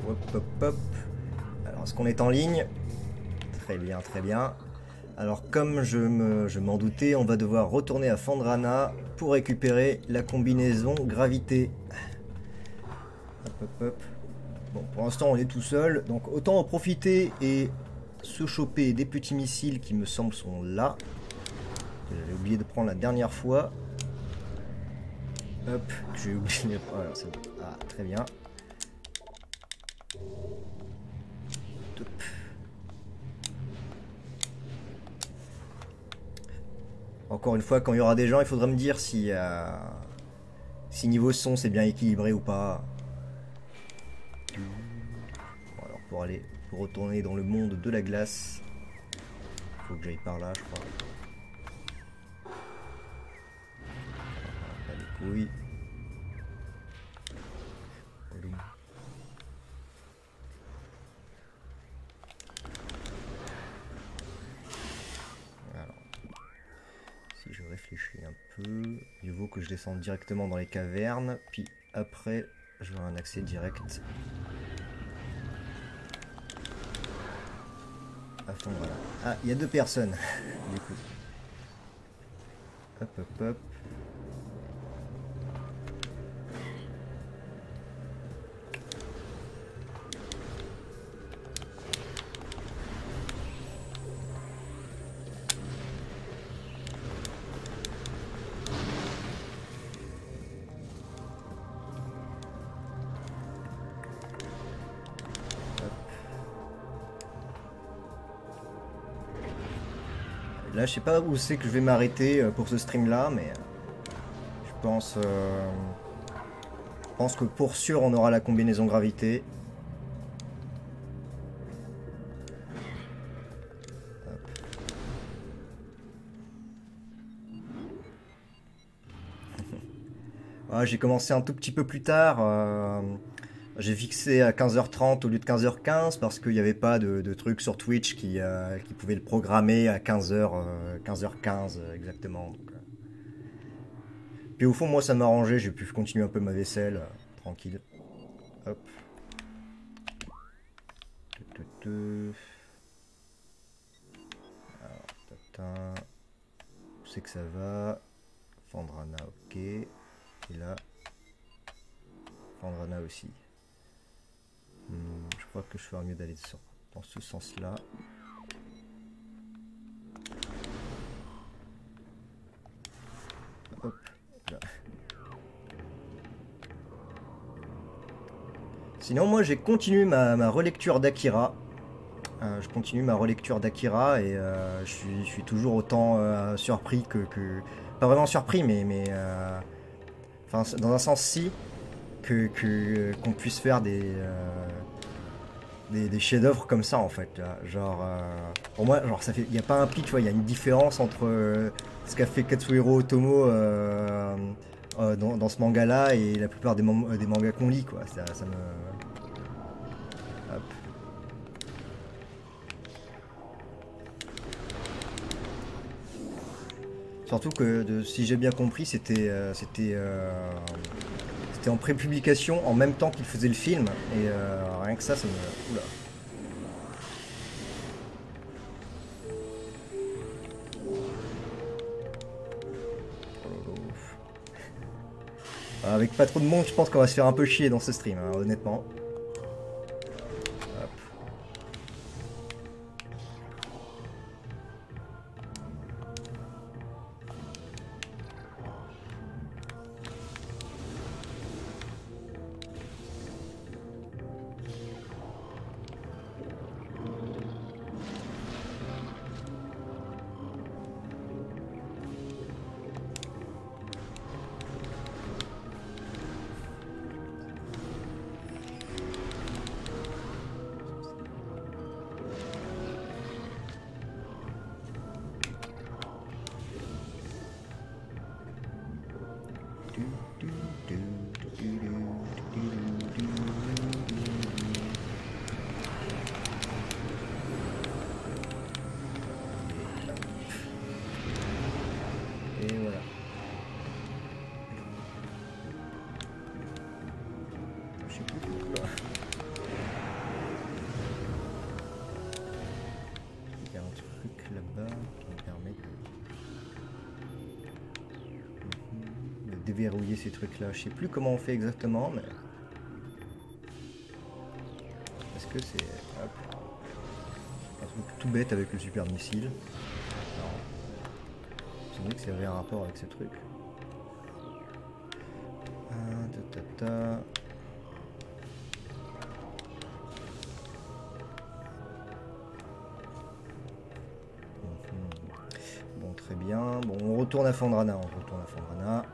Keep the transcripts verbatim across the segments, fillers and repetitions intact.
Hop, hop, hop. Alors, est-ce qu'on est en ligne? Très bien, très bien. Alors, comme je me, je m'en doutais, on va devoir retourner à Phendrana pour récupérer la combinaison gravité. Hop, hop, hop. Bon, pour l'instant, on est tout seul, donc autant en profiter et se choper des petits missiles qui me semblent sont là. Que j'avais oublié de prendre la dernière fois. Hop, j'ai oublié. Voilà, c'est bon. Ah, très bien. Top. Encore une fois, quand il y aura des gens, il faudra me dire si, euh, si niveau son c'est bien équilibré ou pas. Bon, alors pour aller, pour retourner dans le monde de la glace, il faut que j'aille par là, je crois. Pas les couilles. Alors, si je réfléchis un peu, il vaut que je descende directement dans les cavernes, puis après, j'aurai un accès direct à fond. Voilà. Ah, il y a deux personnes, du coup. Hop, hop, hop. Là, je sais pas où c'est que je vais m'arrêter pour ce stream là, mais je pense, euh, je pense que pour sûr on aura la combinaison gravité. Ah, j'ai commencé un tout petit peu plus tard. Euh, j'ai fixé à quinze heures trente au lieu de quinze heures quinze parce qu'il n'y avait pas de, de truc sur Twitch qui, euh, qui pouvait le programmer à quinze heures, euh, quinze heures quinze euh, exactement. Donc, euh. Puis au fond, moi ça m'arrangeait, j'ai pu continuer un peu ma vaisselle, euh, tranquille. Hop. Alors, tatin. Où c'est que ça va? Phendrana, ok. Et là, Phendrana aussi. Hmm, je crois que je ferais mieux d'aller dans ce sens-là. Hop, là. Sinon, moi, j'ai continué ma, ma relecture d'Akira. Euh, je continue ma relecture d'Akira et euh, je, suis, je suis toujours autant euh, surpris que, que... Pas vraiment surpris, mais... mais euh, enfin, dans un sens si, que, que, qu'on puisse faire des... Euh, des, des chefs-d'œuvre comme ça en fait. Là. Genre, euh, pour moi, genre ça fait, il n'y a pas un pic, tu vois, il y a une différence entre euh, ce qu'a fait Katsuhiro Otomo euh, euh, dans, dans ce manga-là et la plupart des, man des mangas qu'on lit, quoi. Ça, ça me. Hop. Surtout que, de, si j'ai bien compris, c'était, euh, c'était, euh, c'était en pré-publication en même temps qu'il faisait le film et euh, rien que ça, ça me. Oula. Avec pas trop de monde, je pense qu'on va se faire un peu chier dans ce stream, hein, honnêtement. Hop. déverrouiller ces trucs-là. Je sais plus comment on fait exactement, mais... Est-ce que c'est... Hop. Un truc tout bête avec le super missile. Non. Il semblait que ça avait un rapport avec ce truc. Ah, ta, ta, ta. Bon, très bien. Bon, on retourne à Phendrana. On retourne à Phendrana.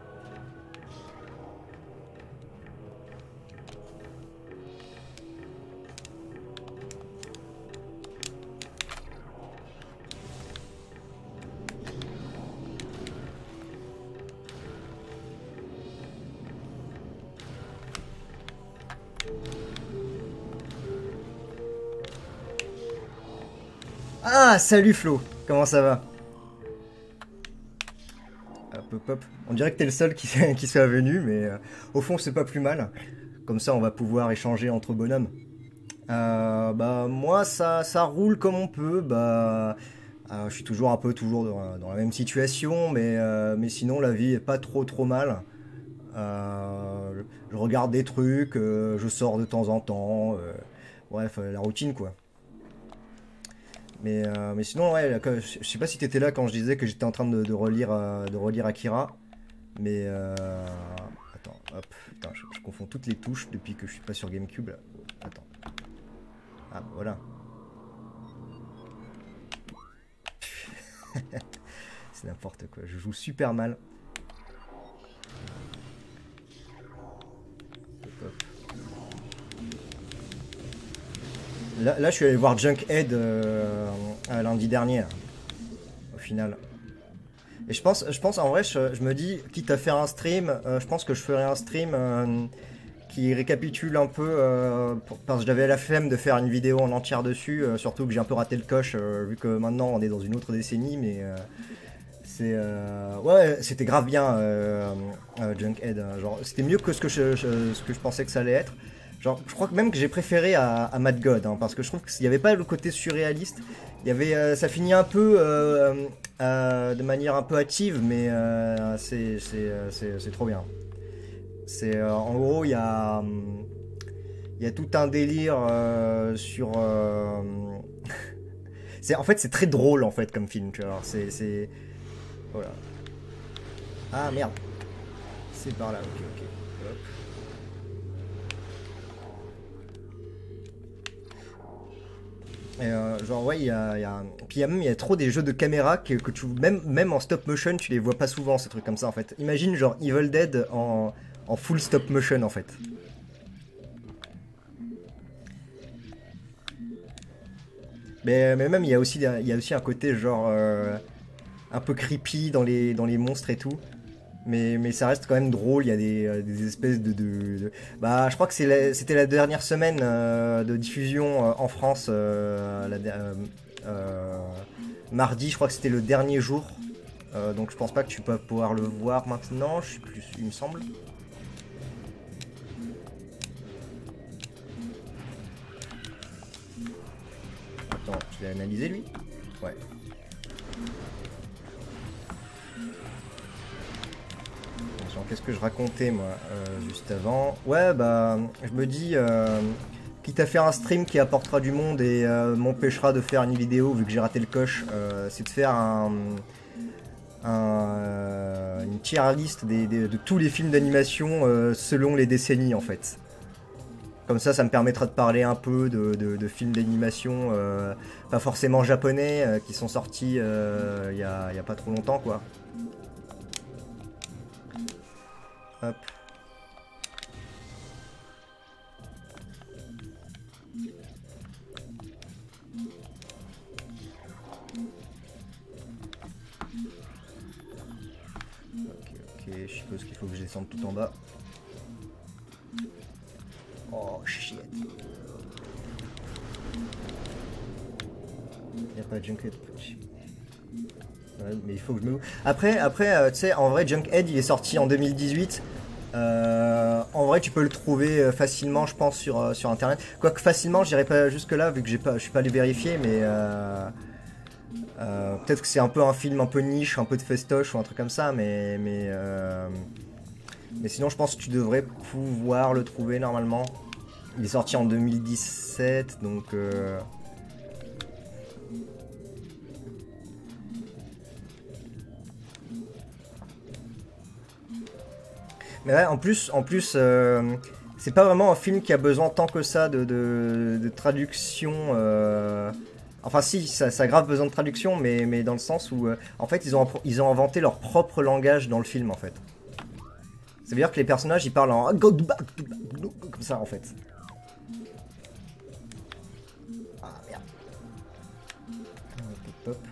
Ah, salut Flo, comment ça va? Hop, hop, hop. On dirait que t'es le seul qui, qui soit venu, mais euh, au fond c'est pas plus mal. Comme ça on va pouvoir échanger entre bonhommes. Euh, bah moi ça, ça roule comme on peut. Bah, euh, je suis toujours un peu toujours dans, dans la même situation, mais, euh, mais sinon la vie est pas trop trop mal. Euh, je regarde des trucs, euh, je sors de temps en temps. Euh, bref, euh, la routine quoi. Mais, euh, mais sinon, ouais, je sais pas si t'étais là quand je disais que j'étais en train de, de relire, euh, de relire Akira. Mais euh... attends, hop, putain, je, je confonds toutes les touches depuis que je suis pas sur GameCube. Là. Attends. Ah, voilà. C'est n'importe quoi, je joue super mal. Hop, hop. Là, là, je suis allé voir Junkhead euh, lundi dernier, là, au final. Et je pense, je pense en vrai, je, je me dis, quitte à faire un stream, euh, je pense que je ferai un stream euh, qui récapitule un peu, euh, pour, parce que j'avais la flemme de faire une vidéo en entière dessus, euh, surtout que j'ai un peu raté le coche, euh, vu que maintenant on est dans une autre décennie, mais euh, c'est... Euh, ouais, c'était grave bien, euh, euh, Junkhead, hein, genre, c'était mieux que ce que je, je, ce que je pensais que ça allait être. Genre, je crois que même que j'ai préféré à, à Mad God, hein, parce que je trouve qu'il n'y avait pas le côté surréaliste. Il y avait, euh, ça finit un peu euh, euh, de manière un peu hâtive, mais euh, c'est c'est trop bien. C'est euh, en gros, il y a, il y a tout un délire euh, sur. Euh, c'est en fait, c'est très drôle en fait comme film, tu vois. C'est c'est voilà. Ah merde, c'est par là. Ok, ok. Hop. Et euh, genre ouais, il y a, y a... Puis il y a même il y a trop des jeux de caméra que, que tu même même en stop motion tu les vois pas souvent ces trucs comme ça en fait. Imagine genre Evil Dead en, en full stop motion en fait. Mais, mais même il y a aussi il y a aussi un côté genre euh, un peu creepy dans les dans les monstres et tout. Mais, mais ça reste quand même drôle, il y a des, euh, des espèces de, de, de... Bah je crois que c'était la, la dernière semaine euh, de diffusion euh, en France, euh, la, euh, euh, mardi je crois que c'était le dernier jour, euh, donc je pense pas que tu peux pouvoir le voir maintenant, je sais plus, il me semble. Attends, je l'ai analysé lui? Ouais. Qu'est-ce que je racontais moi euh, juste avant? Ouais bah je me dis euh, quitte à faire un stream qui apportera du monde et euh, m'empêchera de faire une vidéo vu que j'ai raté le coche, euh, c'est de faire un, un, euh, une tier list des, des, de tous les films d'animation euh, selon les décennies en fait. Comme ça, ça me permettra de parler un peu de, de, de films d'animation, euh, pas forcément japonais, euh, qui sont sortis il euh, y, a, y a pas trop longtemps quoi. Hop. Ok, ok, je suppose qu'il faut que je descende tout en bas. Oh shit. Y'a pas de Junkhead. Ouais, mais il faut que je me... Après, après euh, tu sais, en vrai, Junkhead, il est sorti en deux mille dix-huit. Euh, en vrai, tu peux le trouver facilement, je pense, sur, euh, sur internet. Quoique facilement, j'irai pas jusque-là, vu que j'ai pas, je suis pas allé vérifier, mais... Euh, euh, peut-être que c'est un peu un film un peu niche, un peu de festoche ou un truc comme ça, mais... mais euh, Mais sinon, je pense que tu devrais pouvoir le trouver normalement. Il est sorti en deux mille dix-sept, donc... Euh... Mais ouais, en plus, en plus euh, c'est pas vraiment un film qui a besoin tant que ça de, de, de traduction. Euh... Enfin si, ça, ça a grave besoin de traduction, mais, mais dans le sens où... Euh, en fait, ils ont, ils ont inventé leur propre langage dans le film, en fait. Ça veut dire que les personnages, ils parlent en... Comme ça, en fait. Ah, merde. Hop, hop.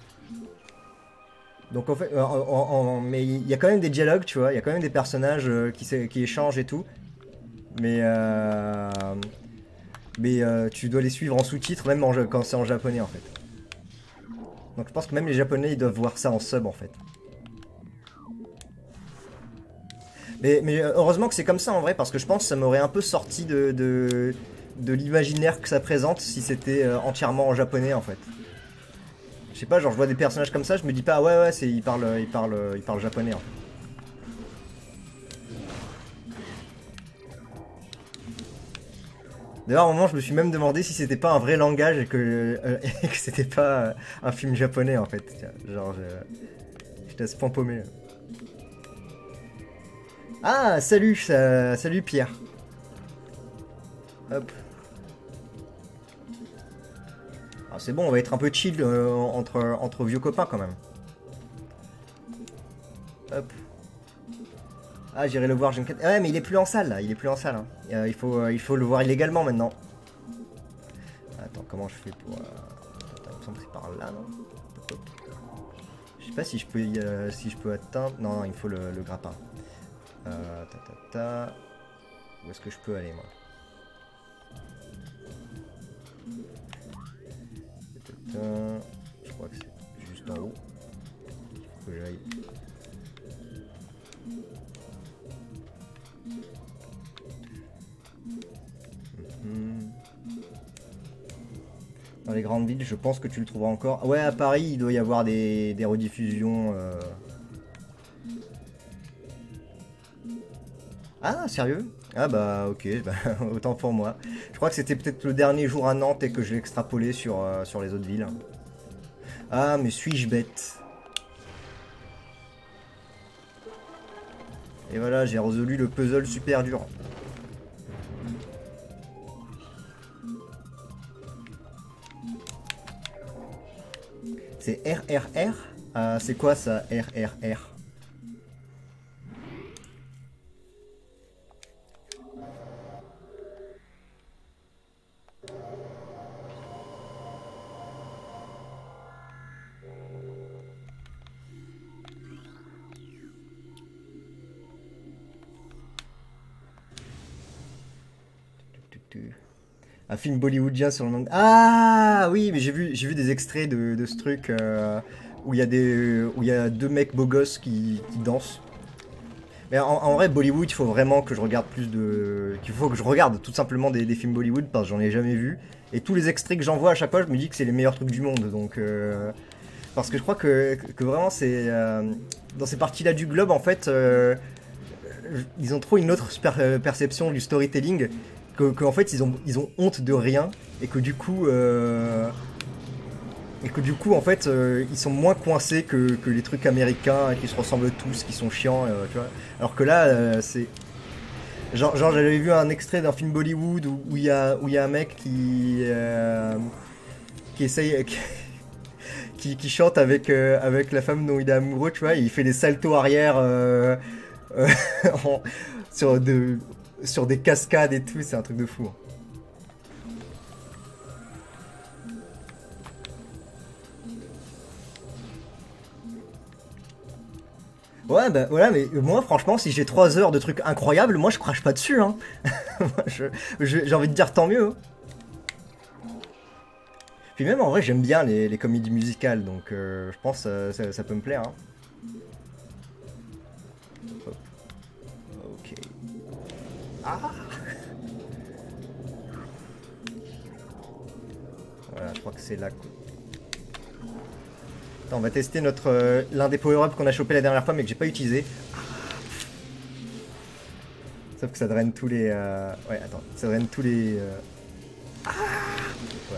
Donc en fait, en, en, en, mais il y a quand même des dialogues, tu vois, il y a quand même des personnages euh, qui, qui échangent et tout. Mais, euh, mais euh, tu dois les suivre en sous-titres, même en, quand c'est en japonais en fait. Donc je pense que même les japonais, ils doivent voir ça en sub en fait. Mais, mais heureusement que c'est comme ça en vrai, parce que je pense que ça m'aurait un peu sorti de, de, de l'imaginaire que ça présente si c'était euh, entièrement en japonais en fait. Je sais pas, genre je vois des personnages comme ça, je me dis pas ah ouais ouais c'est ils parlent ils parlent ils parlent japonais en fait. D'ailleurs, à un moment, je me suis même demandé si c'était pas un vrai langage et que, euh, et que c'était pas euh, un film japonais en fait. Tiens, genre, je, je te laisse point paumé. Ah, salut, ça, salut Pierre. Hop. Ah, c'est bon, on va être un peu chill euh, entre, entre vieux copains quand même. Hop. Ah, j'irai le voir, j'ai une quête. Ah ouais, mais il est plus en salle là, il est plus en salle. Hein. Euh, il, faut, euh, il faut le voir illégalement maintenant. Attends, comment je fais pour... Euh... Attends, il me semble que c'est par là, non? Hop, hop. Je sais pas si je peux, euh, si je peux atteindre... Non, non, il me faut le, le grappin. Euh, ta, ta, ta. Où est-ce que je peux aller, moi? Ta, ta, ta. Je crois que c'est juste en haut. Il faut que j'aille. Dans les grandes villes, je pense que tu le trouveras encore. Ouais, à Paris, il doit y avoir des, des rediffusions. Euh... Ah, sérieux? Ah bah ok, bah, autant pour moi. Je crois que c'était peut-être le dernier jour à Nantes et que je l'ai extrapolé sur, euh, sur les autres villes. Ah, mais suis-je bête? Et voilà, j'ai résolu le puzzle super dur. C'est R R R? Ah, c'est quoi ça, R R R? Un film bollywoodien sur le monde. Ah oui, mais j'ai vu, j'ai vu des extraits de, de ce truc euh, où il y a des, où il y a deux mecs beaux gosses qui, qui dansent. Mais en, en vrai, Bollywood, il faut vraiment que je regarde plus de, qu'il faut que je regarde tout simplement des, des films Bollywood parce que j'en ai jamais vu. Et tous les extraits que j'en vois à chaque fois, je me dis que c'est les meilleurs trucs du monde. Donc euh, parce que je crois que, que vraiment c'est euh, dans ces parties-là du globe en fait, euh, ils ont trop une autre per perception du storytelling. Que, que en fait ils ont, ils ont honte de rien et que du coup euh, et que du coup en fait euh, ils sont moins coincés que, que les trucs américains qui se ressemblent tous, qui sont chiants, euh, tu vois. Alors que là euh, c'est genre, genre j'avais vu un extrait d'un film Bollywood où il y a où il y a un mec qui euh, qui essaye qui, qui chante avec euh, avec la femme dont il est amoureux, tu vois, et il fait des saltos arrière euh, euh, en, sur de sur des cascades et tout, c'est un truc de fou. Ouais, bah voilà, mais moi, franchement, si j'ai trois heures de trucs incroyables, moi je crache pas dessus, hein. J'ai je, je, envie de dire tant mieux. Puis même en vrai, j'aime bien les, les comédies musicales, donc euh, je pense que ça, ça, ça peut me plaire. Hein. Ok. Ah! Voilà, je crois que c'est là. Attends, on va tester notre euh, l'un des power-ups qu'on a chopé la dernière fois mais que j'ai pas utilisé. Sauf que ça draine tous les... Euh... Ouais, attends. Ça draine tous les... Euh... Ah ouais.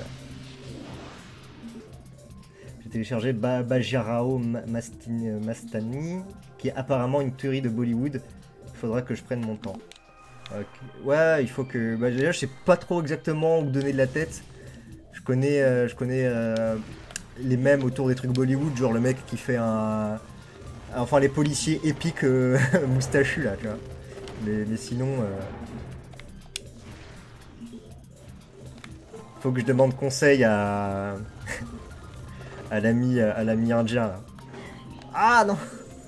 J'ai téléchargé ba Bajirao Mastani, qui est apparemment une théorie de Bollywood. Il faudra que je prenne mon temps. Okay. Ouais, il faut que... Bah, déjà, je sais pas trop exactement où donner de la tête. Je connais, euh, je connais euh, les mèmes autour des trucs Bollywood, genre le mec qui fait un... Enfin, les policiers épiques euh, moustachus, là, tu vois. Mais, mais sinon... Euh... Faut que je demande conseil à... à l'ami à l'ami indien, là. Ah, non.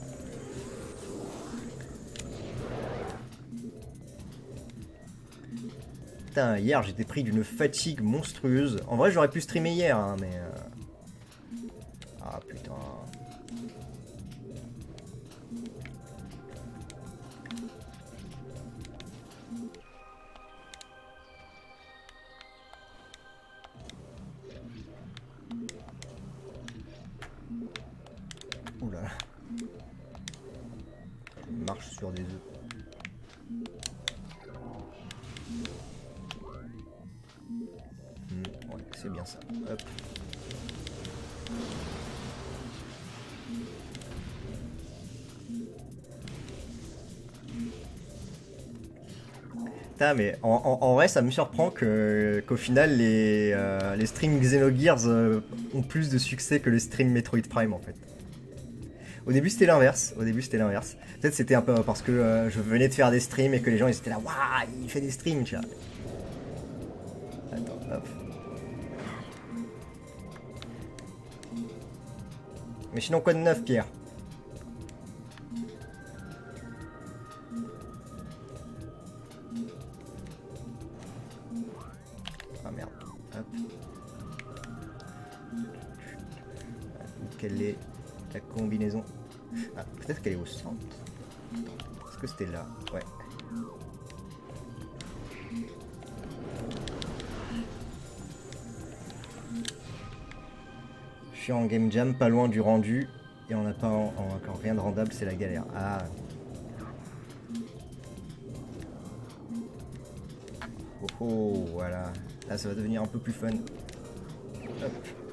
Putain, hier j'étais pris d'une fatigue monstrueuse. En vrai, j'aurais pu streamer hier, hein, mais... Euh... Ah, putain... Ouh là là. Je marche sur des œufs. Mmh, ouais, c'est bien ça. Hop. Putain, mais en, en, en vrai, ça me surprend que qu'au final, les, euh, les streams Xenogears euh, ont plus de succès que les streams Metroid Prime, en fait. Au début, c'était l'inverse. Au début, c'était l'inverse. Peut-être c'était un peu parce que euh, je venais de faire des streams et que les gens ils étaient là, waouh, il fait des streams, tu vois. Attends, hop. Mais sinon, quoi de neuf, Pierre? Ah merde. Hop. Quelle est la combinaison? Ah, peut-être qu'elle est au centre. Est-ce que c'était là? Ouais. Je suis en game jam, pas loin du rendu, et on n'a pas en, en, encore rien de rendable, c'est la galère. Ah. Oh oh, voilà. Là, ça va devenir un peu plus fun. Hop.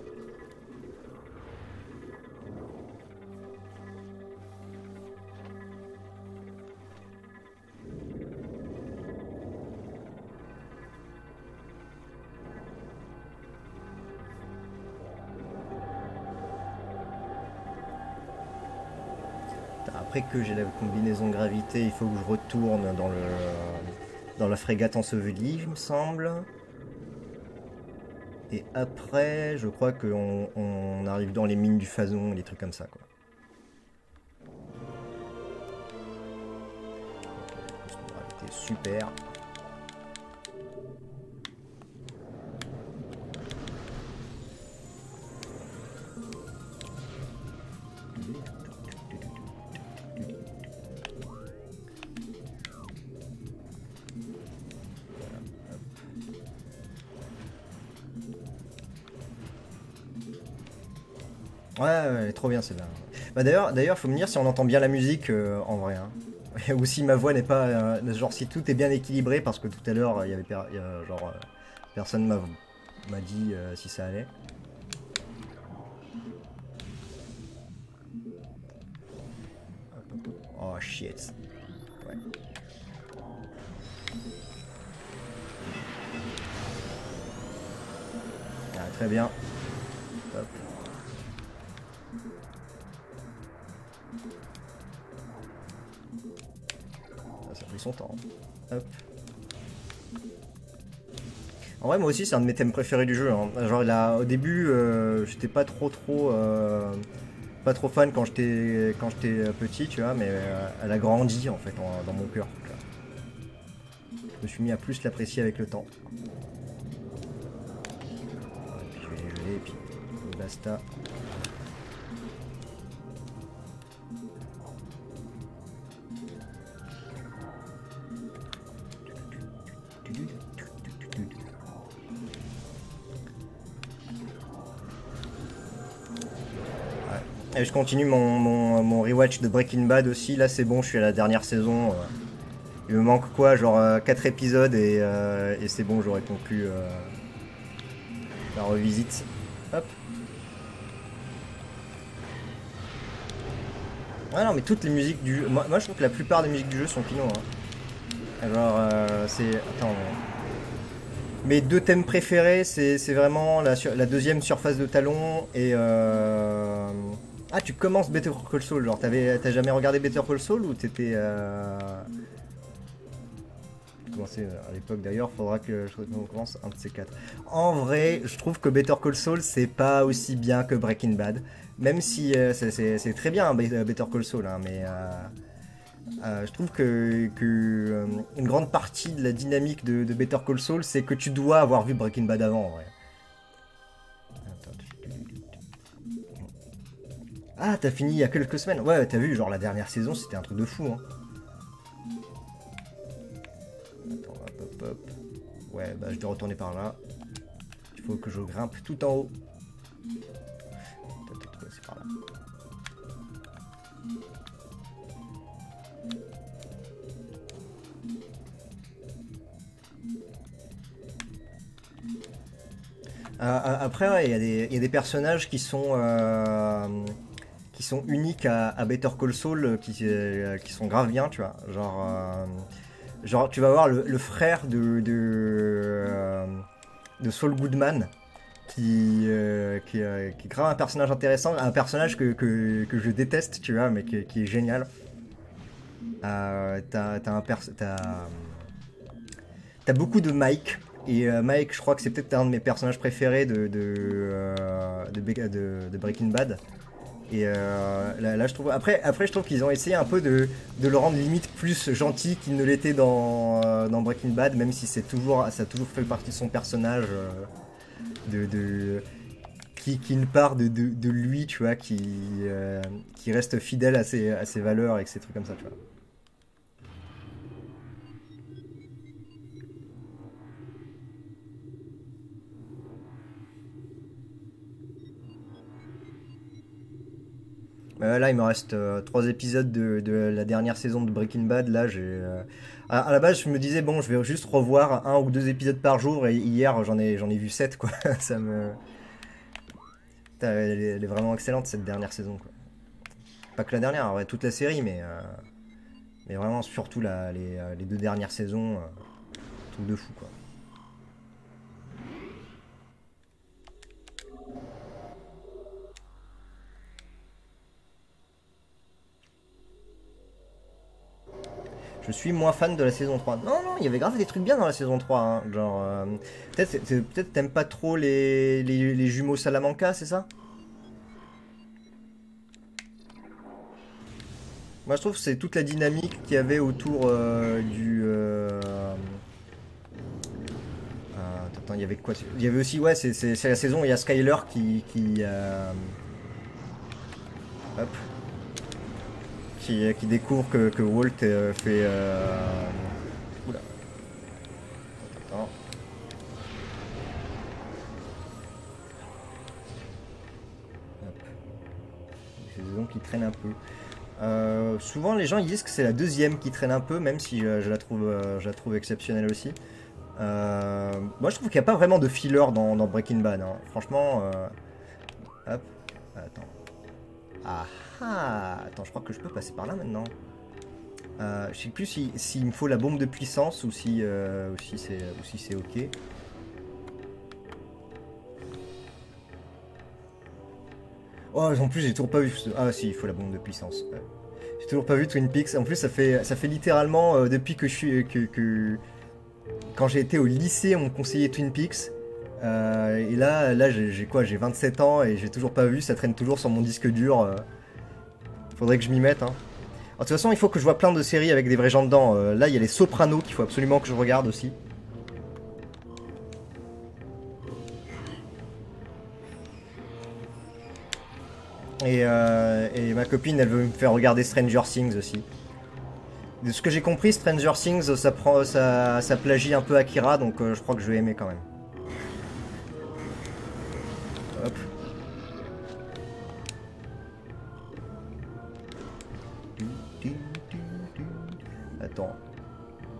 Après que j'ai la combinaison gravité, il faut que je retourne dans le dans la frégate ensevelie, il me semble. Et après, je crois qu'on on arrive dans les mines du Phazon, des trucs comme ça, quoi. Gravité, super. Ouais, ouais, trop bien celle-là. Bah d'ailleurs, d'ailleurs, faut me dire si on entend bien la musique euh, en vrai, hein. Ou si ma voix n'est pas, euh, genre si tout est bien équilibré, parce que tout à l'heure il y avait, per y a, genre, euh, personne m'a m'a dit euh, si ça allait. Oh shit. Ouais. Ah, très bien. Hop. Ça a pris son temps. Hop. En vrai, moi aussi, c'est un de mes thèmes préférés du jeu, hein. Genre là, au début, euh, j'étais pas trop trop euh, pas trop fan quand j'étais quand j'étais petit, tu vois, mais euh, elle a grandi en fait en, dans mon cœur. Je me suis mis à plus l'apprécier avec le temps. Et puis je vais les geler et puis basta. Et je continue mon, mon, mon rewatch de Breaking Bad aussi. Là, c'est bon, je suis à la dernière saison. Il me manque quoi, genre euh, quatre épisodes et, euh, et c'est bon, j'aurais conclu euh, la revisite. Hop. Ouais, non, mais toutes les musiques du jeu. Moi, moi je trouve que la plupart des musiques du jeu sont finaux. Hein. Genre, euh, c'est. Attends, mais. Mes deux thèmes préférés, c'est c'est vraiment la, sur- la deuxième surface de talon et. Euh... Ah, tu commences Better Call Saul, genre, t'avais- t'as jamais regardé Better Call Saul ou t'étais. Euh... Commencé à l'époque d'ailleurs, faudra que je recommence un de ces quatre. En vrai, je trouve que Better Call Saul c'est pas aussi bien que Breaking Bad, même si euh, c'est c'est- c'est très bien Better Call Saul, hein, mais euh, euh, je trouve que, que, euh, une grande partie de la dynamique de, de Better Call Saul c'est que tu dois avoir vu Breaking Bad avant. En vrai. Ah, t'as fini il y a quelques semaines. Ouais, t'as vu, genre la dernière saison c'était un truc de fou. Hein. Attends, hop, hop, hop. Ouais, bah je dois retourner par là. Il faut que je grimpe tout en haut. C'est par là. Euh, après, ouais, il ouais, y, y, a des personnages qui sont, euh, qui sont uniques à, à Better Call Saul, qui, euh, qui sont grave bien, tu vois. Genre, euh, genre tu vas voir le, le frère de, de, euh, de Saul Goodman, qui, euh, qui, euh, qui est grave un personnage intéressant, un personnage que, que, que je déteste, tu vois, mais qui, qui est génial. Euh, t'as, t'as un perso... T'as, T'as beaucoup de Mike. Et euh, Mike, je crois que c'est peut-être un de mes personnages préférés de, de, euh, de, de, de Breaking Bad. Et euh, là, là, je trouve. Après, après je trouve qu'ils ont essayé un peu de, de le rendre limite plus gentil qu'il ne l'était dans, euh, dans Breaking Bad, même si c'est toujours, ça a toujours fait partie de son personnage. Euh, de, de, qui, qui ne part de, de, de lui, tu vois, qui, euh, qui reste fidèle à ses, à ses valeurs et que ces trucs comme ça, tu vois. Euh, là, il me reste euh, trois épisodes de, de la dernière saison de Breaking Bad. Là, j'ai. Euh, à, à la base, je me disais, bon, je vais juste revoir un ou deux épisodes par jour. Et hier, j'en ai, j'en ai vu sept, quoi. Ça me. Putain, Elle est, elle est vraiment excellente, cette dernière saison, quoi. Pas que la dernière, en vrai, toute la série, mais. Euh, mais vraiment, surtout la- les, euh, les deux dernières saisons. Euh, truc de fou, quoi. Je suis moins fan de la saison trois. Non, non, il y avait grave des trucs bien dans la saison trois. Hein. Genre. Euh, peut-être c'est- peut-être t'aimes pas trop les, les, les jumeaux Salamanca, c'est ça? Moi, je trouve que c'est toute la dynamique qu'il y avait autour euh, du. Euh... euh, attends, il y avait quoi? Il y avait aussi, ouais, c'est c'est- c'est la saison où il y a Skyler qui. qui euh, hop. Qui, qui découvre que, que Walt euh, fait. Euh... Oula, attends. Hop. C'est une saison qui traîne un peu. Euh, souvent, les gens ils disent que c'est la deuxième qui traîne un peu, même si euh, je, la trouve, euh, je la trouve exceptionnelle aussi. Euh, moi, je trouve qu'il n'y a pas vraiment de filler dans, dans Breaking Bad. Hein. Franchement, euh, hop, attends. Ah ah, attends, je crois que je peux passer par là maintenant. Euh, je sais plus si s'il me faut la bombe de puissance ou si, euh, ou si c'est ou si c'est ok. Oh, en plus j'ai toujours pas vu. Ah si, il faut la bombe de puissance. Ouais. J'ai toujours pas vu Twin Peaks. En plus, ça fait ça fait littéralement euh, depuis que je suis que, que quand j'ai été au lycée, on me conseillait Twin Peaks. Euh, et là, là j'ai quoi? J'ai vingt-sept ans et j'ai toujours pas vu. Ça traîne toujours sur mon disque dur. Euh, faudrait que je m'y mette. Hein. Alors, de toute façon, il faut que je vois plein de séries avec des vrais gens dedans. Euh, là, il y a les Sopranos qu'il faut absolument que je regarde aussi. Et, euh, et ma copine, elle veut me faire regarder Stranger Things aussi. De ce que j'ai compris, Stranger Things, ça, prend, ça, ça plagie un peu Akira, donc euh, je crois que je vais aimer quand même. Hop. Attends.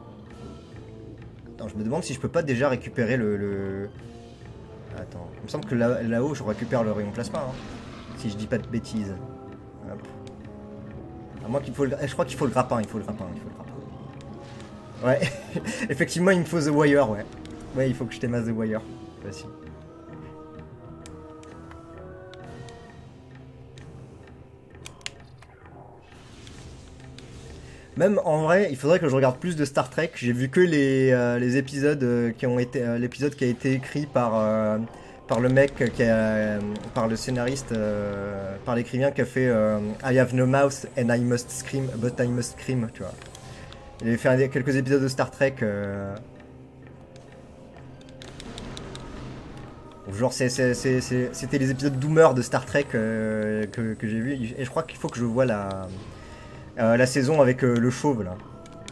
Attends, je me demande si je peux pas déjà récupérer le... le... Attends, il me semble que là- là-haut je récupère le rayon plasma, hein, si je dis pas de bêtises. Hop. À moins qu'il faut le... Je crois qu'il faut le grappin, il faut le grappin, il faut le grappin. Ouais, effectivement il me faut The Wire, ouais. Ouais, il faut que je t'émasse The Wire. Facile. Même en vrai, il faudrait que je regarde plus de Star Trek. J'ai vu que les, euh, les épisodes euh, qui ont été, euh, l'épisode qui a été écrit par euh, par le mec qui a, euh, par le scénariste, euh, par l'écrivain qui a fait euh, I have no mouth and I must scream, but I must scream, tu vois. Il avait fait un- quelques épisodes de Star Trek. Euh... Genre c'est- c'est- c'est- c'est- c'était les épisodes Doomer de Star Trek euh, que, que j'ai vu. Et je crois qu'il faut que je vois la euh, la saison avec euh, le chauve là.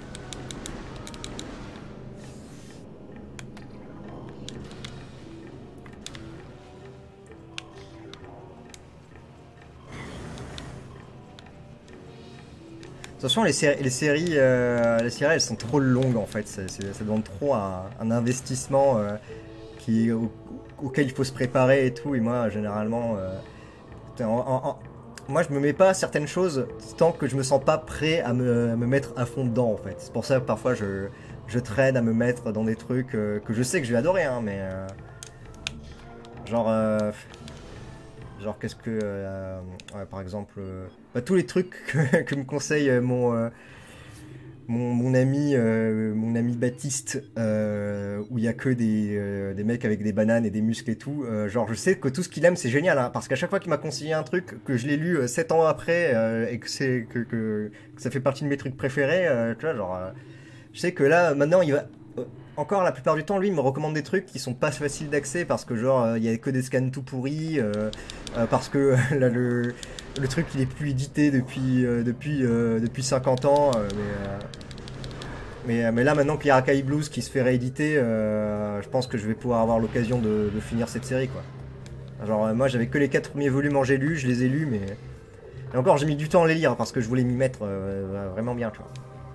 De toute façon, les, sé- les séries, euh, les séries, elles sont trop longues en fait. C'est- c'est- ça demande trop un, un investissement euh, qui, au- auquel il faut se préparer et tout. Et moi, généralement, euh, en- en- en- moi, je me mets pas à certaines choses tant que je me sens pas prêt à me, à me mettre à fond dedans en fait. C'est pour ça que parfois je, je traîne à me mettre dans des trucs euh, que je sais que je vais adorer, hein, mais euh, genre. euh, Genre qu'est-ce que... euh, ouais, par exemple... euh, bah, tous les trucs que, que me conseille euh, mon, euh, mon, mon ami euh, mon ami Baptiste, euh, où il y a que des, euh, des mecs avec des bananes et des muscles et tout. Euh, genre je sais que tout ce qu'il aime c'est génial, hein, parce qu'à chaque fois qu'il m'a conseillé un truc, que je l'ai lu euh, sept ans après, euh, et que, c'est, que, que, que ça fait partie de mes trucs préférés, euh, tu vois, genre... euh, je sais que là, maintenant, il va... euh, Encore la plupart du temps, lui, il me recommande des trucs qui sont pas faciles d'accès parce que genre euh, il y a que des scans tout pourris, euh, euh, parce que là le, le truc il est plus édité depuis euh, depuis euh, depuis cinquante ans, euh, mais, euh, mais euh, mais là maintenant qu'il y a Archive Blues qui se fait rééditer, euh, je pense que je vais pouvoir avoir l'occasion de, de finir cette série quoi. Genre euh, moi j'avais que les quatre premiers volumes en j'ai lu, je les ai lus, mais et encore j'ai mis du temps à les lire parce que je voulais m'y mettre euh, vraiment bien, tu vois.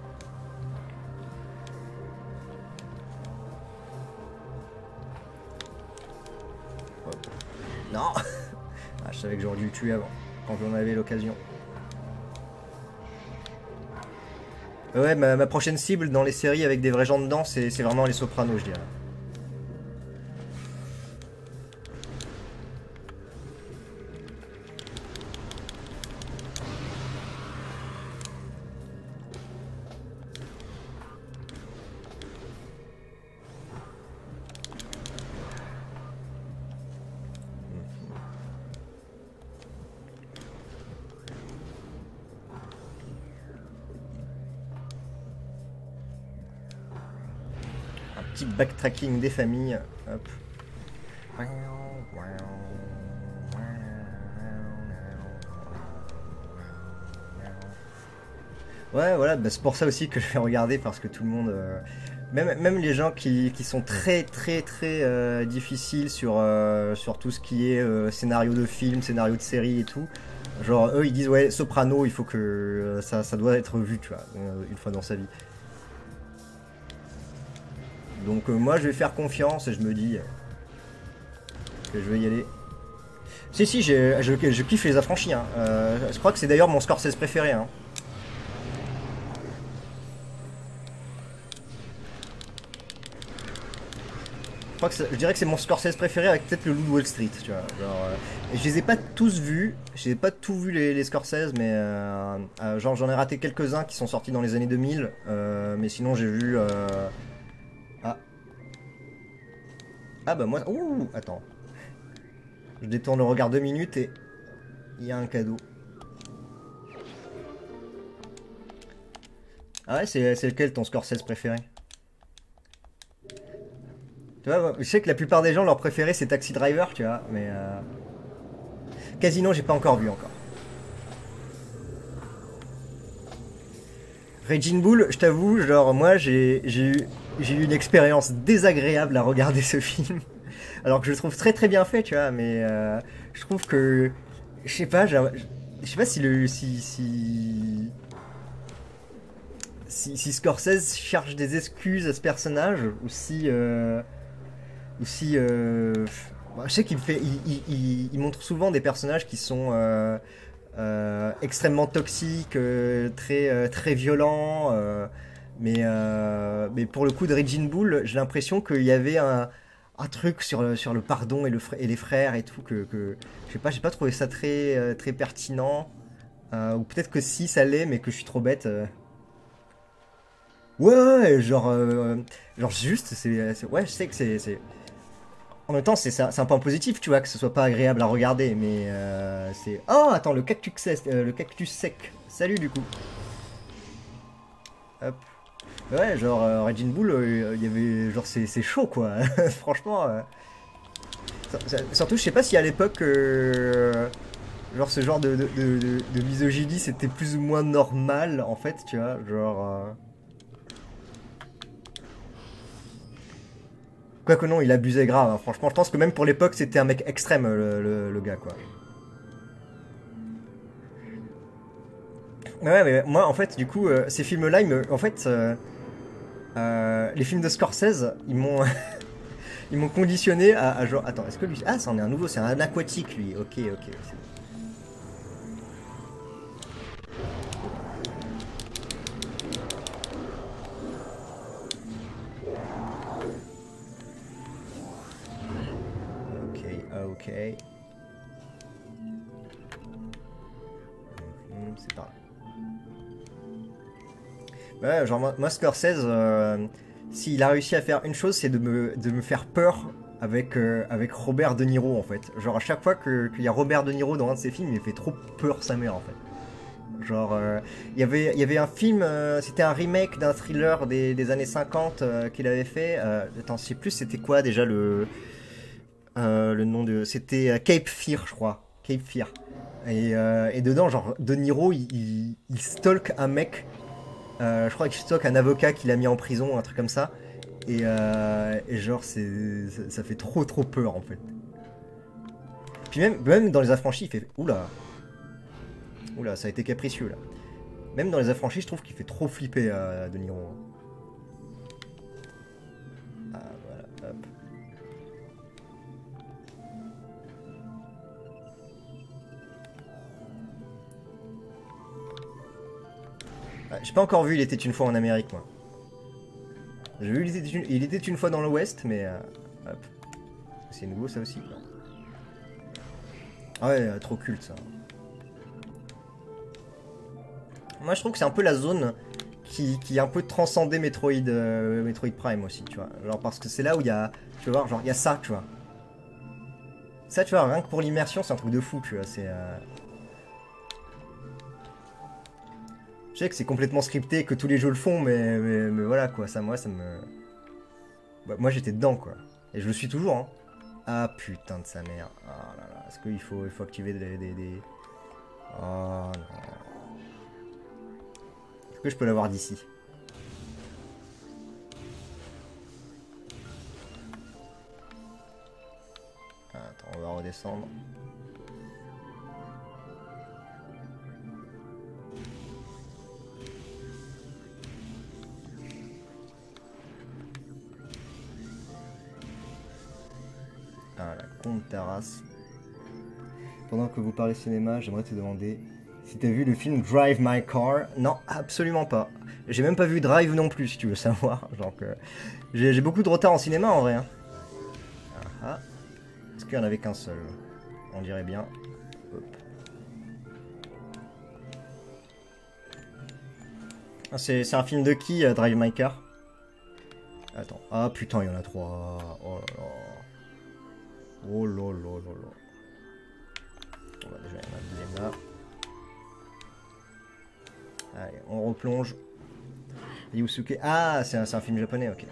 Non. Ah, je savais que j'aurais dû le tuer avant, quand j'en avais l'occasion. Ouais, ma, ma prochaine cible dans les séries avec des vrais gens dedans, c'est c'est vraiment les Sopranos, je dirais. Un petit backtracking des familles. Hop. Ouais, voilà, bah, c'est pour ça aussi que je vais regarder, parce que tout le monde... euh, Même, même les gens qui, qui sont très très très euh, difficiles sur, euh, sur tout ce qui est euh, scénario de film, scénario de série et tout, genre eux ils disent ouais, Soprano, il faut que euh, ça, ça doit être vu, tu vois, euh, une fois dans sa vie. Donc euh, moi je vais faire confiance et je me dis euh, que je vais y aller. Si si, j'ai- je, je kiffe Les Affranchis, hein. Euh, je crois que c'est d'ailleurs mon Scorsese préféré, hein. Je crois que c'est- je dirais que c'est mon Scorsese préféré, avec peut-être le Loup de Wall Street, tu vois. Genre, euh, et je les ai pas tous vus, je les ai pas tous vus les, les Scorsese, mais euh, euh, genre j'en ai raté quelques-uns qui sont sortis dans les années deux mille, euh, mais sinon j'ai vu... euh, Ah. Ah bah moi... Ouh, attends. Je détourne le regard deux minutes et il y a un cadeau. Ah ouais, c'est c'est lequel ton Scorsese préféré? Tu vois, je sais que la plupart des gens, leur préféré c'est Taxi Driver, tu vois, mais... Euh... Casino, j'ai pas encore vu encore. Raging Bull, je t'avoue, genre moi j'ai j'ai eu j'ai eu une expérience désagréable à regarder ce film. Alors que je le trouve très très bien fait, tu vois, mais euh, je trouve que... Je sais pas, j'ai- je sais pas si le... si... si... si, si Scorsese cherche des excuses à ce personnage, ou si... Euh, ou si euh, bah, je sais qu'il fait, il, il, il, il montre souvent des personnages qui sont euh, euh, extrêmement toxiques, euh, très, euh, très violents. Euh, mais, euh, mais pour le coup de Raging Bull, j'ai l'impression qu'il y avait un, un truc sur le, sur le pardon et, le, et les frères et tout que, que je sais pas, j'ai pas trouvé ça très, euh, très pertinent. Euh, ou peut-être que si ça l'est, mais que je suis trop bête. Euh. Ouais, ouais, genre, euh, genre juste, c'est, c'est- ouais, je sais que c'est, c'est- en même temps, c'est ça- c'est un point positif, tu vois, que ce soit pas agréable à regarder, mais euh, c'est... Oh, attends, le cactus, sec- euh, le cactus sec. Salut, du coup. Hop. Ouais, genre, euh, Raging Bull, euh, il y avait... Genre, c'est c'est chaud, quoi. Franchement. euh, ça- ça- Surtout, je sais pas si à l'époque... euh, Genre, ce genre de, de, de, de- de misogynie, c'était plus ou moins normal, en fait, tu vois. Genre... euh, Quoique non, il abusait grave, hein. Franchement, je pense que même pour l'époque, c'était un mec extrême, le, le- le gars, quoi. Ouais, mais moi, en fait, du coup, euh, ces films-là, ils me... En fait... euh, Euh, les films de Scorsese, ils m'ont ils m'ont conditionné à, à genre attends, est-ce que lui ah c'en est un nouveau, c'est un aquatique lui. OK, OK, c'est bon. OK, OK. Hum, c'est pas. Ouais, genre moi, moi, Scorsese euh, s'il a réussi à faire une chose, c'est de me de me faire peur avec euh, avec Robert De Niro en fait. Genre à chaque fois que qu'il y a Robert De Niro dans un de ses films, il me fait trop peur sa mère en fait. Genre, euh, il y avait, il y avait un film, euh, c'était un remake d'un thriller des, des années cinquante euh, qu'il avait fait. Euh, attends, je sais plus c'était quoi déjà le, euh, le nom de... C'était euh, Cape Fear, je crois. Cape Fear. Et, euh, et dedans, genre, De Niro, il, il, il stalk un mec. Euh, je crois qu'il stalk un avocat qu'il a mis en prison, un truc comme ça. Et, euh, et genre, c'est, ça, ça fait trop trop peur en fait. Puis même, même dans Les Affranchis, il fait... Oula, oula, ça a été capricieux là. Même dans Les Affranchis, je trouve qu'il fait trop flipper euh, De Niro. Ah, voilà, hop. Ah, j'ai pas encore vu Il était une fois en Amérique, moi. J'ai vu Il était une, Il était une fois dans l'Ouest, mais... euh, hop. C'est nouveau, ça aussi. Non. Ah ouais, euh, trop culte, ça. Moi, je trouve que c'est un peu la zone qui, qui a un peu transcendé Metroid, euh, Metroid Prime aussi, tu vois. Genre, parce que c'est là où il y a... Tu vas voir, genre, il y a ça, tu vois. Ça, tu vois, rien que pour l'immersion, c'est un truc de fou, tu vois. C'est... Euh... Je sais que c'est complètement scripté, que tous les jeux le font, mais, mais, mais voilà, quoi. Ça, moi, ça me... Bah, moi, j'étais dedans, quoi. Et je le suis toujours, hein. Ah, putain de sa mère. Ah là là. Est-ce qu'il faut, il faut activer des... des, des... Oh non. Est-ce que je peux l'avoir d'ici? Attends, on va redescendre. Ah, la con de ta race. Pendant que vous parlez cinéma, j'aimerais te demander si t'as vu le film Drive My Car. Non, absolument pas. J'ai même pas vu Drive non plus, si tu veux savoir. Donc, euh, j'ai j'ai beaucoup de retard en cinéma en vrai. Hein. Ah, ah. Est-ce qu'il y en avait qu'un seul? On dirait bien. Hop. Ah, c'est c'est un film de qui, euh, Drive My Car? Attends. Ah putain, il y en a trois. Oh là là. Oh là là là là. Bon, bah, déjà, il y en a un deuxième là. Allez, on replonge. Yusuke. Ah, c'est un, un film japonais, ok.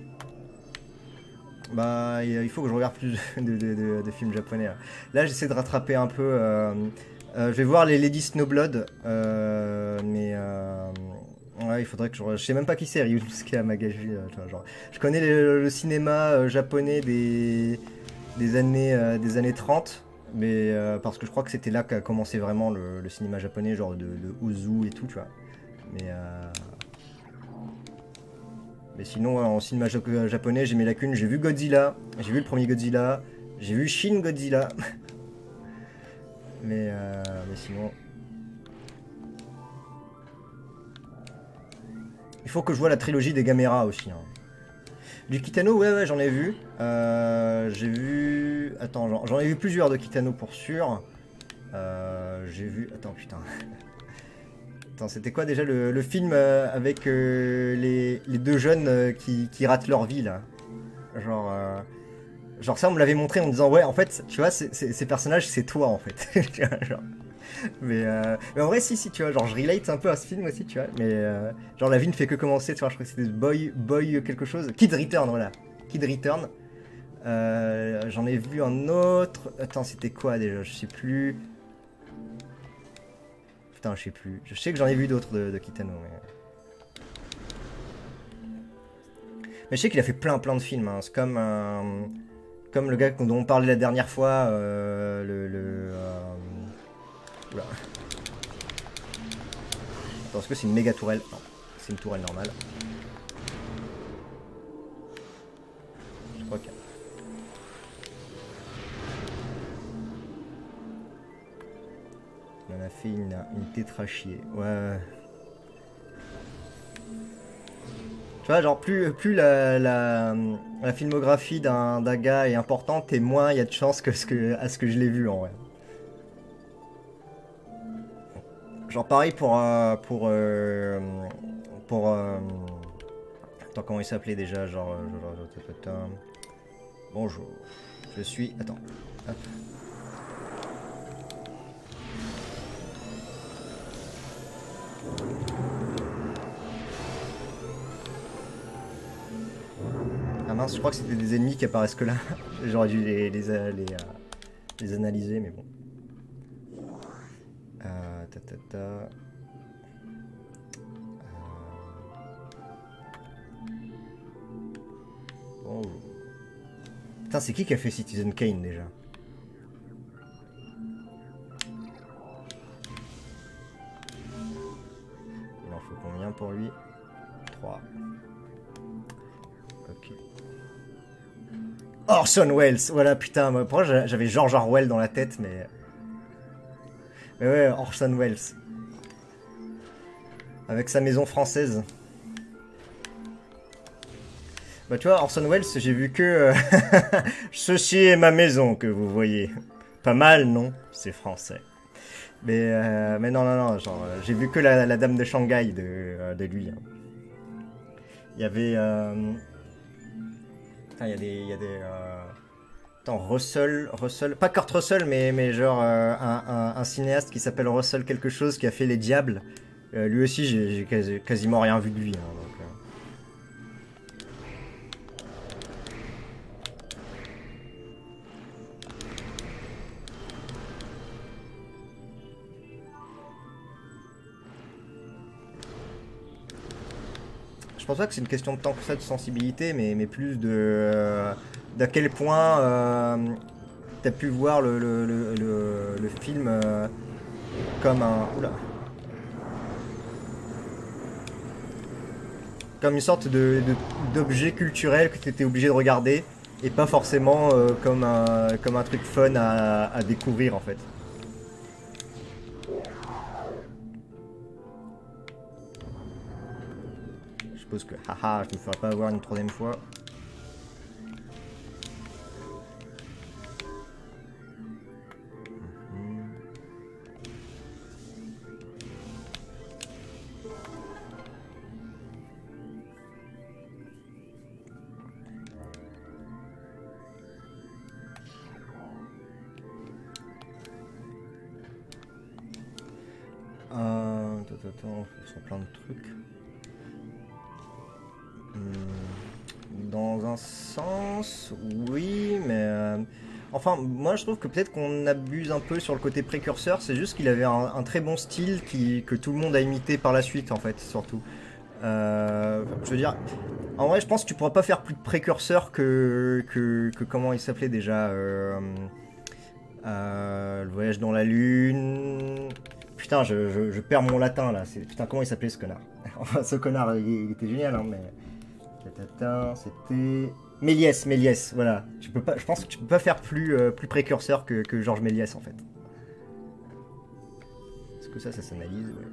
Bah, il faut que je regarde plus de, de, de, de films japonais. Là, là j'essaie de rattraper un peu. Euh, euh, je vais voir les Lady Snowblood. Euh, mais. Euh, ouais, il faudrait que je. Je sais même pas qui c'est, Ryusuke Amagashi. Euh, genre, je connais le, le cinéma euh, japonais des, des, années, euh, des années trente. Mais euh, parce que je crois que c'était là qu'a commencé vraiment le, le cinéma japonais, genre de, de Ozu et tout, tu vois. Mais. Euh, Mais sinon, en cinéma japonais, j'ai mes lacunes. J'ai vu Godzilla, j'ai vu le premier Godzilla, j'ai vu Shin Godzilla. mais, euh, mais sinon... Il faut que je vois la trilogie des Gamera aussi. Hein. Du Kitano, ouais, ouais, j'en ai vu. Euh, j'ai vu... Attends, j'en ai vu plusieurs de Kitano pour sûr. Euh, j'ai vu... Attends, putain. Attends, c'était quoi déjà le, le film euh, avec euh, les, les deux jeunes euh, qui, qui ratent leur vie, là? Genre... Euh, genre ça, on me l'avait montré en me disant, ouais, en fait, tu vois, ces personnages, c'est toi, en fait. genre... Mais, euh, mais en vrai, si, si, tu vois, genre je relate un peu à ce film aussi, tu vois, mais euh, genre la vie ne fait que commencer, tu vois, je crois que c'était Boy, Boy quelque chose, Kid Return, voilà, Kid Return. Euh, J'en ai vu un autre, attends, c'était quoi déjà, je sais plus. Putain, je sais plus, je sais que j'en ai vu d'autres de, de Kitano, mais... Mais je sais qu'il a fait plein plein de films, hein. C'est comme, euh, comme le gars dont on parlait la dernière fois, euh, le... le euh, Oula. Attends, est-ce que c'est une méga tourelle? Non, c'est une tourelle normale. Je crois qu'il en a fait une, une tétrachier. Ouais. Tu vois, genre, plus, plus la, la, la filmographie d'un gars est importante, et moins il y a de chances que ce que, à ce que je l'ai vu en vrai. Genre pareil pour... Euh, pour... Euh, pour... Euh, attends, comment il s'appelait déjà? Genre... genre bonjour. Je suis... Attends. Hop. Ah mince, je crois que c'était des ennemis qui apparaissent que là. J'aurais dû les, les, les, les, les analyser, mais bon. Euh, ta, ta, ta. Euh... Bon. Putain, c'est qui qui a fait Citizen Kane déjà? Il en faut combien pour lui? trois. Ok. Orson Welles, voilà, putain, moi j'avais George Orwell dans la tête, mais... Mais ouais, Orson Welles. Avec sa maison française. Bah tu vois, Orson Welles, j'ai vu que... Euh, ceci est ma maison, que vous voyez. Pas mal, non? C'est français. Mais, euh, mais non, non, non, genre, j'ai vu que la, la dame de Shanghai de, euh, de lui. Hein. Il y avait... Euh... Putain, il y a des... Il y a des euh... Attends, Russell, Russell... Pas Kurt Russell, mais, mais genre euh, un, un, un cinéaste qui s'appelle Russell quelque chose, qui a fait Les Diables. Euh, lui aussi, j'ai quasi, quasiment rien vu de lui. Hein, donc, euh... Je pense pas que c'est une question de temps que ça, de sensibilité, mais, mais plus de... Euh, d'à quel point euh, t'as pu voir le, le, le, le, le film euh, comme un... Oula. Comme une sorte de, d'objet culturel que t'étais obligé de regarder, et pas forcément euh, comme, un, comme un truc fun à, à découvrir en fait. Je suppose que haha, je me ferai pas avoir une troisième fois. Euh, attends, attends, sur plein de trucs. Dans un sens, oui, mais... Euh, enfin, moi je trouve que peut-être qu'on abuse un peu sur le côté précurseur, c'est juste qu'il avait un, un très bon style qui, que tout le monde a imité par la suite, en fait, surtout. Euh, je veux dire, en vrai, je pense que tu pourras pas faire plus de précurseur que, que, que comment il s'appelait déjà euh, euh, Le voyage dans la lune... Putain, je, je, je perds mon latin, là. Putain, comment il s'appelait ce connard? Enfin, ce connard, il, il était génial, hein, mais... Tatatin, c'était Méliès, Méliès, voilà. Tu peux pas, je pense que tu peux pas faire plus, euh, plus précurseur que, que Georges Méliès en fait. Est-ce que ça, ça s'analyse? Ouais.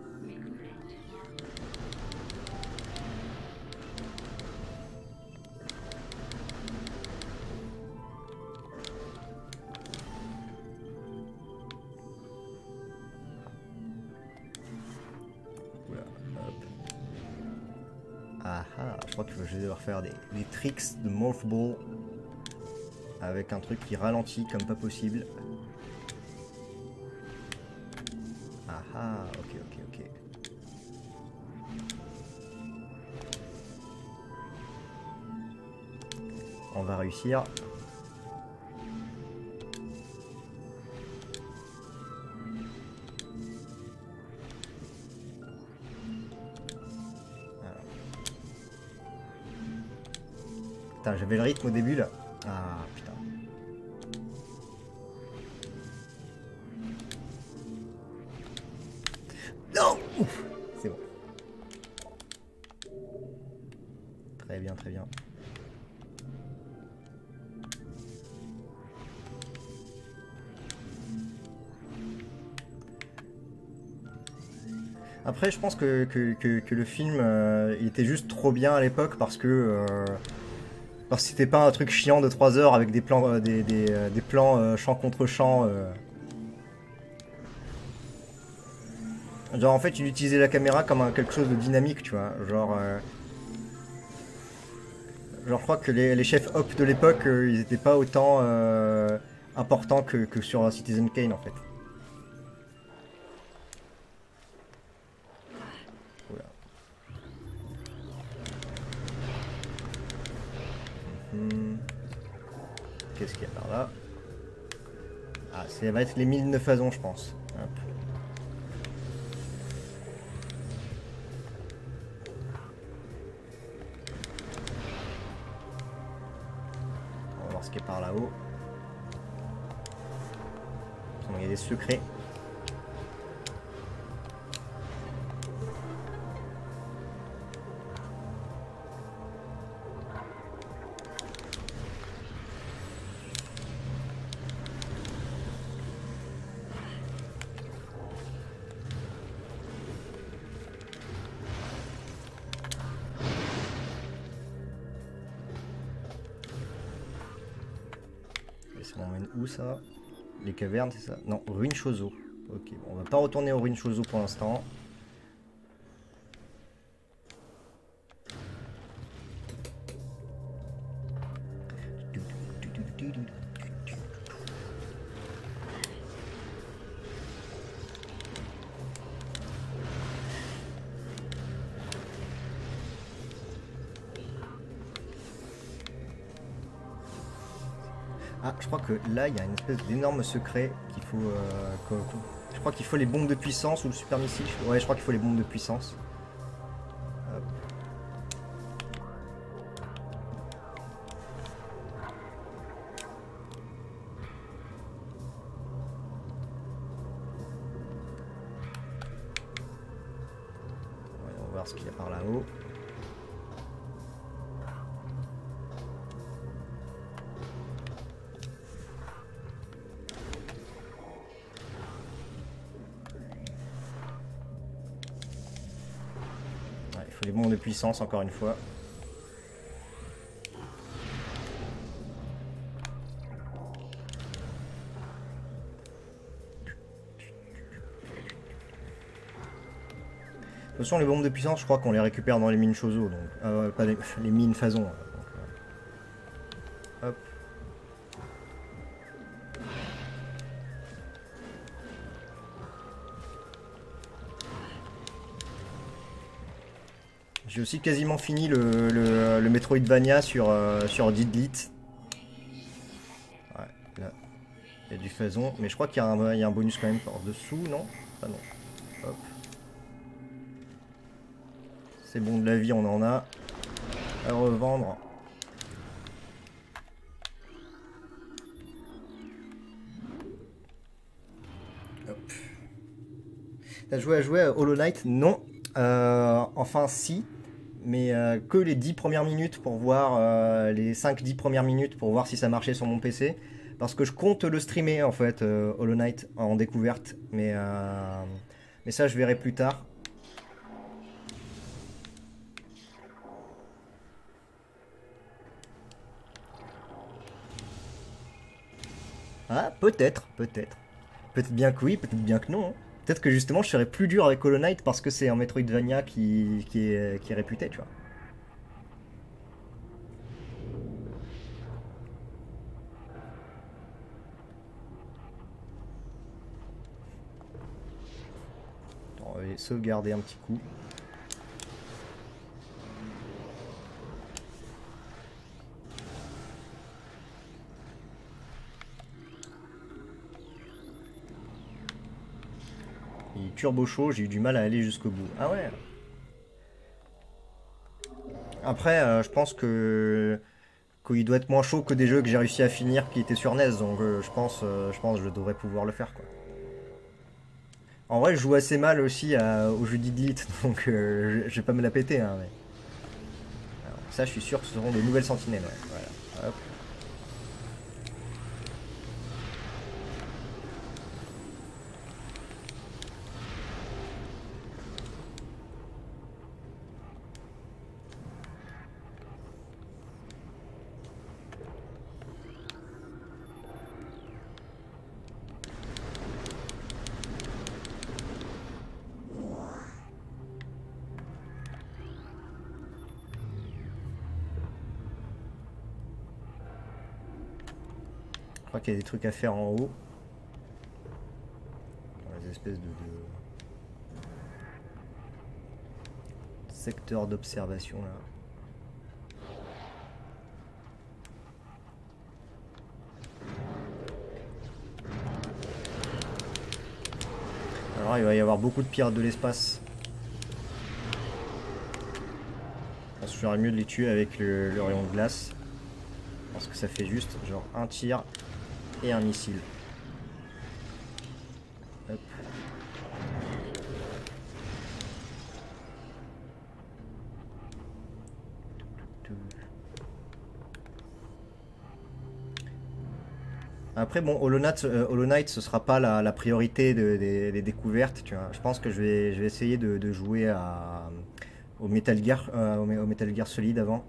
Ah ah, je crois que je vais devoir faire des, des tricks de Morph Ball avec un truc qui ralentit comme pas possible. Ah ah, ok ok ok. On va réussir. J'avais le rythme au début là. Ah putain. Non. Ouf. C'est bon. Très bien, très bien. Après, je pense que, que, que, que le film euh, il était juste trop bien à l'époque parce que euh, parce que c'était pas un truc chiant de trois heures avec des plans euh, des, des, euh, des plans euh, champ contre champ. Euh. Genre en fait, il utilisait la caméra comme un, quelque chose de dynamique, tu vois. Genre, euh, genre je crois que les, les chefs op de l'époque, euh, ils étaient pas autant euh, importants que, que sur Citizen Kane en fait. Hmm. Qu'est-ce qu'il y a par là? Ah, ça va être les mille neuf phasons, je pense. Hop. On va voir ce qui est par là-haut. Il y a des secrets. Ça m'emmène où ça? Les cavernes, c'est ça? Non, ruine Chozo. Ok, bon, on va pas retourner aux ruines Chozo pour l'instant. Ah, je crois que là, il y a une espèce d'énorme secret qu'il faut... Euh, qu qu je crois qu'il faut les bombes de puissance ou le super missile. Ouais, je crois qu'il faut les bombes de puissance. Hop. Ouais, on va voir ce qu'il y a par là-haut. Il faut les bombes de puissance encore une fois. De toute façon, les bombes de puissance, je crois qu'on les récupère dans les mines Chozo, donc euh, pas les, les mines Phazon. Donc, euh, hop. J'ai aussi quasiment fini le, le, le Metroidvania sur, euh, sur Didlit. Ouais, là, il y a du Phazon, mais je crois qu'il y, y a un bonus quand même par dessous, non? Ah non. Hop. C'est bon, de la vie, on en a. À revendre. Hop. T'as joué à jouer à Hollow Knight? Non. Euh, enfin, si. mais euh, que les dix premières minutes pour voir, euh, les cinq dix premières minutes pour voir si ça marchait sur mon P C. Parce que je compte le streamer en fait, euh, Hollow Knight en découverte. Mais, euh, mais ça, je verrai plus tard. Ah, peut-être, peut-être. Peut-être bien que oui, peut-être bien que non, hein. Peut-être que justement je serais plus dur avec Hollow Knight parce que c'est un Metroidvania qui, qui, est, qui est réputé, tu vois. Attends, on va aller sauvegarder un petit coup. Il est turbo chaud, j'ai eu du mal à aller jusqu'au bout. Ah ouais. Après, euh, je pense que qu'il doit être moins chaud que des jeux que j'ai réussi à finir qui étaient sur N E S, donc euh, je pense, euh, je pense que je devrais pouvoir le faire quoi. En vrai, je joue assez mal aussi à- aux jeux d'Idlit, donc euh, je, je vais pas me la péter. Hein, mais... Alors, ça, je suis sûr que ce seront des nouvelles sentinelles. Ouais. Voilà. Hop. Je crois qu'il y a des trucs à faire en haut. Dans les espèces de, de... secteurs d'observation là. Alors il va y avoir beaucoup de pirates de l'espace. Je pense que j'aurais mieux de les tuer avec le, le rayon de glace. Parce que ça fait juste genre un tir et un missile. Hop. Après bon, Hollow Knight, euh, Hollow Knight ce sera pas la, la priorité de- des, des découvertes, tu vois. Je pense que je vais, je vais essayer de, de jouer à, au Metal Gear, euh, au, au Metal Gear Solid avant.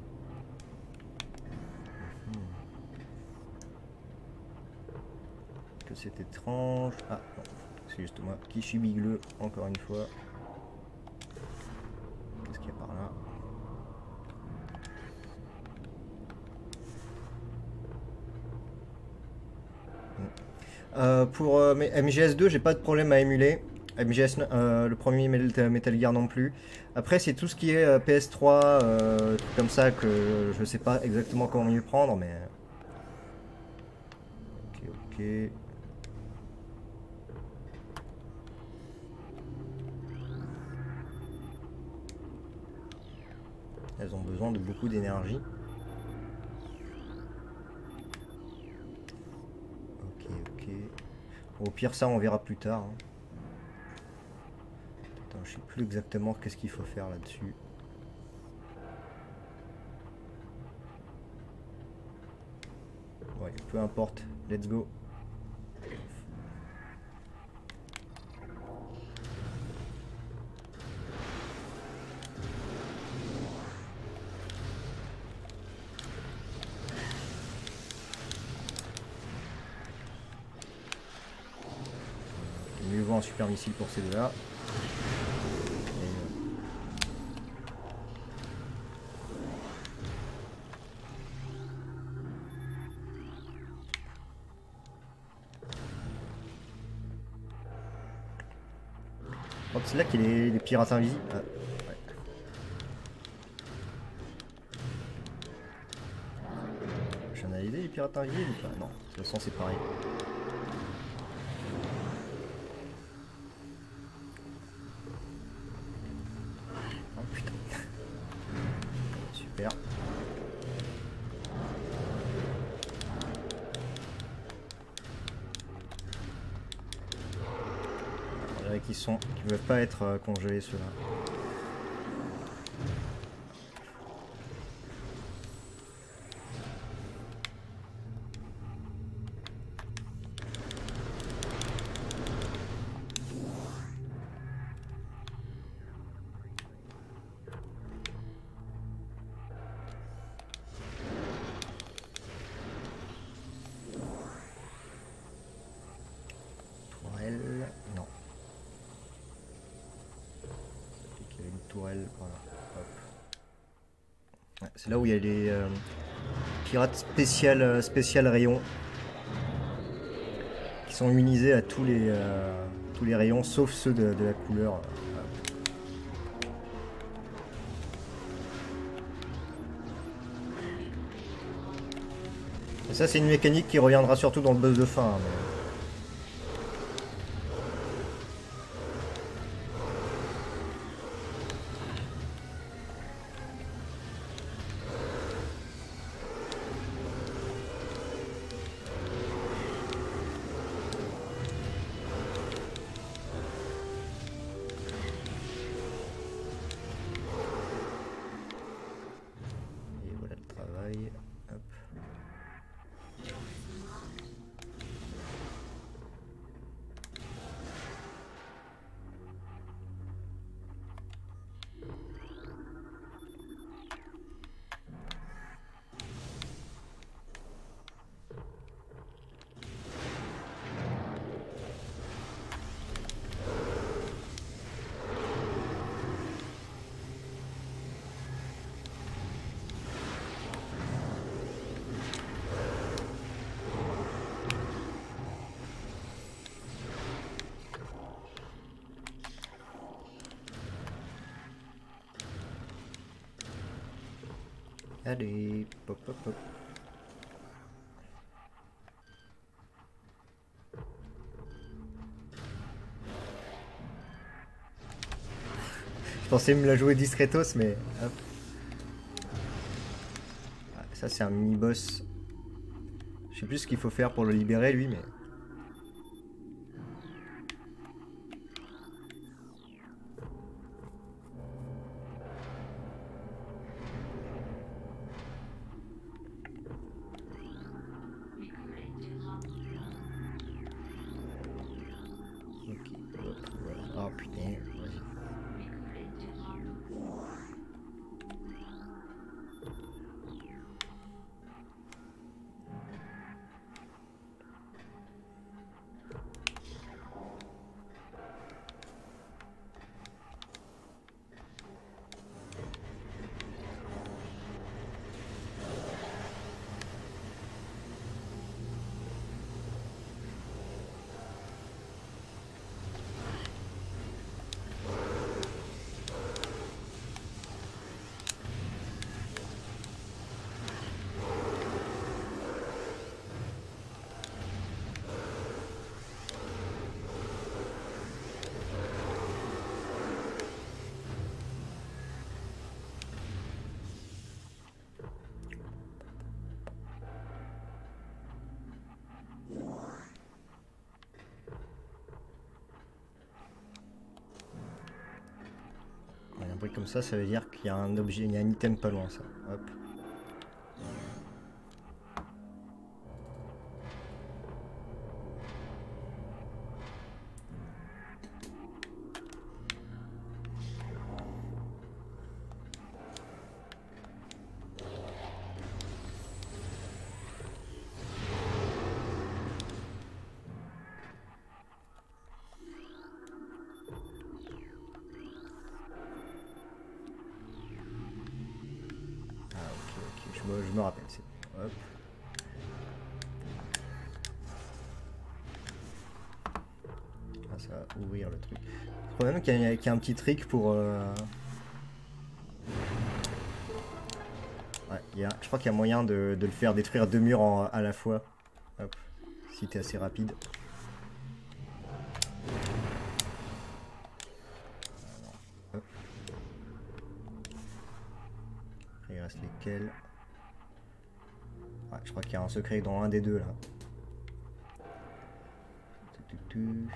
Que c'est étrange. Ah non, c'est juste moi qui suis bigleux encore une fois. Qu'est-ce qu'il y a par là? Euh, pour euh, M G S deux, j'ai pas de problème à émuler. M G S, euh, le premier Metal Gear non plus. Après, c'est tout ce qui est euh, P S trois, euh, trucs comme ça que je sais pas exactement comment m'y prendre, mais. Ok, ok. Elles ont besoin de beaucoup d'énergie. Ok, ok. Au pire, ça, on verra plus tard. Hein. Attends, je sais plus exactement qu'est-ce qu'il faut faire là-dessus. Ouais, peu importe. Let's go. Mieux vaut un super missile pour ces deux-là. C'est là qu'il y a les, les pirates invisibles. Ah, ouais. J'en ai idée les pirates invisibles ou pas? Non, de toute façon c'est pareil. Oh putain. Super. On dirait qu'ils sont, qu'ils ne peuvent pas être euh, congelés ceux-là. Voilà. Ouais, c'est là où il y a les euh, pirates spécial, euh, spécial rayons qui sont immunisés à tous les, euh, tous les rayons sauf ceux de, de la couleur. Et ça, c'est une mécanique qui reviendra surtout dans le boss de fin. Hein, mais... Et voilà le travail. Hop. Allez, pop pop pop. Je pensais me la jouer discretos, mais hop. Ah, ça, c'est un mini-boss. Je sais plus ce qu'il faut faire pour le libérer, lui, mais... Ok, hop, voilà. Oh putain, vas-y. Un bruit comme ça, ça veut dire qu'il y a un objet, il y a un item pas loin, ça. Hop. Je me, je me rappelle, c'est bon. Hop. Ah, ça va ouvrir le truc. Le problème qu'il y, a- qu'il y a un petit trick pour... Euh... Ouais, il y a, je crois qu'il y a moyen de, de le faire détruire deux murs en, à la fois. Hop. Si t'es assez rapide. Hop. Après, il reste lesquels? Ouais, je crois qu'il y a un secret dans un des deux là. Tu, tu, tu.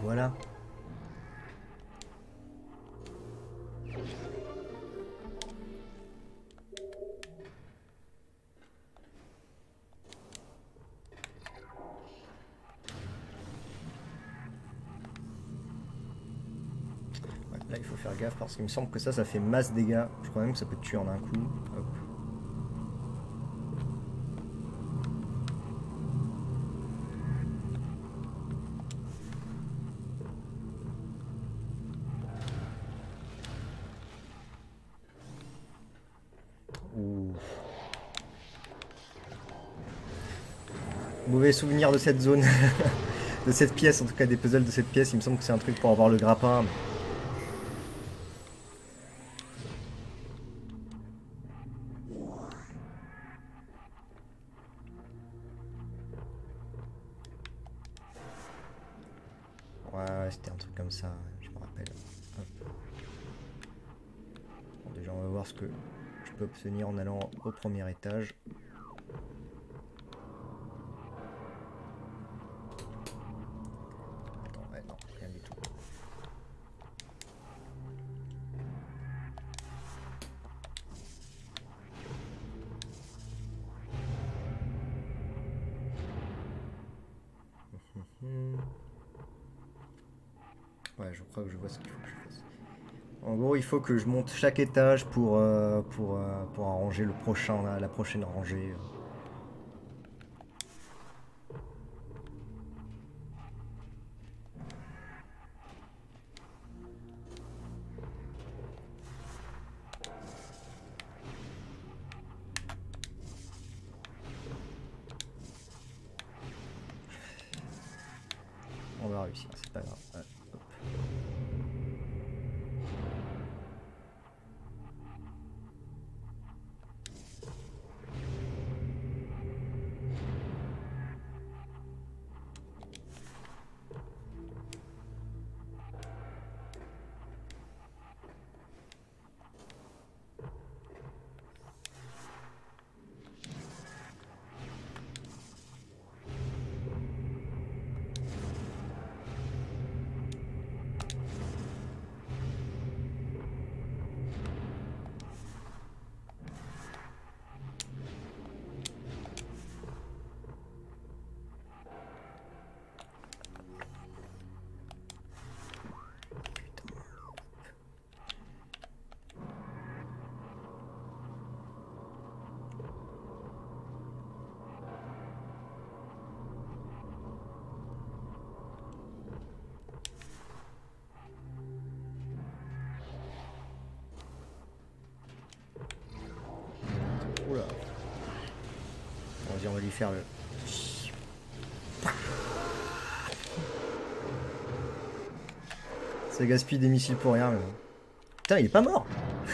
voilà. Là il faut faire gaffe parce qu'il me semble que ça, ça fait masse dégâts. Je crois même que ça peut te tuer en un coup. Hop. Ouh. Mauvais souvenir de cette zone. De cette pièce, en tout cas des puzzles de cette pièce. Il me semble que c'est un truc pour avoir le grappin. Mais... Ouais, c'était un truc comme ça, je me rappelle. Hop. Bon, déjà, on va voir ce que je peux obtenir en allant au premier étage. Attends, ouais, non, rien du tout. Ouais, je crois que je vois ce qu'il faut que je fasse. En gros, il faut que je monte chaque étage pour, euh, pour, euh, pour arranger le prochain, la, la prochaine rangée. On va réussir, c'est pas grave. Ouais, hop. Oula. Vas-y, on va lui faire le... Ça gaspille des missiles pour rien. Mais... Putain, il est pas mort.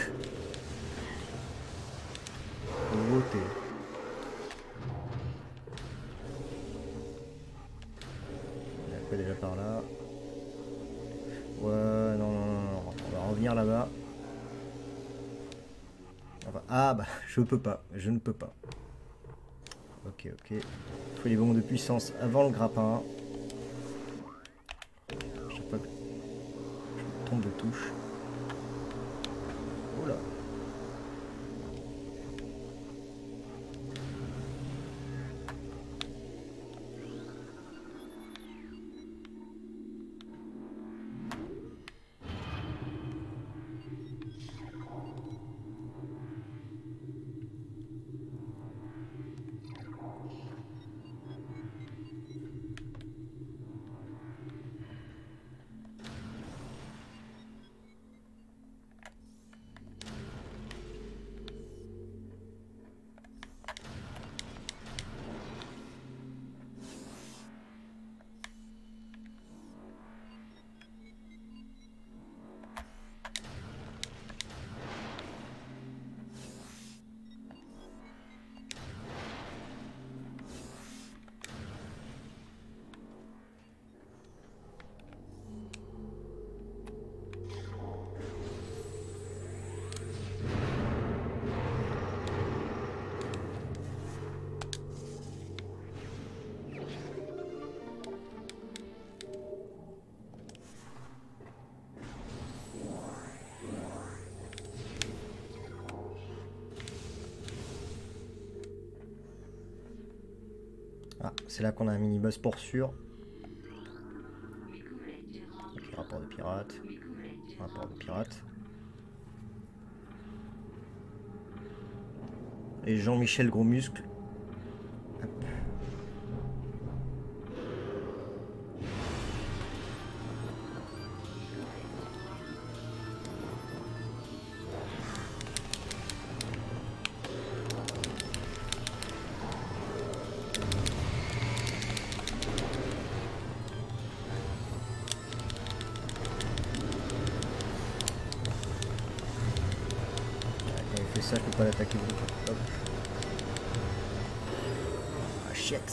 Oh, t'es... Il y a quoi déjà par là? Ouais, non, non, non, non. On va revenir là-bas. Enfin, ah bah, je peux pas. Je ne peux pas. Ok, ok. Il faut les bombes de puissance avant le grappin. Je sais pas que je me trompe de touche. Oh là. Ah, c'est là qu'on a un mini-boss pour sûr. Ok, rapport de pirate. Rapport de pirate. Et Jean-Michel Gros Muscle. Hop. Quand il fait ça, je peux pas l'attaquer. Hop. Ah shit.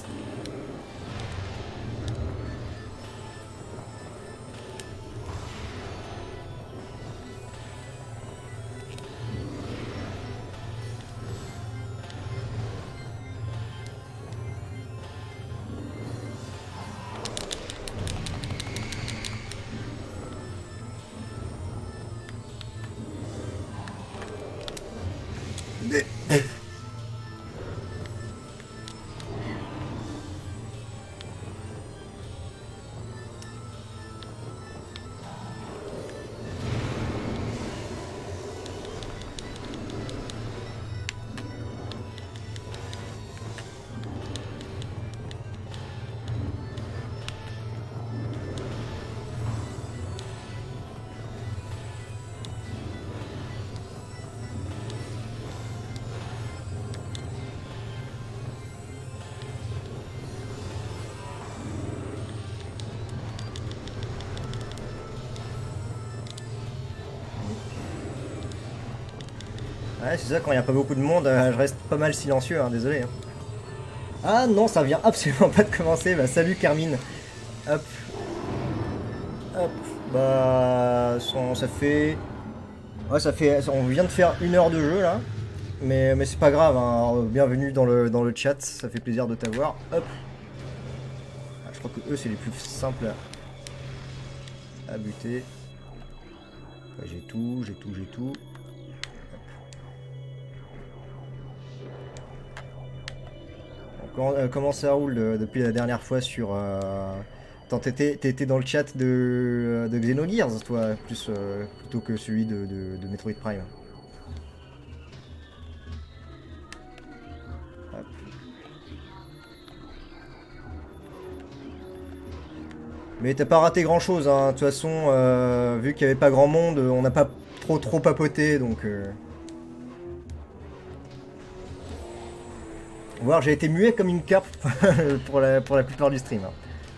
Ouais, c'est ça, quand il n'y a pas beaucoup de monde, euh, je reste pas mal silencieux, hein, désolé. Hein. Ah non, ça vient absolument pas de commencer. Bah salut Carmine. Hop. Hop. Bah son- ça fait... Ouais, ça fait... On vient de faire une heure de jeu là. Mais, mais c'est pas grave, hein. Alors, bienvenue dans le, dans le chat, ça fait plaisir de t'avoir. Hop. Ah, je crois que eux c'est les plus simples à, à buter. Ouais, j'ai tout, j'ai tout, j'ai tout. Comment, euh, comment ça roule de- depuis la dernière fois sur... Euh... Attends, t'étais t'étais dans le chat de, de Xenogears, toi, plus, euh, plutôt que celui de, de, de Metroid Prime. Hop. Mais t'as pas raté grand chose, hein. De toute façon, euh, vu qu'il n'y avait pas grand monde, on n'a pas trop trop papoté, donc... Euh... Voir, j'ai été muet comme une carpe pour, la, pour la plupart du stream. Hein.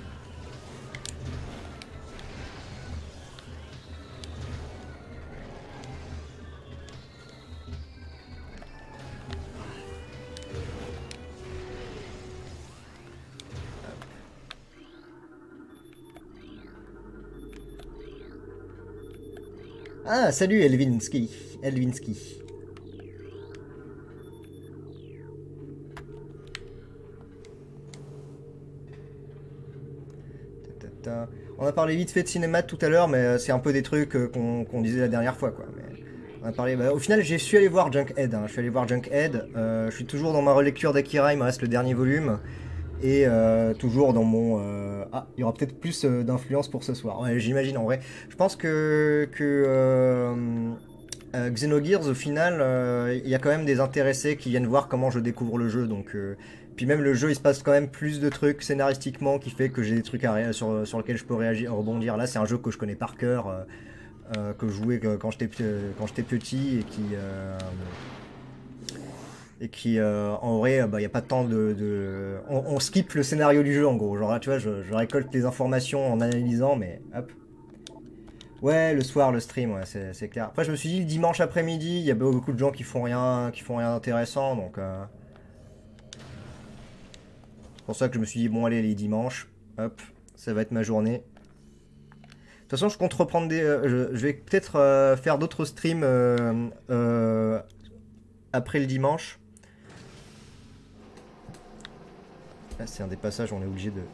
Ah, salut Elvinski. Elvinski. On a parlé vite fait de cinéma tout à l'heure, mais c'est un peu des trucs qu'on qu'on disait la dernière fois, quoi. Mais on a parlé. Bah, au final, j'ai su aller voir Junkhead. Hein. Je suis allé voir Junkhead. Euh, je suis toujours dans ma relecture d'Akira. Il me reste le dernier volume et euh, toujours dans mon. Euh... Ah, il y aura peut-être plus euh, d'influence pour ce soir. Ouais, j'imagine en vrai. Je pense que que euh, euh, Xenogears, au final, euh, il y a quand même des intéressés qui viennent voir comment je découvre le jeu, donc. Euh, puis même le jeu, il se passe quand même plus de trucs scénaristiquement qui fait que j'ai des trucs à ré- sur, sur lesquels je peux réagir, rebondir. Là, c'est un jeu que je connais par cœur, euh, euh, que je jouais que- quand j'étais euh, quand j'étais petit et qui euh, et qui euh, en vrai, bah, il y a pas tant de, de... On, on skip le scénario du jeu en gros. Genre là, tu vois, je, je récolte les informations en analysant, mais hop. Ouais, le soir, le stream, ouais, c'est c'est clair. Après, je me suis dit le dimanche après-midi, il y a beaucoup de gens qui font rien, qui font rien d'intéressant, donc. Euh... C'est pour ça que je me suis dit, bon, allez, les dimanches, hop, ça va être ma journée. De toute façon, je compte reprendre des. Euh, je, je vais peut-être euh, faire d'autres streams euh, euh, après le dimanche. Là, c'est un des passages où on est obligé de.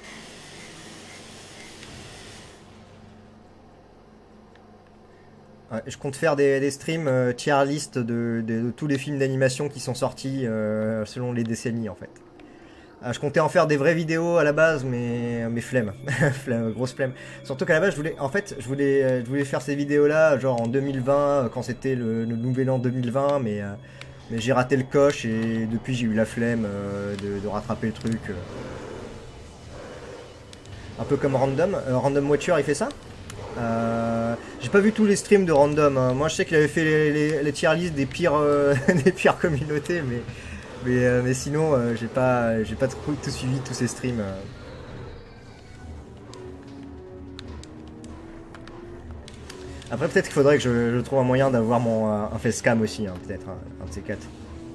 Ouais, Ouais, je compte faire des, des streams euh, tier list de, de, de tous les films d'animation qui sont sortis euh, selon les décennies en fait. Euh, je comptais en faire des vraies vidéos à la base, mais, mais flemme. Flemme, grosse flemme. Surtout qu'à la base, je voulais, en fait, je voulais, euh, je voulais faire ces vidéos-là, genre en deux mille vingt, euh, quand c'était le, le nouvel an deux mille vingt, mais, euh, mais j'ai raté le coche et depuis j'ai eu la flemme euh, de, de rattraper le truc. euh. Un peu comme Random. Euh, Random Watcher, il fait ça. Euh, j'ai pas vu tous les streams de Random. Hein. Moi, je sais qu'il avait fait les, les, les tier lists des pires, euh, des pires communautés, mais. Mais, euh, mais sinon, euh, j'ai pas, j'ai pas trop tout suivi tous ces streams. euh. Après, peut-être qu'il faudrait que je, je trouve un moyen d'avoir mon euh, un facecam aussi, hein, peut-être, hein, un de ces quatre.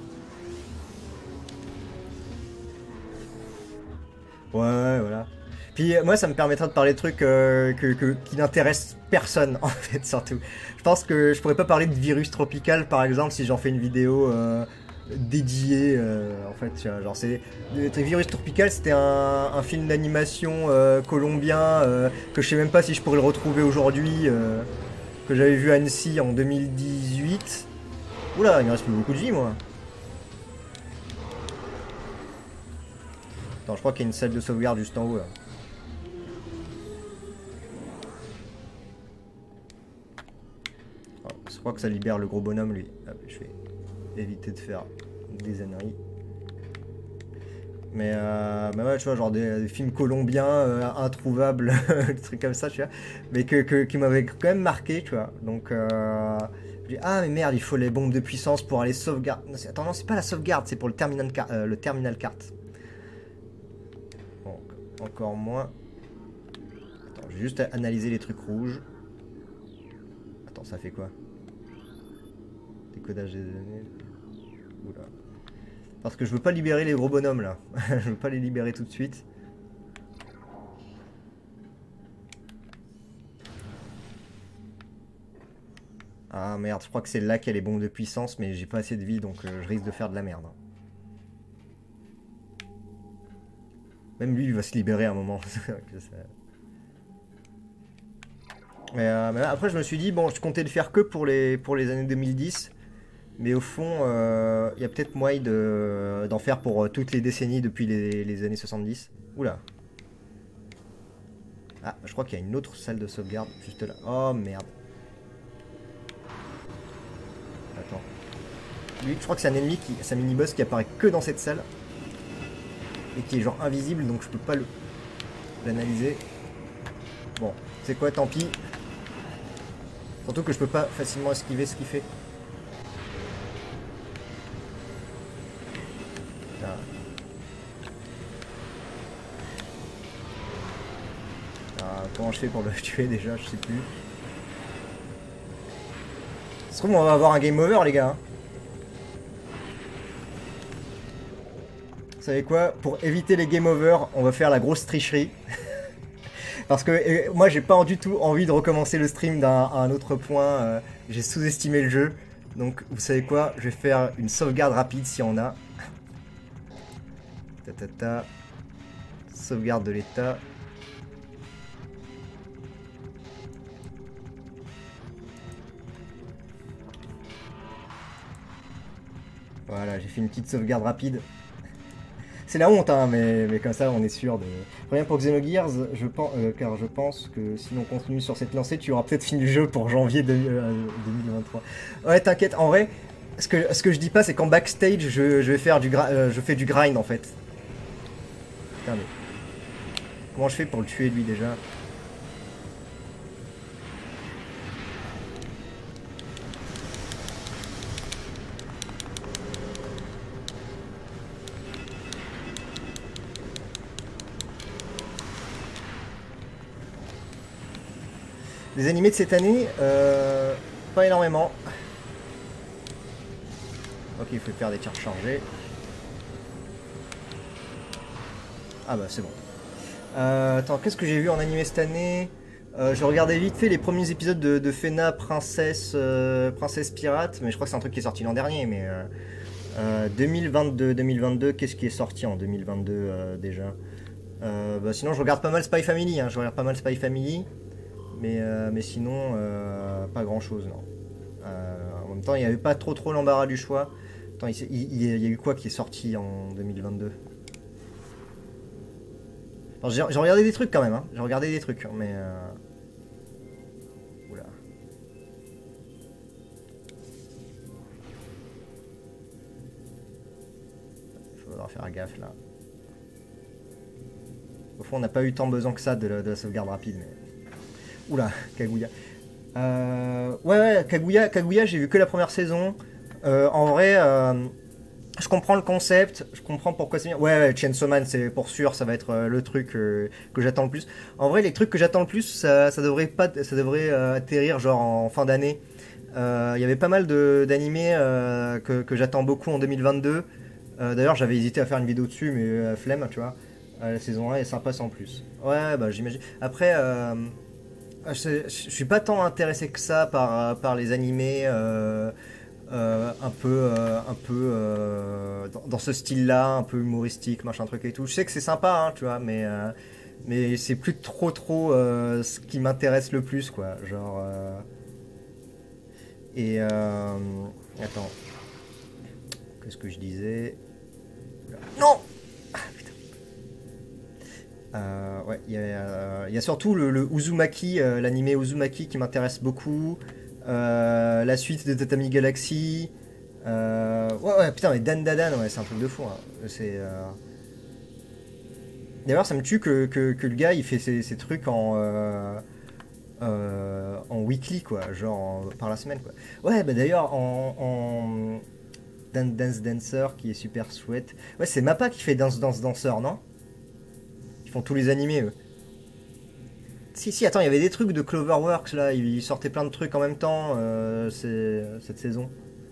Ouais, ouais, voilà. Puis euh, moi, ça me permettra de parler de trucs euh, que, que- qui n'intéressent personne, en fait, surtout. Je pense que je pourrais pas parler de virus tropical, par exemple, si j'en fais une vidéo euh, dédiée, euh, en fait, tu vois, genre c'est... le- le Virus tropical, c'était un, un film d'animation euh, colombien euh, que je sais même pas si je pourrais le retrouver aujourd'hui, euh, que j'avais vu à Annecy en deux mille dix-huit. Oula, il me reste plus beaucoup de vie, moi. Attends, je crois qu'il y a une salle de sauvegarde juste en haut, là. Oh, je crois que ça libère le gros bonhomme, lui. Hop, je vais éviter de faire des âneries. Mais, euh, mais ouais, tu vois, genre des, des films colombiens euh, introuvables, des trucs comme ça, tu vois. Mais que, que- qui m'avaient quand même marqué, tu vois. Donc, euh, je dis, ah, mais merde, il faut les bombes de puissance pour aller sauvegarder. Non, c'est- attends, non, c'est pas la sauvegarde, c'est pour le terminal, car- euh, le terminal carte. Bon, encore moins. Attends, je vais juste analyser les trucs rouges. Attends, ça fait quoi? Décodage des données. Oula. Parce que je veux pas libérer les gros bonhommes là. Je veux pas les libérer tout de suite. Ah merde, je crois que c'est là qu'il y a les bombes de puissance, mais j'ai pas assez de vie donc euh, je risque de faire de la merde. Même lui il va se libérer à un moment. mais, euh, mais après je me suis dit, bon, je comptais le faire que pour les, pour les années deux mille dix. Mais au fond, euh, il y a peut-être moyen de- d'en faire pour euh, toutes les décennies depuis les, les années soixante-dix. Oula. Ah, je crois qu'il y a une autre salle de sauvegarde juste là. Oh merde. Attends. Lui, je crois que c'est un ennemi, qui, c'est un mini-boss qui apparaît que dans cette salle. Et qui est genre invisible, donc je peux pas le l'analyser. Bon, c'est quoi, tant pis. Surtout que je peux pas facilement esquiver ce qu'il fait. Ah. Ah, comment je fais pour le tuer déjà, je sais plus. Ça se trouve, on va avoir un game over, les gars. Vous savez quoi? Pour éviter les game over, on va faire la grosse tricherie. Parce que euh, moi, j'ai pas du tout envie de recommencer le stream d'un à un autre point. euh, j'ai sous-estimé le jeu. Donc, vous savez quoi? Je vais faire une sauvegarde rapide si on a. Ta ta ta. Sauvegarde de l'état. Voilà, j'ai fait une petite sauvegarde rapide. C'est la honte, hein, mais, mais comme ça, on est sûr de... Rien pour Xenogears, je pense, euh, car je pense que si on continue sur cette lancée, tu auras peut-être fini le jeu pour janvier deux mille vingt-trois. Ouais, t'inquiète, en vrai, ce que, ce que je dis pas, c'est qu'en backstage, je, je vais faire du gra- euh, je fais du grind, en fait. Putain, mais... Comment je fais pour le tuer, lui, déjà? Les animés de cette année, euh, pas énormément. Ok, il faut faire des tirs chargés. Ah bah c'est bon. Euh, attends, qu'est-ce que j'ai vu en animé cette année? euh, Je regardais vite fait les premiers épisodes de, de Fena, Princesse, euh, Princesse Pirate, mais je crois que c'est un truc qui est sorti l'an dernier. Mais euh, euh, deux mille vingt-deux, deux mille vingt-deux, qu'est-ce qui est sorti en deux mille vingt-deux euh, déjà? euh, bah, Sinon, je regarde pas mal Spy Family. Hein, je regarde pas mal Spy Family. Mais, euh, mais sinon, euh, pas grand chose, non. Euh, en même temps, il n'y avait pas trop trop l'embarras du choix. Attends, il, il- il y a eu quoi qui est sorti en deux mille vingt-deux? Enfin, j'ai j'ai regardé des trucs quand même, hein. J'ai regardé des trucs, hein, mais... Euh... Oula. Il faudra faire gaffe, là. Au fond, on n'a pas eu tant besoin que ça de la, de la sauvegarde rapide, mais... Oula, Kaguya. Euh... Ouais, ouais, Kaguya, Kaguya j'ai vu que la première saison. Euh, en vrai... Euh... Je comprends le concept, je comprends pourquoi c'est bien. Ouais, ouais, Chainsaw Man, c'est pour sûr, ça va être euh, le truc euh, que j'attends le plus. En vrai, les trucs que j'attends le plus, ça, ça devrait pas, ça devrait euh, atterrir genre en fin d'année. Euh, Il y avait pas mal de d'animés euh, que, que j'attends beaucoup en deux mille vingt-deux. Euh, D'ailleurs, j'avais hésité à faire une vidéo dessus, mais euh, flemme, tu vois. Euh, la saison un est sympa sans plus. Ouais, bah j'imagine. Après, euh, je, je suis pas tant intéressé que ça par, par les animés. Euh, euh, un peu, euh, un peu euh, dans, dans ce style-là, un peu humoristique, machin truc et tout. Je sais que c'est sympa, hein, tu vois, mais, euh, mais c'est plus trop trop euh, ce qui m'intéresse le plus, quoi. Genre. Euh, et. Euh, attends. Qu'est-ce que je disais? Non! Euh, ouais, il y, euh, y a surtout le, le Uzumaki, euh, l'animé Uzumaki qui m'intéresse beaucoup. Euh, la suite de Tatami Galaxy. Euh, ouais, ouais, putain, mais Dan Dadan, ouais, c'est un truc de fou, hein. C'est. Euh... D'ailleurs, ça me tue que, que, que le gars il fait ses, ses trucs en. Euh, euh, en weekly, quoi, genre en- par la semaine, quoi. Ouais, bah d'ailleurs, en. en... Dan- Dance Dancer qui est super chouette. Ouais, c'est Mappa qui fait Dance Dance Dancer, non? Ils font tous les animés, eux. Si, si, attends, il y avait des trucs de Cloverworks là, ils sortaient plein de trucs en même temps euh, c'est- cette saison.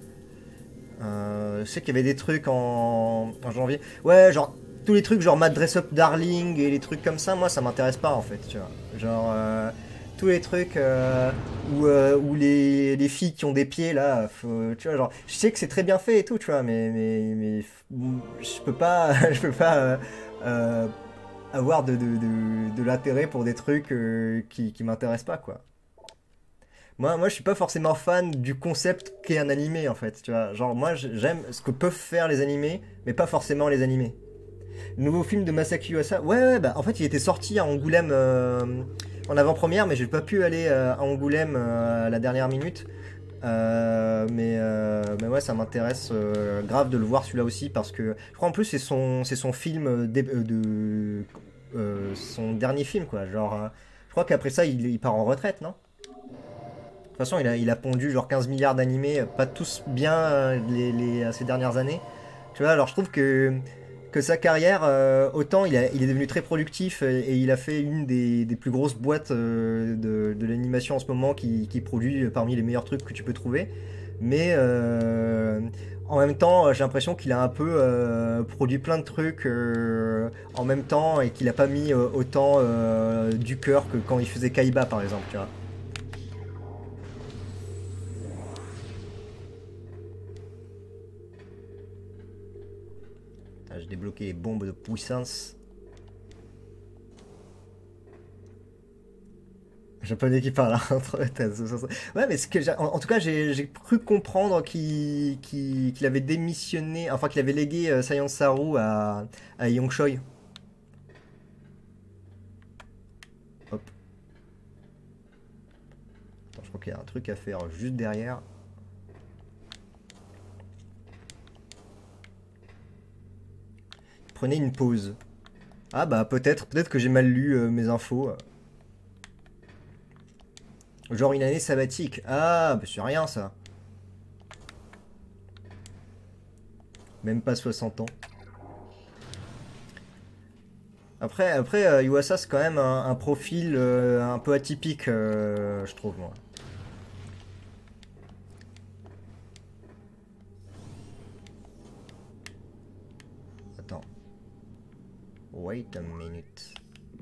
Euh, je sais qu'il y avait des trucs en... en janvier. Ouais, genre tous les trucs genre Mad Dress Up Darling et les trucs comme ça, moi ça m'intéresse pas en fait, tu vois. Genre euh, tous les trucs euh, où, euh, où les, les filles qui ont des pieds là, faut- tu vois, genre je sais que c'est très bien fait et tout, tu vois, mais, mais, mais je peux pas, je peux pas euh, euh, avoir de, de, de, de l'intérêt pour des trucs euh, qui, qui m'intéressent pas, quoi. Moi, moi, je suis pas forcément fan du concept qu'est un animé, en fait, tu vois. Genre, moi, j'aime ce que peuvent faire les animés, mais pas forcément les animés. Le nouveau film de Masaki Yuasa, ouais, ouais, bah, en fait, il était sorti à Angoulême euh, en avant-première, mais j'ai pas pu aller euh, à Angoulême euh, à la dernière minute. Euh, mais, euh, mais ouais, ça m'intéresse euh, grave de le voir celui-là aussi parce que je crois en plus c'est son, c'est son film dé- euh, de, euh, son dernier film quoi. Genre, euh, je crois qu'après ça il, il part en retraite, non? De toute façon, il a, il a pondu genre quinze milliards d'animés, pas tous bien euh, les, les- ces dernières années. Tu vois, alors je trouve que, que sa carrière, euh, autant il, a- il est devenu très productif et, et il a fait une des, des plus grosses boîtes euh, de, de l'animation en ce moment qui, qui produit parmi les meilleurs trucs que tu peux trouver. Mais euh, en même temps, j'ai l'impression qu'il a un peu euh, produit plein de trucs euh, en même temps et qu'il a pas mis euh, autant euh, du cœur que quand il faisait Kaiba par exemple, tu vois. Ah, j'ai débloqué les bombes de puissance. Japonais qui parle entre ouais, mais ce que j'ai- en, en tout cas, j'ai j'ai cru comprendre qu'il qu'il- qu'il avait démissionné, enfin qu'il avait légué euh, Science Saru à, à Yong Choi. Hop. Attends, je crois qu'il y a un truc à faire juste derrière. Prenez une pause. Ah bah peut-être, peut-être que j'ai mal lu euh, mes infos. Genre une année sabbatique. Ah, bah c'est rien ça. Même pas soixante ans. Après, après euh, Iwasa, c'est quand même un, un profil euh, un peu atypique, euh, je trouve, moi. Attends. Wait a minute.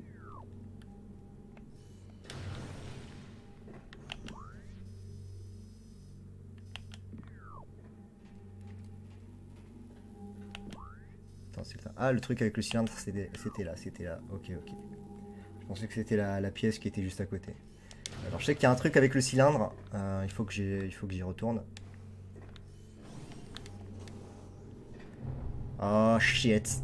Attends, c'est ça. Ah, le truc avec le cylindre, c'était c'était là, c'était là. Ok, ok. Je pensais que c'était la, la pièce qui était juste à côté. Alors je sais qu'il y a un truc avec le cylindre, euh, il faut que j'y, il faut que j'y retourne. Oh shit.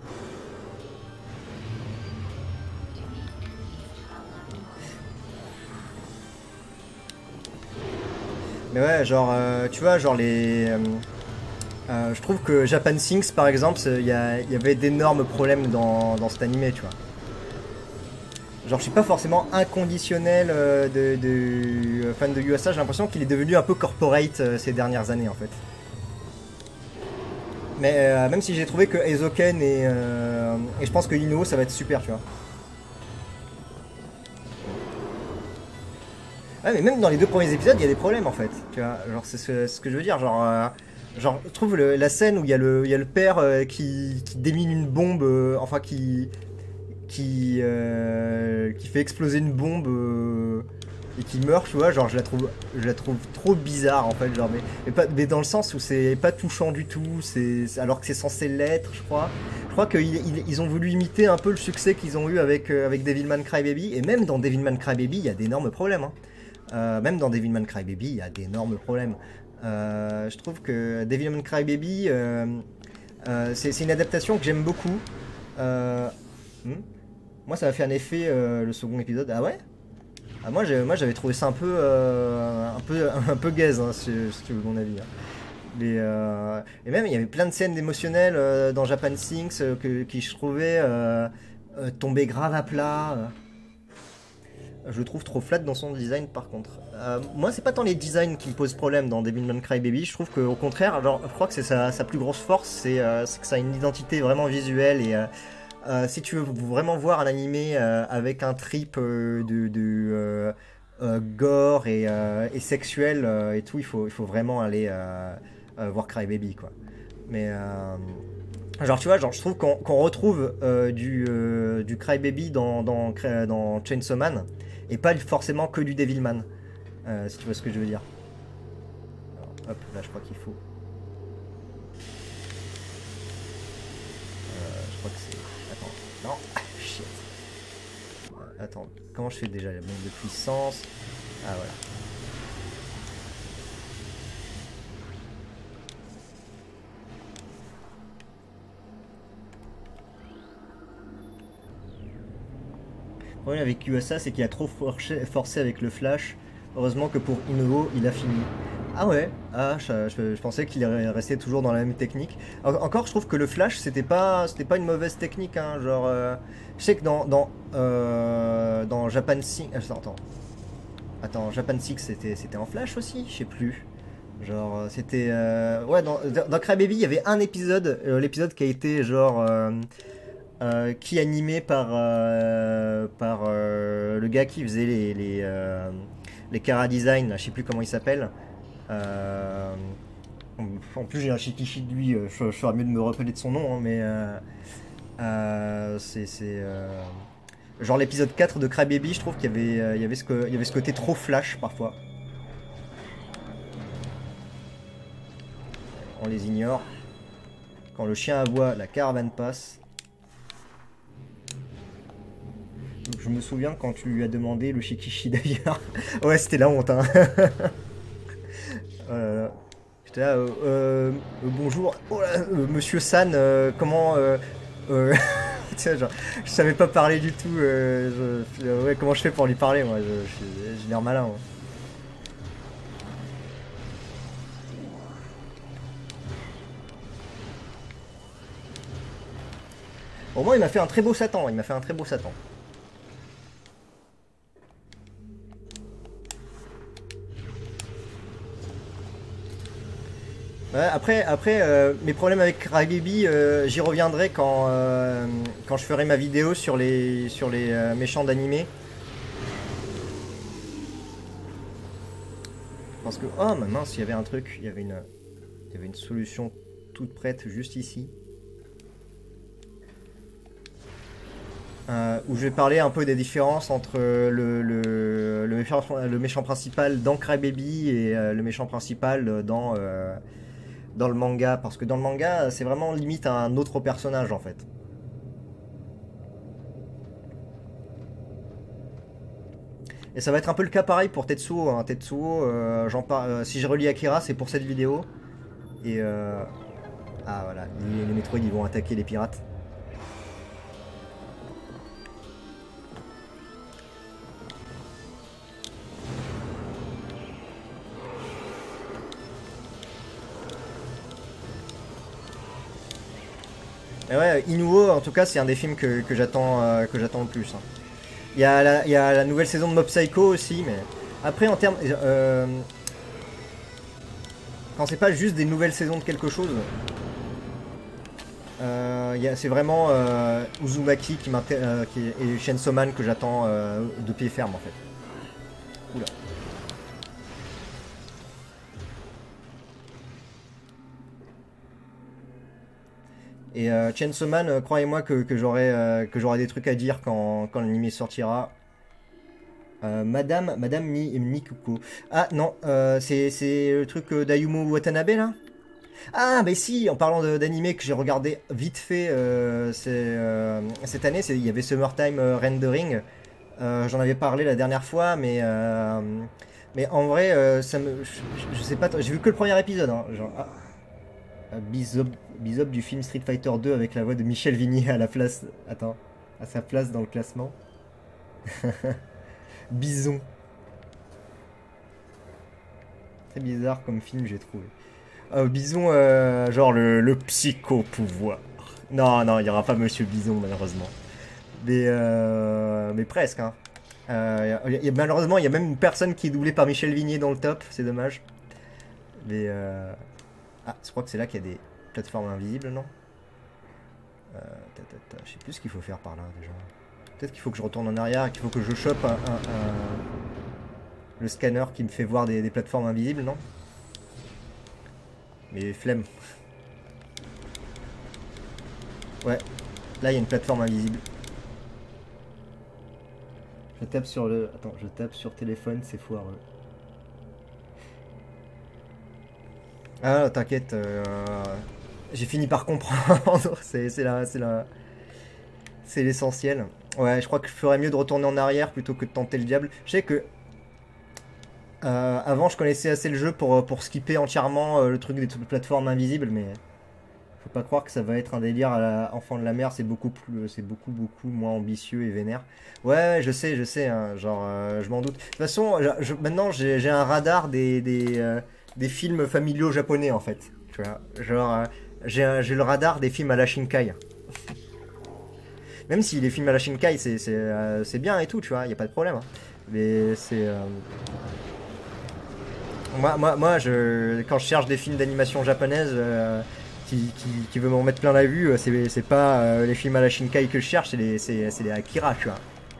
Mais ouais, genre, euh, tu vois, genre les... euh, euh, je trouve que Japan Sinks, par exemple, il y, a- y avait d'énormes problèmes dans, dans cet animé, tu vois. Genre, je suis pas forcément inconditionnel euh, de, de- euh, fan de U S A, j'ai l'impression qu'il est devenu un peu corporate euh, ces dernières années, en fait. Mais euh, même si j'ai trouvé que Eizouken et, euh, et je pense que Ino, ça va être super, tu vois. Ouais, mais même dans les deux premiers épisodes, il y a des problèmes en fait. Tu vois, genre c'est ce, ce que je veux dire. Genre, euh, genre je trouve le- la scène où il y a le, il y a le père euh, qui, qui démine une bombe, euh, enfin qui, qui, euh, qui fait exploser une bombe euh, et qui meurt. Tu vois, genre je la trouve, je la trouve trop bizarre en fait. Genre, mais, mais pas, mais dans le sens où c'est pas touchant du tout. C'est alors que c'est censé l'être, je crois. Je crois qu'ils ils, ils ont voulu imiter un peu le succès qu'ils ont eu avec, euh, avec Devilman Crybaby. Et même dans Devilman Crybaby, il y a d'énormes problèmes. Hein. Euh, même dans Devilman Crybaby, il y a d'énormes problèmes. Euh, je trouve que Devilman Crybaby, euh, euh, c'est c'est une adaptation que j'aime beaucoup. Euh, hmm Moi, ça m'a fait un effet euh, le second épisode. Ah ouais. Ah, moi, j'ai- moi, j'avais trouvé ça un peu, euh, un peu, un peu gaze, hein, si, si tu veux mon avis. Hein. Mais, euh, et même, il y avait plein de scènes émotionnelles euh, dans Japan Sinks euh, que, qui je trouvais euh, euh, tomber grave à plat. euh. Je le trouve trop flat dans son design par contre. Euh, moi c'est pas tant les designs qui me posent problème dans Devilman Crybaby, je trouve qu'au contraire, alors, je crois que c'est sa, sa plus grosse force, c'est euh, que ça a une identité vraiment visuelle et euh, euh, si tu veux vraiment voir un animé euh, avec un trip euh, de, de euh, euh, gore et, euh, et sexuel euh, et tout, il faut, il faut vraiment aller euh, euh, voir Crybaby quoi. Mais euh, genre tu vois, genre je trouve qu'on qu'on retrouve euh, du, euh, du Crybaby dans, dans, dans Chainsaw Man et pas forcément que du Devilman, euh, si tu vois ce que je veux dire. Alors, hop, là je crois qu'il faut. Euh, je crois que c'est. Attends, non, shit. Euh, attends, comment je fais déjà la bombe de puissance? Ah voilà. Le problème avec U S A, c'est qu'il a trop forcé, forcé avec le flash. Heureusement que pour Inoue, il a fini. Ah ouais, ah, je, je- je pensais qu'il restait toujours dans la même technique. En- encore, je trouve que le flash, c'était pas, c'était pas une mauvaise technique. Hein, genre, euh, je sais que dans, dans, euh, dans Japan Six, attends, attends, attends, Japan Six, c'était, c'était en flash aussi, je sais plus. Genre, euh, c'était, euh, ouais, dans, dans Crybaby, il y avait un épisode, euh, l'épisode qui a été genre. euh, euh, qui est animé par, euh, par euh, le gars qui faisait les, les, euh, les Kara Design, là, je sais plus comment il s'appelle. Euh, en plus, j'ai un shikishi de lui, euh, je, je ferais mieux de me rappeler de son nom, hein, mais euh, euh, c'est. c'est, euh, genre l'épisode quatre de Crybaby, je trouve qu'il y avait, euh, il y avait, ce, que- il y avait ce côté trop flash parfois. On les ignore. Quand le chien aboie, la caravane passe. Je me souviens quand tu lui as demandé le shikishi d'ailleurs. Ouais, c'était la honte. Hein. Euh, J'étais là, euh, euh, euh, bonjour, oh là, euh, monsieur San, euh, comment. Euh, euh, tiens, genre, je savais pas parler du tout. Euh, je- euh, ouais, comment je fais pour lui parler, moi? Je- je- J'ai l'air malin. Moi. Au moins, il m'a fait un très beau Satan. Il m'a fait un très beau Satan. Ouais, après, après euh, mes problèmes avec Crybaby, euh, j'y reviendrai quand, euh, quand je ferai ma vidéo sur les, sur les euh, méchants d'animé. Parce que, oh ma mince, il y avait un truc, il y avait une, il y avait une solution toute prête juste ici. Euh, où je vais parler un peu des différences entre le, le, le, méchant, le méchant principal dans Crybaby et euh, le méchant principal dans, euh, dans le manga. Parce que dans le manga, c'est vraiment limite un autre personnage en fait. Et ça va être un peu le cas pareil pour Tetsuo. Hein. Tetsuo, euh, j'en par... euh, si je relis Akira, c'est pour cette vidéo. Et euh... ah voilà, les, les Metroid ils vont attaquer les pirates. Et ouais, Inuo, en tout cas, c'est un des films que, que j'attends euh, que j'attends le plus. Hein. Il y, a la, il y a la nouvelle saison de Mob Psycho aussi, mais après en termes, euh, quand c'est pas juste des nouvelles saisons de quelque chose, euh, c'est vraiment euh, Uzumaki qui euh, qui, et Chainsaw Man que j'attends euh, de pied ferme en fait. Oula. Et euh, Chainsaw Man, euh, croyez-moi que, que j'aurai euh, que j'aurai des trucs à dire quand, quand l'anime sortira. Euh, Madame, Madame Mi, Mikuko. Ah non, euh, c'est le truc euh, d'Ayumu Watanabe là. Ah mais si, en parlant d'anime que j'ai regardé vite fait euh, euh, cette année, il y avait Summertime euh, Rendering. Euh, J'en avais parlé la dernière fois, mais euh, mais en vrai, euh, ça me, je, je sais pas, j'ai vu que le premier épisode. Hein, genre, ah, Bishop, Bishop du film Street Fighter deux avec la voix de Michel Vigny à la place, attends, à sa place dans le classement. Bison. Très bizarre comme film, j'ai trouvé. Euh, Bison, euh, genre le, le psycho-pouvoir. Non, non, il n'y aura pas Monsieur Bison, malheureusement. Mais, euh, mais presque, hein. Euh, y a, malheureusement, il y a même une personne qui est doublée par Michel Vigné dans le top, c'est dommage. Mais, euh... ah, je crois que c'est là qu'il y a des plateformes invisibles, non euh, ta, ta, ta, je sais plus ce qu'il faut faire par là, déjà. Peut-être qu'il faut que je retourne en arrière et qu'il faut que je chope un, un, un... le scanner qui me fait voir des, des plateformes invisibles, non? Mais flemme. Ouais, là il y a une plateforme invisible. Je tape sur le... Attends, je tape sur téléphone, c'est foireux. Ah, t'inquiète, euh... j'ai fini par comprendre. c'est la... c'est la... c'est l'essentiel. Ouais, je crois que je ferais mieux de retourner en arrière plutôt que de tenter le diable. Je sais que... Euh, avant, je connaissais assez le jeu pour, pour skipper entièrement euh, le truc des plateformes invisibles, mais... Faut pas croire que ça va être un délire à la enfant de la mer, c'est beaucoup plus, c'est beaucoup beaucoup moins ambitieux et vénère. Ouais, je sais, je sais, hein, genre, euh, je m'en doute. De toute façon, je, je, maintenant j'ai un radar des des, euh, des films familiaux japonais en fait. Tu vois, genre, euh, j'ai le radar des films à la Shinkai. Même si les films à la Shinkai c'est c'est euh, bien et tout, tu vois, y a pas de problème. Hein. Mais c'est euh... moi moi moi je quand je cherche des films d'animation japonaise. Euh, Qui, qui, qui veut m'en mettre plein la vue, c'est pas euh, les films à la Shinkai que je cherche, c'est les, les Akira, tu vois.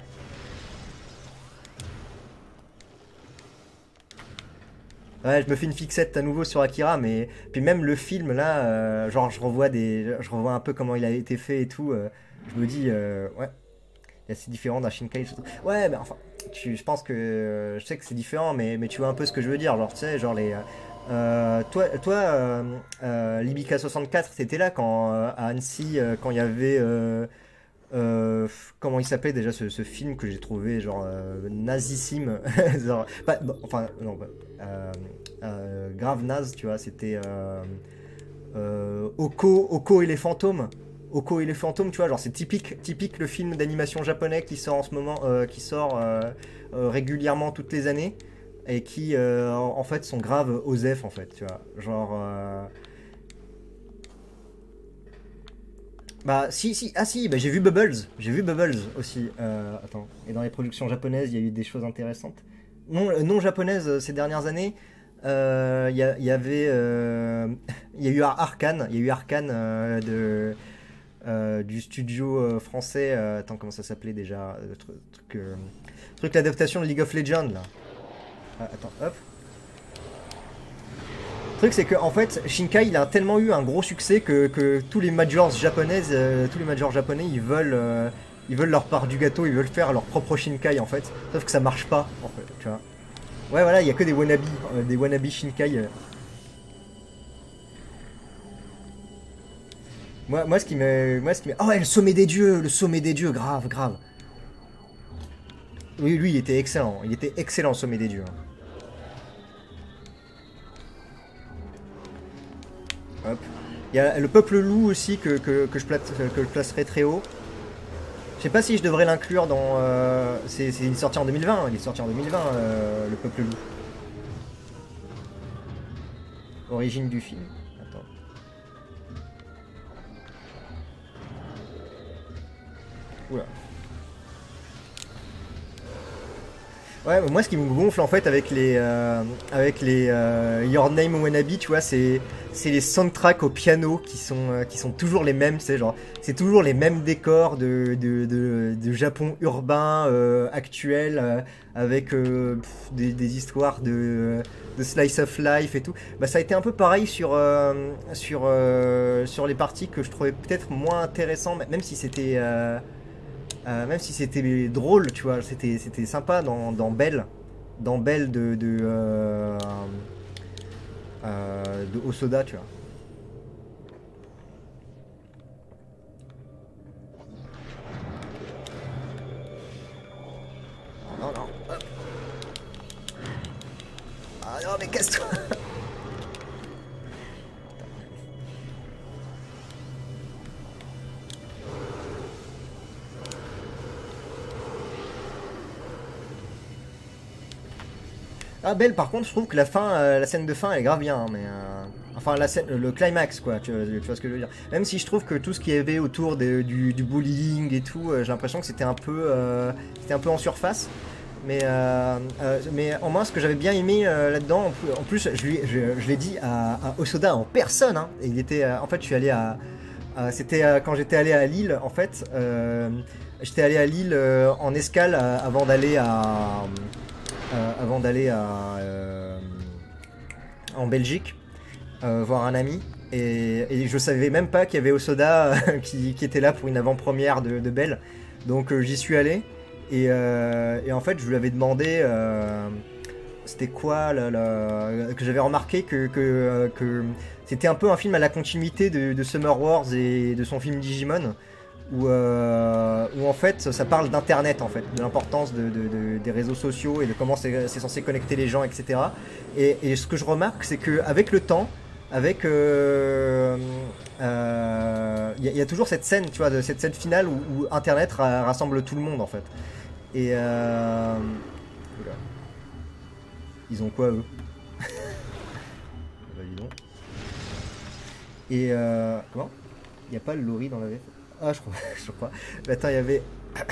Ouais, je me fais une fixette à nouveau sur Akira, mais puis même le film là, euh, genre je revois des, je revois un peu comment il a été fait et tout. Euh, je me dis, euh, ouais, c'est assez différent d'un Shinkai. Ouais, mais enfin, tu, je pense que, euh, je sais que c'est différent, mais, mais tu vois un peu ce que je veux dire, genre tu sais, genre les. Euh, toi, toi euh, euh, Libica soixante-quatre, t'étais là quand euh, à Annecy, euh, quand il y avait euh, euh, comment il s'appelait déjà ce, ce film que j'ai trouvé genre euh, nazissime, genre, pas, bon, enfin non, bah, euh, euh, grave naze, tu vois, c'était euh, euh, Oko, Oko et les fantômes. Oko et les fantômes, tu vois, genre c'est typique, typique le film d'animation japonais qui sort en ce moment, euh, qui sort euh, euh, régulièrement toutes les années et qui euh, en fait sont grave osef en fait, tu vois, genre euh... bah si si ah si bah, j'ai vu Bubbles, j'ai vu Bubbles aussi, euh, attends, et dans les productions japonaises il y a eu des choses intéressantes non non japonaises ces dernières années. Il euh, y, y avait euh... il y a eu Arcane, il y a eu Arcane euh, de euh, du studio euh, français, euh... attends comment ça s'appelait déjà, le truc truc, euh... truc l'adaptation de League of Legends là. Ah, attends, hop. Le truc c'est que en fait Shinkai il a tellement eu un gros succès que, que tous les majors japonaises, euh, tous les majors japonais ils veulent euh, ils veulent leur part du gâteau, ils veulent faire leur propre Shinkai en fait. Sauf que ça marche pas en fait, tu vois. Ouais voilà, il y a que des wannabe, euh, des wannabe Shinkai. Euh. Moi, moi ce qui me. Moi ce qui me. Oh ouais, le sommet des dieux, le sommet des dieux, grave, grave. Oui, lui, il était excellent. Il était excellent au Sommet des Dieux. Hop. Il y a le Peuple Loup aussi que, que, que je, place, que je placerai très haut. Je sais pas si je devrais l'inclure dans... Euh, c'est une sortie en deux mille vingt, hein, il est sorti en deux mille vingt, euh, le Peuple Loup. Origine du film. Attends. Oula. Ouais, moi ce qui me gonfle en fait avec les euh, avec les euh, Your Name Wannabe, tu vois, c'est c'est les soundtracks au piano qui sont euh, qui sont toujours les mêmes, c'est genre c'est toujours les mêmes décors de de, de, de Japon urbain euh, actuel euh, avec euh, pff, des, des histoires de de slice of life et tout. Bah ça a été un peu pareil sur euh, sur euh, sur les parties que je trouvais peut-être moins intéressant, même si c'était euh, euh, même si c'était drôle, tu vois, c'était c'était sympa dans, dans Belle, dans Belle de de, euh, euh, de Osoda, tu vois. Non, non. Hop. Ah non, mais casse-toi. Ah Belle, par contre, je trouve que la fin, euh, la scène de fin, elle est grave bien, hein, mais euh, enfin la scène, le climax, quoi. Tu, tu vois ce que je veux dire. Même si je trouve que tout ce qu'il y avait autour de- du, du bullying et tout, euh, j'ai l'impression que c'était un peu, euh, c'était un peu en surface. Mais, euh, euh, mais en moins, ce que j'avais bien aimé euh, là-dedans, en plus, en plus, je, lui- je, je l'ai dit à, à Osoda en personne. Hein, et il était, euh, en fait, je suis allé à, à- c'était euh, quand j'étais allé à Lille, en fait. Euh, j'étais allé à Lille euh, en escale euh, avant d'aller à, euh, avant d'aller à, euh, en Belgique euh, voir un ami. Et, et je savais même pas qu'il y avait Osoda qui, qui était là pour une avant-première de, de Belle. Donc euh, j'y suis allé. Et, euh, et en fait, je lui avais demandé, euh, c'était quoi, là, là, que j'avais remarqué que, que, euh, que c'était un peu un film à la continuité de, de Summer Wars et de son film Digimon, où, euh, où en fait ça parle d'internet, en fait, de l'importance de, de- de- des réseaux sociaux et de comment c'est c'est censé connecter les gens, et cetera. Et, et ce que je remarque, c'est qu'avec le temps, avec euh, euh, il y, a- il y a toujours cette scène, tu vois, de cette scène finale où, où internet ra- rassemble tout le monde, en fait. Et euh... oula. Ils ont quoi, eux? Bah, dis donc. Et euh... comment? Il n'y a pas le lori dans la V F? Ah, je crois, je crois. Mais attends, il y avait...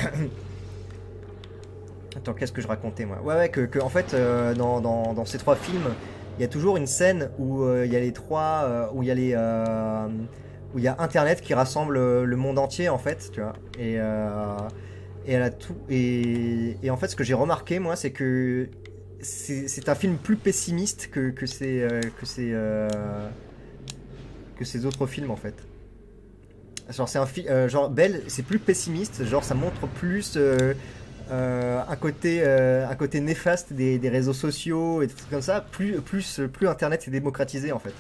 Attends, qu'est-ce que je racontais, moi? Ouais, ouais, que, que, en fait, euh, dans, dans, dans ces trois films, il y a toujours une scène où euh, il y a les trois... euh, où il y a les... euh, où il y a Internet qui rassemble euh, le monde entier, en fait, tu vois. Et... Euh, et elle a tout. Et, et en fait, ce que j'ai remarqué, moi, c'est que c'est c'est un film plus pessimiste que, que ces euh, que ces euh, que ces autres films, en fait. Genre c'est un fi- euh, genre Belle, c'est plus pessimiste. Genre ça montre plus euh, euh, un côté euh, un côté néfaste des, des réseaux sociaux et des trucs comme ça. Plus plus plus Internet s'est démocratisé, en fait.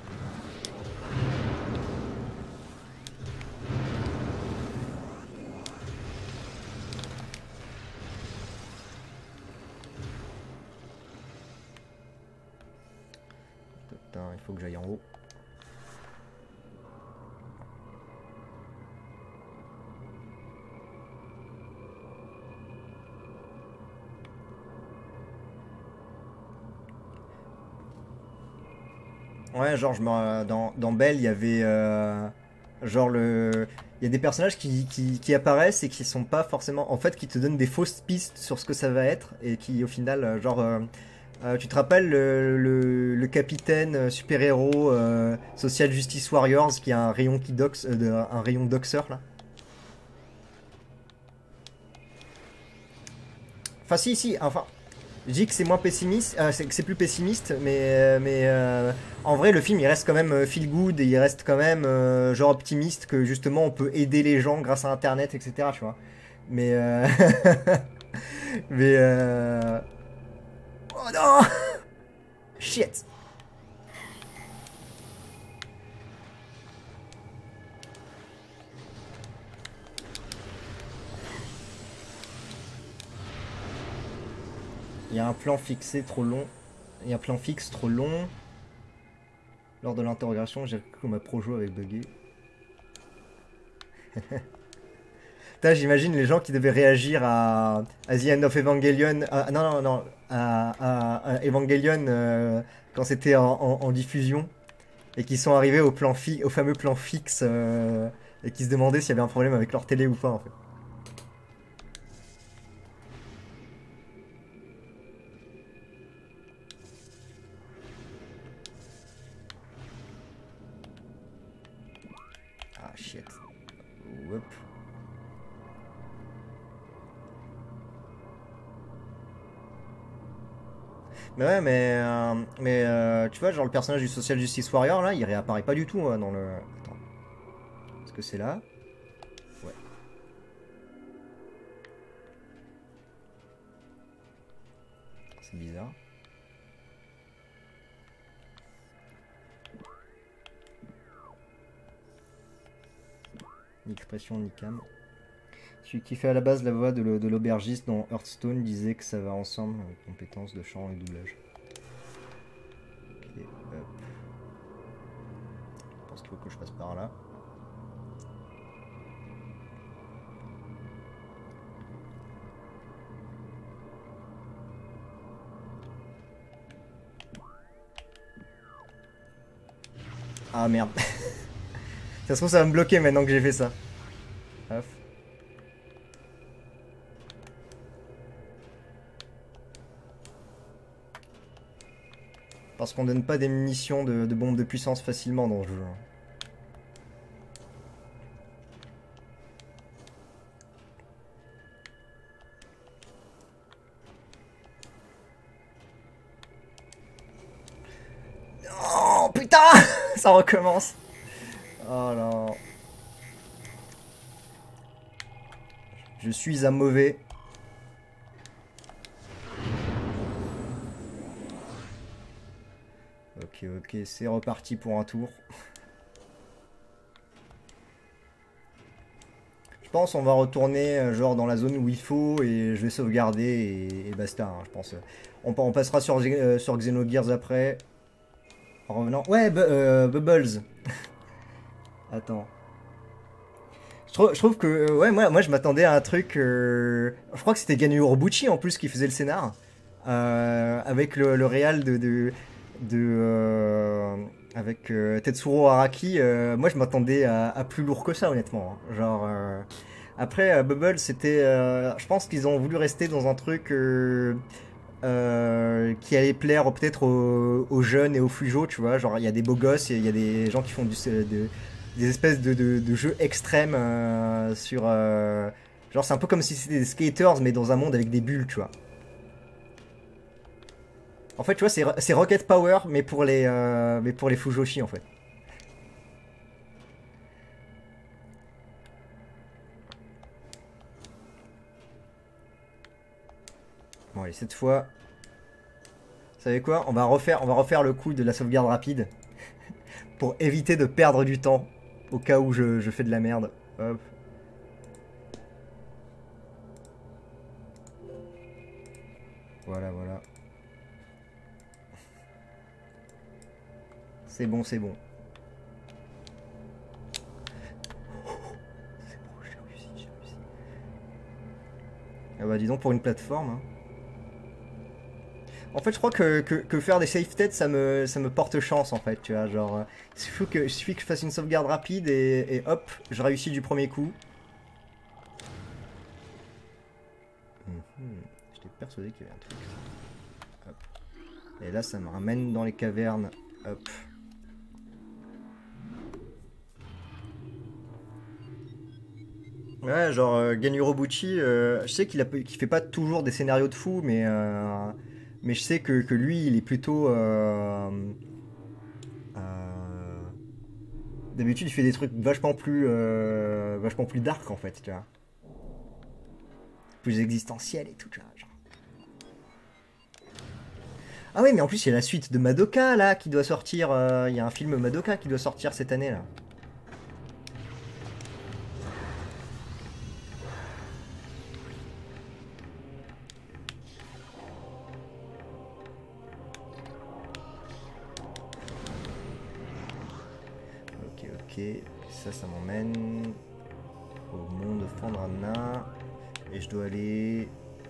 Putain, il faut que j'aille en haut. Ouais, genre, je me- dans, dans Belle, il y avait. euh, genre, le. Il y a des personnages qui, qui, qui apparaissent et qui sont pas forcément. En fait, qui te donnent des fausses pistes sur ce que ça va être. Et qui, au final, euh, genre. euh, euh, tu te rappelles le, le, le capitaine euh, super-héros euh, Social Justice Warriors qui a un rayon qui dox, euh, de- un rayon doxeur là? Enfin, si, si, enfin. Je dis que c'est moins pessimiste, euh, c'est que c'est plus pessimiste, mais, euh, mais euh, en vrai, le film il reste quand même euh, feel good et il reste quand même euh, genre optimiste que justement on peut aider les gens grâce à Internet, et cetera. Tu vois. Mais euh, mais euh... oh non, shit. Il y a un plan fixé trop long. Il y a un plan fixe trop long. Lors de l'interrogation, j'ai cru que ma projo avait bugué. J'imagine les gens qui devaient réagir à, à The End of Evangelion. À, non, non, non. À, à, à Evangelion euh, quand c'était en, en, en diffusion. Et qui sont arrivés au, plan fi au fameux plan fixe. Euh, et qui se demandaient s'il y avait un problème avec leur télé ou pas en fait. Ah shit. Hop. Mais ouais, mais, euh, mais euh, tu vois, genre le personnage du Social Justice Warrior, là, il réapparaît pas du tout hein, dans le... Attends. Est-ce que c'est là? Ouais. C'est bizarre. Ni expression, ni cam. Celui qui fait à la base la voix de l'aubergiste dans Hearthstone disait que ça va ensemble avec compétences de chant et doublage. Ok, hop. Je pense qu'il faut que je passe par là. Ah merde. Ça se trouve ça va me bloquer maintenant que j'ai fait ça. Hop. Parce qu'on donne pas des munitions de, de bombes de puissance facilement dans le jeu. Oh putain. Ça recommence. Oh là. Je suis un mauvais. Ok, ok, c'est reparti pour un tour. Je pense on va retourner genre dans la zone où il faut et je vais sauvegarder et, et basta, hein, je pense. On, on passera sur, euh, sur Xenogears après. En revenant... Ouais, bu euh, Bubbles. Attends. Je trouve, je trouve que... Ouais, moi, moi je m'attendais à un truc... Euh, je crois que c'était Ganyu Urobuchi en plus qui faisait le scénar. Euh, avec le, le réal de... de, de euh, avec euh, Tetsuro Araki. Euh, moi je m'attendais à, à plus lourd que ça honnêtement. Hein. Genre... Euh, après, euh, Bubble, c'était... Euh, je pense qu'ils ont voulu rester dans un truc... Euh, Euh, qui allait plaire peut-être aux, aux jeunes et aux fujo, tu vois. Genre, il y a des beaux gosses, il y a des gens qui font du, de, des espèces de, de, de jeux extrêmes euh, sur. Euh, genre, c'est un peu comme si c'était des skaters, mais dans un monde avec des bulles, tu vois. En fait, tu vois, c'est Rocket Power, mais pour les, euh, mais pour les fujoshi, en fait. Bon, allez, cette fois. Vous savez quoi, on va refaire, on va refaire le coup de la sauvegarde rapide pour éviter de perdre du temps au cas où je, je fais de la merde. Hop. Voilà, voilà. C'est bon, c'est bon. C'est bon, j'ai réussi, j'ai réussi. Ah bah dis donc pour une plateforme. Hein. En fait, je crois que, que, que faire des save states, ça me, ça me porte chance en fait, tu vois. Genre, euh, il suffit que, il suffit que je fasse une sauvegarde rapide et, et hop, je réussis du premier coup. Mm-hmm. J'étais persuadé qu'il y avait un truc. Hop. Et là, ça me ramène dans les cavernes. Hop. Ouais, genre euh, Gen Urobuchi, euh, je sais qu'il qu'il fait pas toujours des scénarios de fou, mais euh, mais je sais que, que lui, il est plutôt euh, euh, d'habitude, il fait des trucs vachement plus euh, vachement plus dark en fait, tu vois, plus existentiel et tout, tu vois. Genre. Ah oui, mais en plus il y a la suite de Madoka là qui doit sortir. Euh, il y a un film Madoka qui doit sortir cette année là. Ok, ça, ça m'emmène au monde de Fandrana. Et je dois aller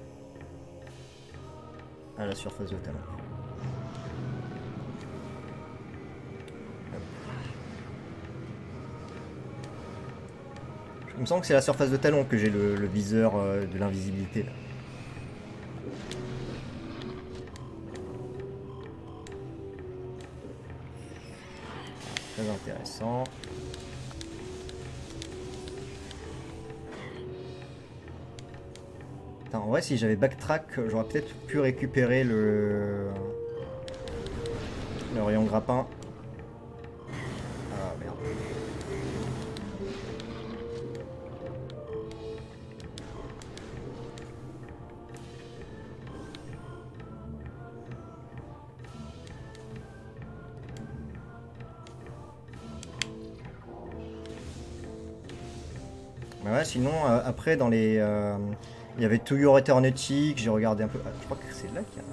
à la surface de talent. Il me semble que c'est la surface de talon que j'ai le, le viseur euh, de l'invisibilité là. Très intéressant. Putain, en vrai, si j'avais backtrack, j'aurais peut-être pu récupérer le... le rayon grappin. Ah merde. Bah ouais, sinon, euh, après, dans les... Euh, il y avait To Your Eternity, que j'ai regardé un peu... Ah, je crois que c'est là qu'il y a...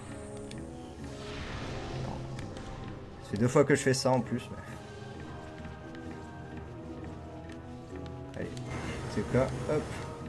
Non. Ça fait deux fois que je fais ça en plus. Mais... Allez, c'est quoi? Hop.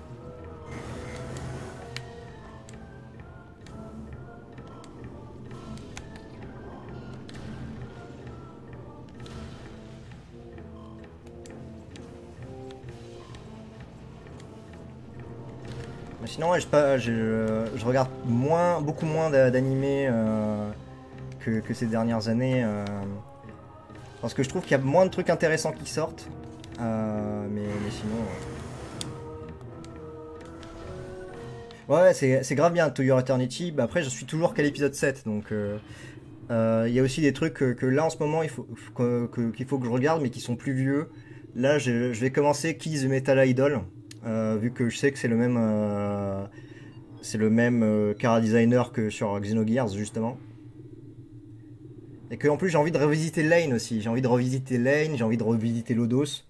Sinon, ouais, je, pas, je, je regarde moins, beaucoup moins d'animés euh, que, que ces dernières années. Euh, parce que je trouve qu'il y a moins de trucs intéressants qui sortent. Euh, mais, mais sinon... Euh... Ouais, c'est grave bien, To Your Eternity. Bah, après, je suis toujours qu'à l'épisode sept. Donc, il euh, euh, y a aussi des trucs que, que là, en ce moment, il faut qu'il que, qu'il faut que je regarde, mais qui sont plus vieux. Là, je, je vais commencer Kiss the Metal Idol. Euh, vu que je sais que c'est le même euh, c'est le même euh, Chara designer que sur Xenogears justement, et que en plus j'ai envie de revisiter Lane aussi, j'ai envie de revisiter Lane, j'ai envie de revisiter Lodos.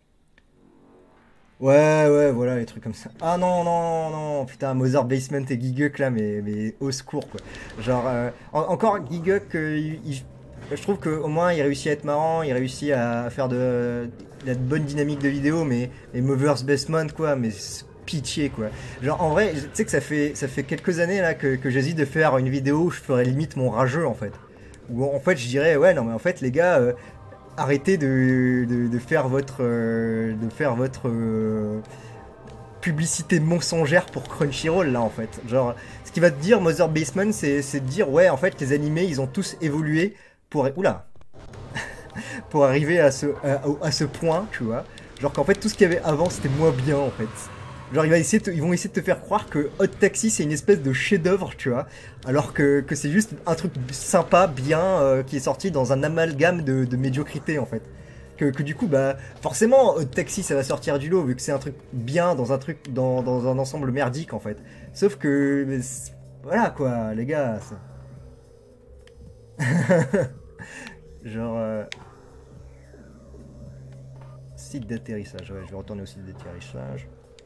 Ouais ouais voilà les trucs comme ça. Ah non non non putain, Mother Basement et Gigguk là, mais, mais au secours quoi. Genre euh, en, encore Gigguk euh, il, il, je trouve qu'au moins il réussit à être marrant, il réussit à faire de la bonne dynamique de vidéo, mais, mais Mother's Basement quoi, mais pitié quoi. Genre en vrai, tu sais que ça fait, ça fait quelques années là que, que j'hésite de faire une vidéo où je ferais limite mon rageux en fait. Où en fait je dirais ouais non mais en fait les gars, euh, arrêtez de, de, de faire votre, euh, de faire votre euh, publicité mensongère pour Crunchyroll là en fait. Genre ce qui va te dire Mother Basement, c'est de dire ouais en fait les animés ils ont tous évolué pour... Oula pour arriver à ce, à, à ce point, tu vois. Genre qu'en fait, tout ce qu'il y avait avant, c'était moins bien, en fait. Genre, ils, va essayer de, ils vont essayer de te faire croire que Hot Taxi, c'est une espèce de chef-d'œuvre, tu vois. Alors que, que c'est juste un truc sympa, bien, euh, qui est sorti dans un amalgame de, de médiocrité, en fait. Que, que du coup, bah, forcément, Hot Taxi, ça va sortir du lot, vu que c'est un truc bien dans un truc, dans, dans un ensemble merdique, en fait. Sauf que, voilà, quoi, les gars. Genre... Euh... Site d'atterrissage, ouais, je vais retourner au site d'atterrissage.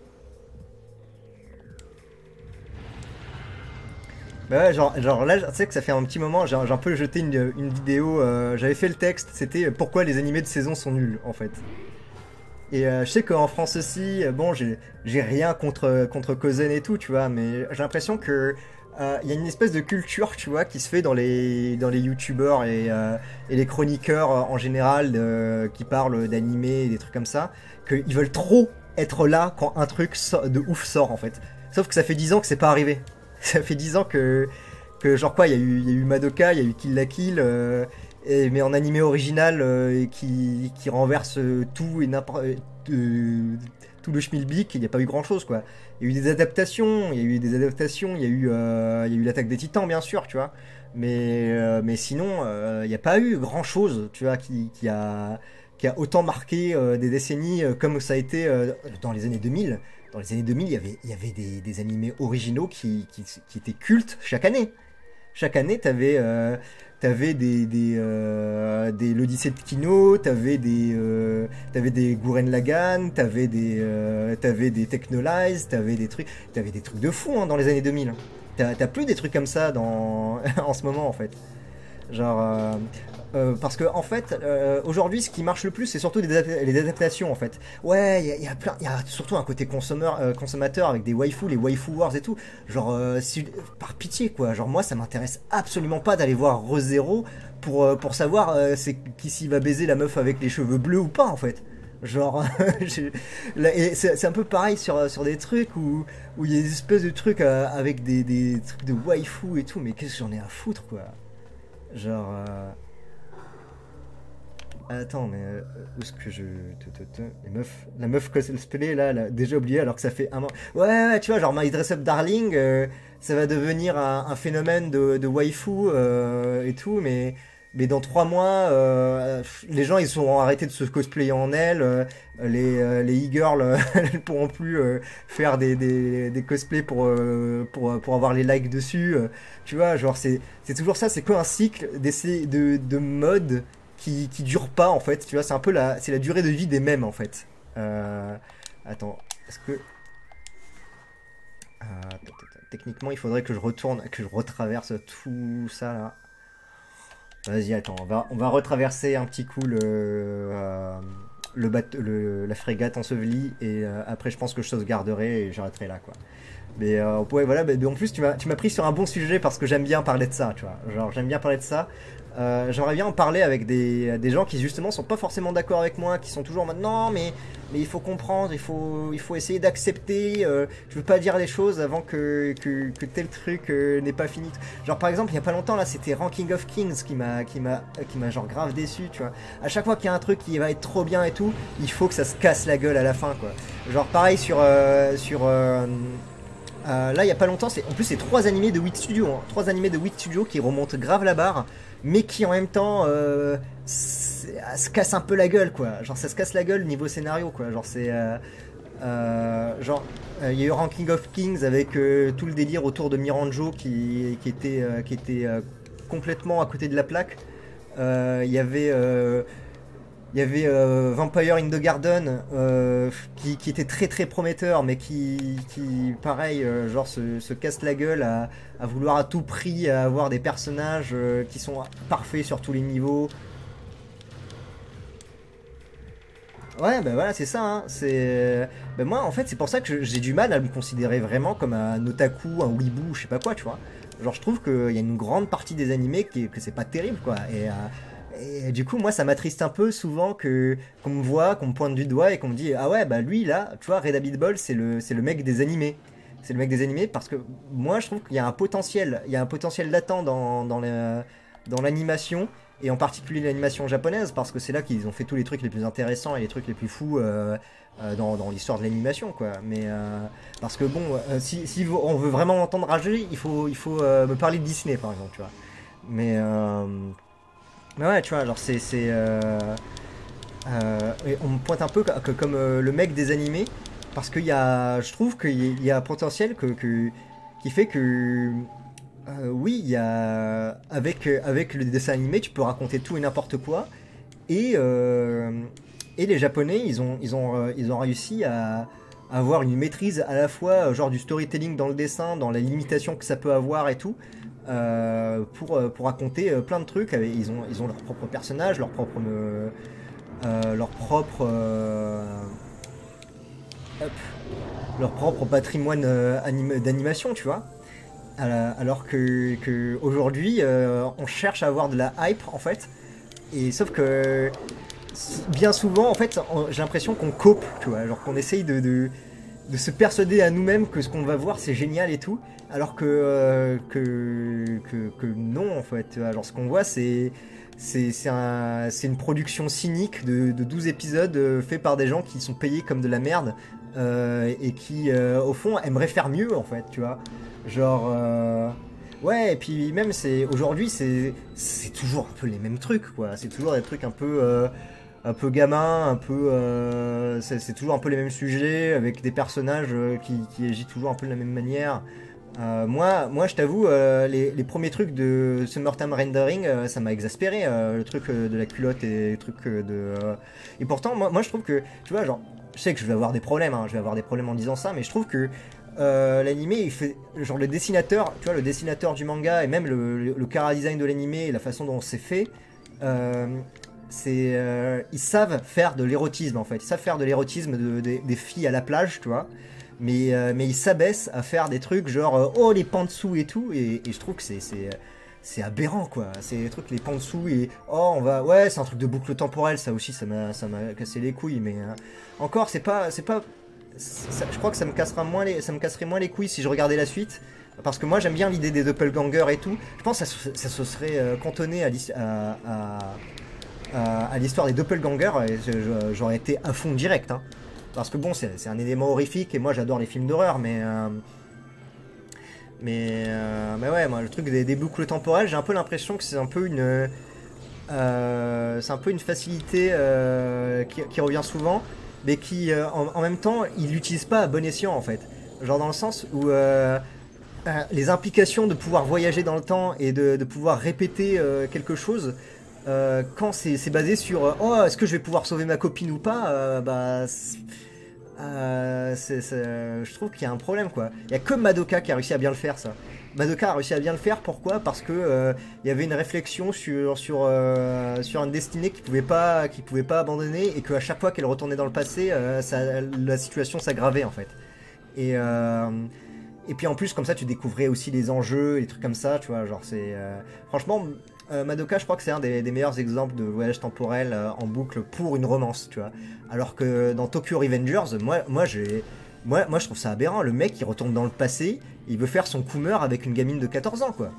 Bah ouais, genre, genre là, tu sais que ça fait un petit moment, j'ai un peu jeté une, une vidéo, euh, j'avais fait le texte, c'était pourquoi les animés de saison sont nuls, en fait. Et euh, je sais qu'en France aussi, bon, j'ai rien contre, contre Kozen et tout, tu vois, mais j'ai l'impression que... Il euh, y a une espèce de culture, tu vois, qui se fait dans les, dans les youtubeurs et, euh, et les chroniqueurs euh, en général euh, qui parlent d'animés et des trucs comme ça, qu'ils veulent trop être là quand un truc so de ouf sort en fait. Sauf que ça fait dix ans que c'est pas arrivé. Ça fait dix ans que, que genre quoi, il y, y a eu Madoka, il y a eu Kill la Kill, euh, et, mais en animé original euh, qui, qui renverse tout et n'importe... Euh, tout le schmilblick, il n'y a pas eu grand chose quoi. Il y a eu des adaptations, il y a eu des adaptations, il y a eu, euh, il y a eu l'attaque des Titans bien sûr, tu vois. Mais, euh, mais sinon, euh, il n'y a pas eu grand chose, tu vois, qui, qui, a, qui a autant marqué euh, des décennies euh, comme ça a été euh, dans les années deux mille. Dans les années deux mille, il y avait, il y avait des, des animés originaux qui, qui, qui étaient cultes chaque année. Chaque année, t'avais euh, t'avais des des, euh, des l'Odyssée de Kino, t'avais des euh, t'avais des Gurren Lagann, t'avais des euh, t'avais des Technolize, t'avais des trucs, t'avais des trucs de fou hein, dans les années deux mille. T'as t'as plus des trucs comme ça dans en ce moment en fait. Genre, euh, euh, parce que en fait, euh, aujourd'hui, ce qui marche le plus, c'est surtout les, adap- les adaptations en fait. Ouais, il y, a- y a plein, il y a surtout un côté consommeur, euh, consommateur avec des waifus, les waifu wars et tout. Genre, euh, si- par pitié quoi. Genre moi, ça m'intéresse absolument pas d'aller voir ReZero pour euh, pour savoir euh, c'est qui s'il va baiser la meuf avec les cheveux bleus ou pas en fait. Genre, j'ai- là, et c'est c'est un peu pareil sur, sur des trucs où où il y a des espèces de trucs euh, avec des, des trucs de waifu et tout, mais qu'est-ce que j'en ai à foutre quoi. Genre, euh, attends, mais euh, où est-ce que je. te- te- te- Les meufs. La meuf cosplayée là, elle a déjà oublié alors que ça fait un an. Ouais, ouais, tu vois, genre My Dress Up Darling, euh, ça va devenir un, un phénomène de, de waifu euh, et tout, mais. Mais dans trois mois, euh, les gens ils auront arrêté de se cosplayer en elle. euh, les euh, les e-girls, euh, elles pourront plus euh, faire des, des, des cosplays pour, euh, pour, pour avoir les likes dessus. euh, tu vois, genre c'est c'est toujours ça, c'est quoi un cycle d'essai de, de mode qui, qui dure pas en fait, tu vois, c'est un peu la, c'est la durée de vie des mèmes en fait. Euh, attends, est-ce que... Ah, attends, attends, attends. Techniquement, il faudrait que je retourne, que je retraverse tout ça là. Vas-y, attends, on va, on va retraverser un petit coup le, euh, le, bateau- le- la frégate ensevelie et euh, après je pense que je sauvegarderai et j'arrêterai là quoi. Mais euh, ouais, voilà, mais, mais en plus tu m'as tu m'as pris sur un bon sujet parce que j'aime bien parler de ça, tu vois. Genre j'aime bien parler de ça. Euh, j'aimerais bien en parler avec des, des gens qui justement sont pas forcément d'accord avec moi, qui sont toujours en mode non mais mais il faut comprendre, il faut il faut essayer d'accepter. Euh, je veux pas dire les choses avant que que, que tel truc euh, n'est pas fini. Genre par exemple il y a pas longtemps là c'était Ranking of Kings qui m'a qui m'a qui m'a genre grave déçu, tu vois. À chaque fois qu'il y a un truc qui va être trop bien et tout, il faut que ça se casse la gueule à la fin quoi. Genre pareil sur euh, sur euh, euh, là, il y a pas longtemps, c'est en plus c'est trois animés de huit Studios, hein. Trois animés de huit Studios qui remontent grave la barre, mais qui en même temps euh, se cassent un peu la gueule, quoi. Genre ça se casse la gueule niveau scénario, quoi. Genre c'est euh, euh, genre il euh, y a eu Ranking of Kings avec euh, tout le délire autour de Miranjo qui, qui était euh, qui était euh, complètement à côté de la plaque. Il euh, y avait euh, il y avait euh, Vampire in the Garden euh, qui, qui était très très prometteur mais qui, qui pareil, euh, genre se, se casse la gueule à, à vouloir à tout prix avoir des personnages euh, qui sont parfaits sur tous les niveaux. Ouais, bah voilà, c'est ça, hein. C'est... Bah moi, en fait, c'est pour ça que j'ai du mal à me considérer vraiment comme un otaku, un weeboo, je sais pas quoi, tu vois. Genre, je trouve qu'il y a une grande partie des animés qui, que c'est pas terrible, quoi. Et, euh, et du coup, moi, ça m'attriste un peu souvent que qu'on me voit, qu'on me pointe du doigt et qu'on me dit ah ouais, bah lui, là, tu vois, Red Habit Ball, c'est le, c'est le mec des animés. C'est le mec des animés parce que moi, je trouve qu'il y a un potentiel, il y a un potentiel latent dans, dans la- dans l'animation et en particulier l'animation japonaise, parce que c'est là qu'ils ont fait tous les trucs les plus intéressants et les trucs les plus fous euh, euh, dans, dans l'histoire de l'animation, quoi. Mais euh, parce que bon, euh, si, si on veut vraiment m'entendre rager, il faut, il faut euh, me parler de Disney, par exemple, tu vois. Mais, euh, mais ouais, tu vois, genre c'est, c'est, euh, euh, et on me pointe un peu que, que comme euh, le mec des animés, parce qu'il y a, je trouve qu'il y a un potentiel que, que- qui fait que euh, oui, il y a avec euh, avec le dessin animé, tu peux raconter tout et n'importe quoi. Et euh, et les Japonais, ils ont ils ont euh, ils ont réussi à, à avoir une maîtrise à la fois euh, genre du storytelling dans le dessin, dans la limitation que ça peut avoir et tout, euh, pour euh, pour raconter euh, plein de trucs. Ils ont ils ont leurs propres personnages, leur propre euh, euh, leur propre euh, hop, leur propre patrimoine euh, anim- d'animation, tu vois. Alors que, que aujourd'hui, euh, on cherche à avoir de la hype en fait. Et sauf que bien souvent, en fait, on- j'ai l'impression qu'on cope, tu vois, genre qu'on essaye de, de, de se persuader à nous-mêmes que ce qu'on va voir c'est génial et tout, alors que, euh, que, que, que non en fait. Tu vois. Genre ce qu'on voit c'est c'est c'est un, c'est une production cynique de, de douze épisodes euh, fait par des gens qui sont payés comme de la merde euh, et qui euh, au fond aimeraient faire mieux en fait, tu vois. Genre euh, ouais, et puis même c'est aujourd'hui c'est c'est toujours un peu les mêmes trucs quoi, c'est toujours des trucs un peu euh, un peu gamin, un peu euh, c'est c'est toujours un peu les mêmes sujets avec des personnages euh, qui, qui agissent toujours un peu de la même manière. Euh, moi, moi, je t'avoue, euh, les, les premiers trucs de Summertime Rendering, euh, ça m'a exaspéré, euh, le truc euh, de la culotte et les trucs euh, de. euh, Et pourtant, moi, moi, je trouve que, tu vois, genre, je sais que je vais avoir des problèmes, hein, je vais avoir des problèmes en disant ça, mais je trouve que euh, l'animé, il fait genre le dessinateur, tu vois, le dessinateur du manga et même le, le, le chara design de l'animé et la façon dont c'est fait, euh, c'est, euh, ils savent faire de l'érotisme en fait. Ils savent faire de l'érotisme de, de, des filles à la plage, tu vois. Mais, euh, mais ils s'abaissent à faire des trucs genre euh, oh les pans-dessous et tout. Et, et je trouve que c'est c'est aberrant quoi. C'est des trucs les pans-dessous et oh on va ouais c'est un truc de boucle temporelle ça aussi ça m'a ça m'a cassé les couilles mais euh, encore c'est pas c'est pas ça, je crois que ça me cassera moins les ça me casserait moins les couilles si je regardais la suite. Parce que moi j'aime bien l'idée des doppelgangers et tout. Je pense que ça, ça se serait euh, cantonné à, à, à à, à l'histoire des doppelgangers, j'aurais été à fond direct. Hein. Parce que bon, c'est un élément horrifique et moi j'adore les films d'horreur, mais, euh, mais. Euh, mais ouais, moi le truc des, des boucles temporelles, j'ai un peu l'impression que c'est un peu une. Euh, c'est un peu une facilité euh, qui, qui revient souvent, mais qui euh, en, en même temps, ils l'utilisent pas à bon escient en fait. Genre dans le sens où. Euh, euh, les implications de pouvoir voyager dans le temps et de, de pouvoir répéter euh, quelque chose. Euh, quand c'est basé sur euh, oh est-ce que je vais pouvoir sauver ma copine ou pas euh, bah euh, c'est, c'est, je trouve qu'il y a un problème quoi. Il y a que Madoka qui a réussi à bien le faire ça. Madoka a réussi à bien le faire pourquoi parce que euh, il y avait une réflexion sur sur euh, sur une destinée qui pouvait pas qui pouvait pas abandonner et qu'à chaque fois qu'elle retournait dans le passé euh, ça, la situation s'aggravait en fait et euh, et puis en plus comme ça tu découvrais aussi les enjeux et les trucs comme ça tu vois genre c'est euh, franchement Euh, Madoka, je crois que c'est un des, des meilleurs exemples de voyage temporel euh, en boucle pour une romance, tu vois. Alors que dans Tokyo Revengers, moi, moi, j'ai, moi, moi, je trouve ça aberrant. Le mec, il retourne dans le passé, il veut faire son Coomer avec une gamine de quatorze ans, quoi.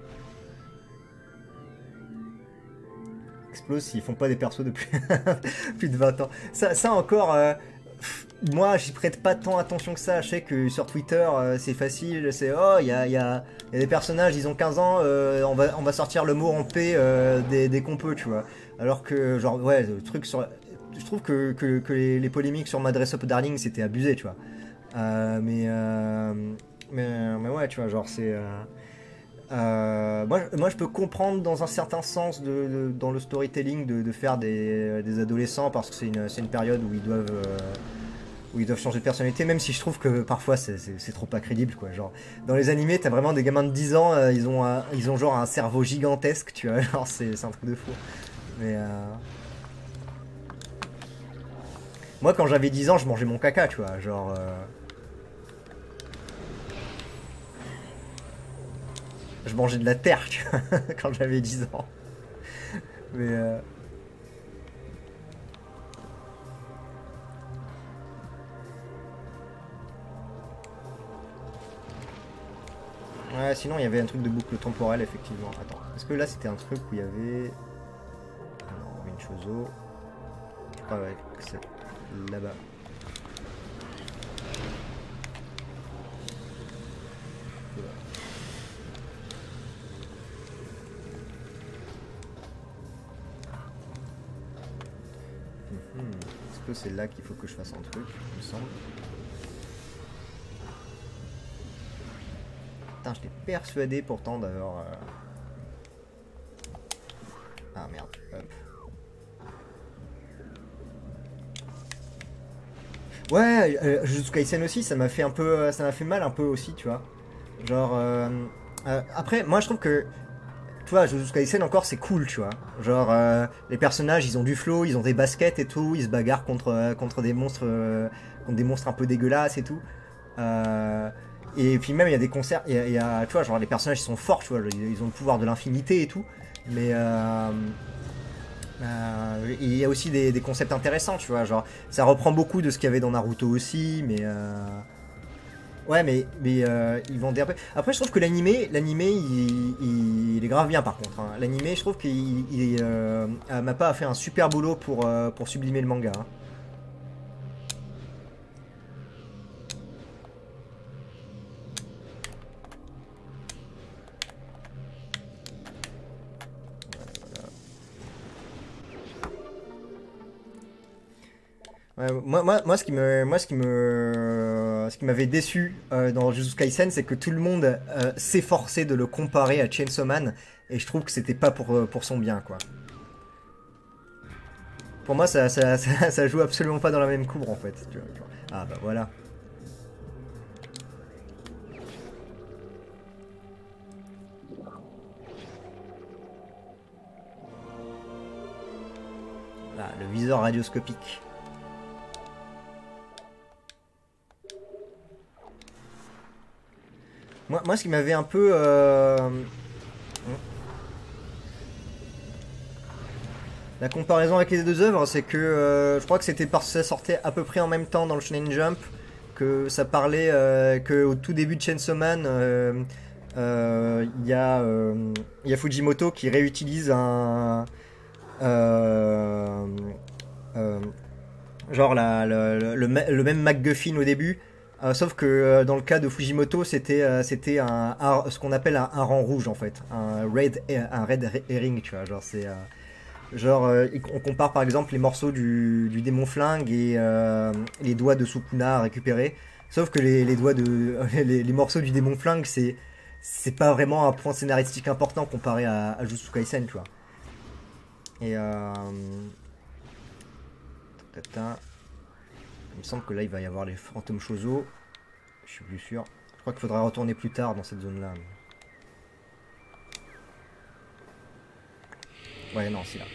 Explose s'ils font pas des persos depuis plus de vingt ans. Ça, ça encore. Euh, moi, j'y prête pas tant attention que ça. Je sais que sur Twitter, euh, c'est facile. C'est oh, il y a, y, a, y a des personnages, ils ont quinze ans, euh, on, va, on va sortir le mot en paix euh, dès, dès qu'on peut, tu vois. Alors que, genre, ouais, le truc sur. Je trouve que, que, que les, les polémiques sur Madress Up Darling, c'était abusé, tu vois. Euh, mais, euh, mais. Mais ouais, tu vois, genre, c'est. Euh, euh, moi, moi, je peux comprendre dans un certain sens, de, de, dans le storytelling, de, de faire des, des adolescents parce que c'est une, une période où ils doivent. Euh, où ils doivent changer de personnalité, même si je trouve que parfois c'est trop pas crédible quoi. Genre dans les animés, t'as vraiment des gamins de dix ans, euh, ils ont un, ils ont genre un cerveau gigantesque, tu vois. Genre c'est un truc de fou. Mais euh... moi quand j'avais dix ans, je mangeais mon caca, tu vois. Genre euh... je mangeais de la terre, tu vois, quand j'avais dix ans. Mais euh... ouais, sinon il y avait un truc de boucle temporelle, effectivement. Attends, est-ce que là c'était un truc où il y avait. Ah non, une chose au. Je crois que c'est là-bas. Hmm. Est-ce que c'est là qu'il faut que je fasse un truc, il me semble. Putain, j'étais persuadé pourtant d'avoir... Euh... Ah merde, hop. Ouais, euh, Jujutsu Kaisen aussi, ça m'a fait un peu... Ça m'a fait mal un peu aussi, tu vois. Genre... Euh, euh, après, moi je trouve que... Tu vois, Jujutsu Kaisen encore c'est cool, tu vois. Genre, euh, les personnages, ils ont du flow, ils ont des baskets et tout, ils se bagarrent contre, euh, contre des monstres... Euh, contre des monstres un peu dégueulasses et tout. Euh... Et puis même il y a des concerts, il y a, il y a, tu vois, genre les personnages ils sont forts, tu vois, ils ont le pouvoir de l'infinité et tout. Mais euh, euh, il y a aussi des, des concepts intéressants, tu vois, genre ça reprend beaucoup de ce qu'il y avait dans Naruto aussi, mais euh, ouais, mais mais euh, ils vont après. Après je trouve que l'animé, l'animé il, il, il est grave bien par contre. Hein. L'animé je trouve qu'il il, euh, Mappa a fait un super boulot pour euh, pour sublimer le manga. Hein. Ouais, moi, moi, moi, ce qui me, moi, ce qui me, ce qui m'avait déçu euh, dans Jujutsu Kaisen, c'est que tout le monde euh, s'efforçait de le comparer à Chainsaw Man, et je trouve que c'était pas pour, euh, pour son bien, quoi. Pour moi, ça, ça, ça, ça joue absolument pas dans la même cour, en fait. Tu vois, tu vois. Ah bah voilà. viseur radioscopique. Moi, moi ce qui m'avait un peu... Euh... La comparaison avec les deux œuvres, c'est que euh, je crois que c'était parce que ça sortait à peu près en même temps dans le Shonen Jump, que ça parlait euh, qu'au tout début de Chainsaw Man, il euh, euh, y, euh, y a Fujimoto qui réutilise un... Euh, euh, genre la, le, le, le même MacGuffin au début, euh, sauf que euh, dans le cas de Fujimoto, c'était euh, c'était un, un, ce qu'on appelle un, un rang rouge en fait, un red, un red herring, tu vois, genre c'est... Euh, Genre, euh, on compare par exemple les morceaux du, du démon flingue et euh, les doigts de Sukuna à récupérer. Sauf que les, les doigts de. Les, les morceaux du démon flingue, c'est. C'est pas vraiment un point scénaristique important comparé à, à Jujutsu Kaisen, tu vois. Et euh. Tata. Il me semble que là il va y avoir les fantômes Chozo. Je suis plus sûr. Je crois qu'il faudra retourner plus tard dans cette zone là. Ouais, non, c'est là.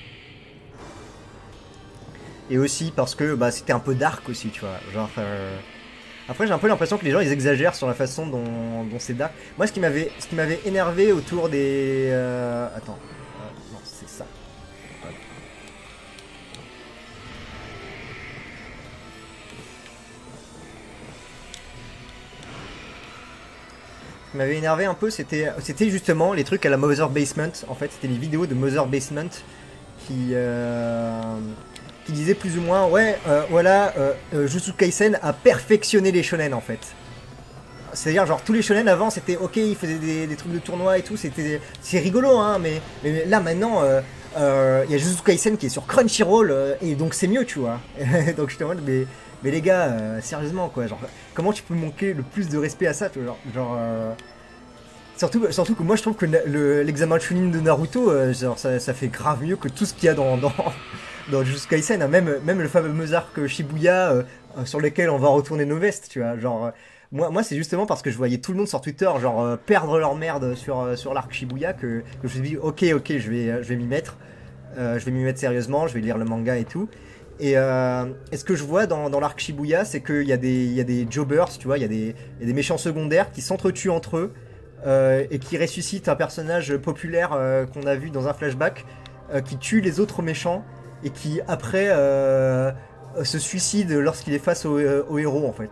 Et aussi parce que bah, c'était un peu dark aussi, tu vois. Genre, euh... Après, j'ai un peu l'impression que les gens ils exagèrent sur la façon dont, dont c'est dark. Moi, ce qui m'avait, ce qui m'avait énervé autour des. Euh... Attends, euh, non, c'est ça. Voilà. Ce qui m'avait énervé un peu, c'était, c'était justement les trucs à la Mother Basement. En fait, c'était les vidéos de Mother Basement qui. Euh... qui disait plus ou moins, ouais, euh, voilà, euh, euh, Jujutsu Kaisen a perfectionné les shonen en fait. C'est-à-dire, genre, tous les shonen avant, c'était ok, ils faisaient des, des trucs de tournoi et tout, c'était, c'est rigolo, hein, mais, mais là maintenant, il euh, euh, y a Jujutsu Kaisen qui est sur Crunchyroll, euh, et donc c'est mieux, tu vois. Donc je te demande, mais, mais les gars, euh, sérieusement, quoi, genre, comment tu peux manquer le plus de respect à ça, tu vois, genre, genre euh, Surtout, surtout que moi je trouve que le, l'examen Chunin de Naruto, euh, genre, ça, ça fait grave mieux que tout ce qu'il y a dans, dans, dans Jujutsu Kaisen, hein. même, même le fameux arc Shibuya euh, sur lequel on va retourner nos vestes, tu vois. Genre, euh, moi, moi c'est justement parce que je voyais tout le monde sur Twitter genre euh, perdre leur merde sur, euh, sur l'arc Shibuya que, que je me suis dit, ok, ok, je vais, je vais m'y mettre. Euh, je vais m'y mettre sérieusement, je vais lire le manga et tout. Et, euh, et ce que je vois dans, dans l'arc Shibuya, c'est qu'il y, a des, il y a des jobbers, tu vois, il y, a des, il y a des méchants secondaires qui s'entretuent entre eux. Euh, et qui ressuscite un personnage populaire euh, qu'on a vu dans un flashback euh, qui tue les autres méchants et qui après euh, se suicide lorsqu'il est face au, euh, au héros en fait.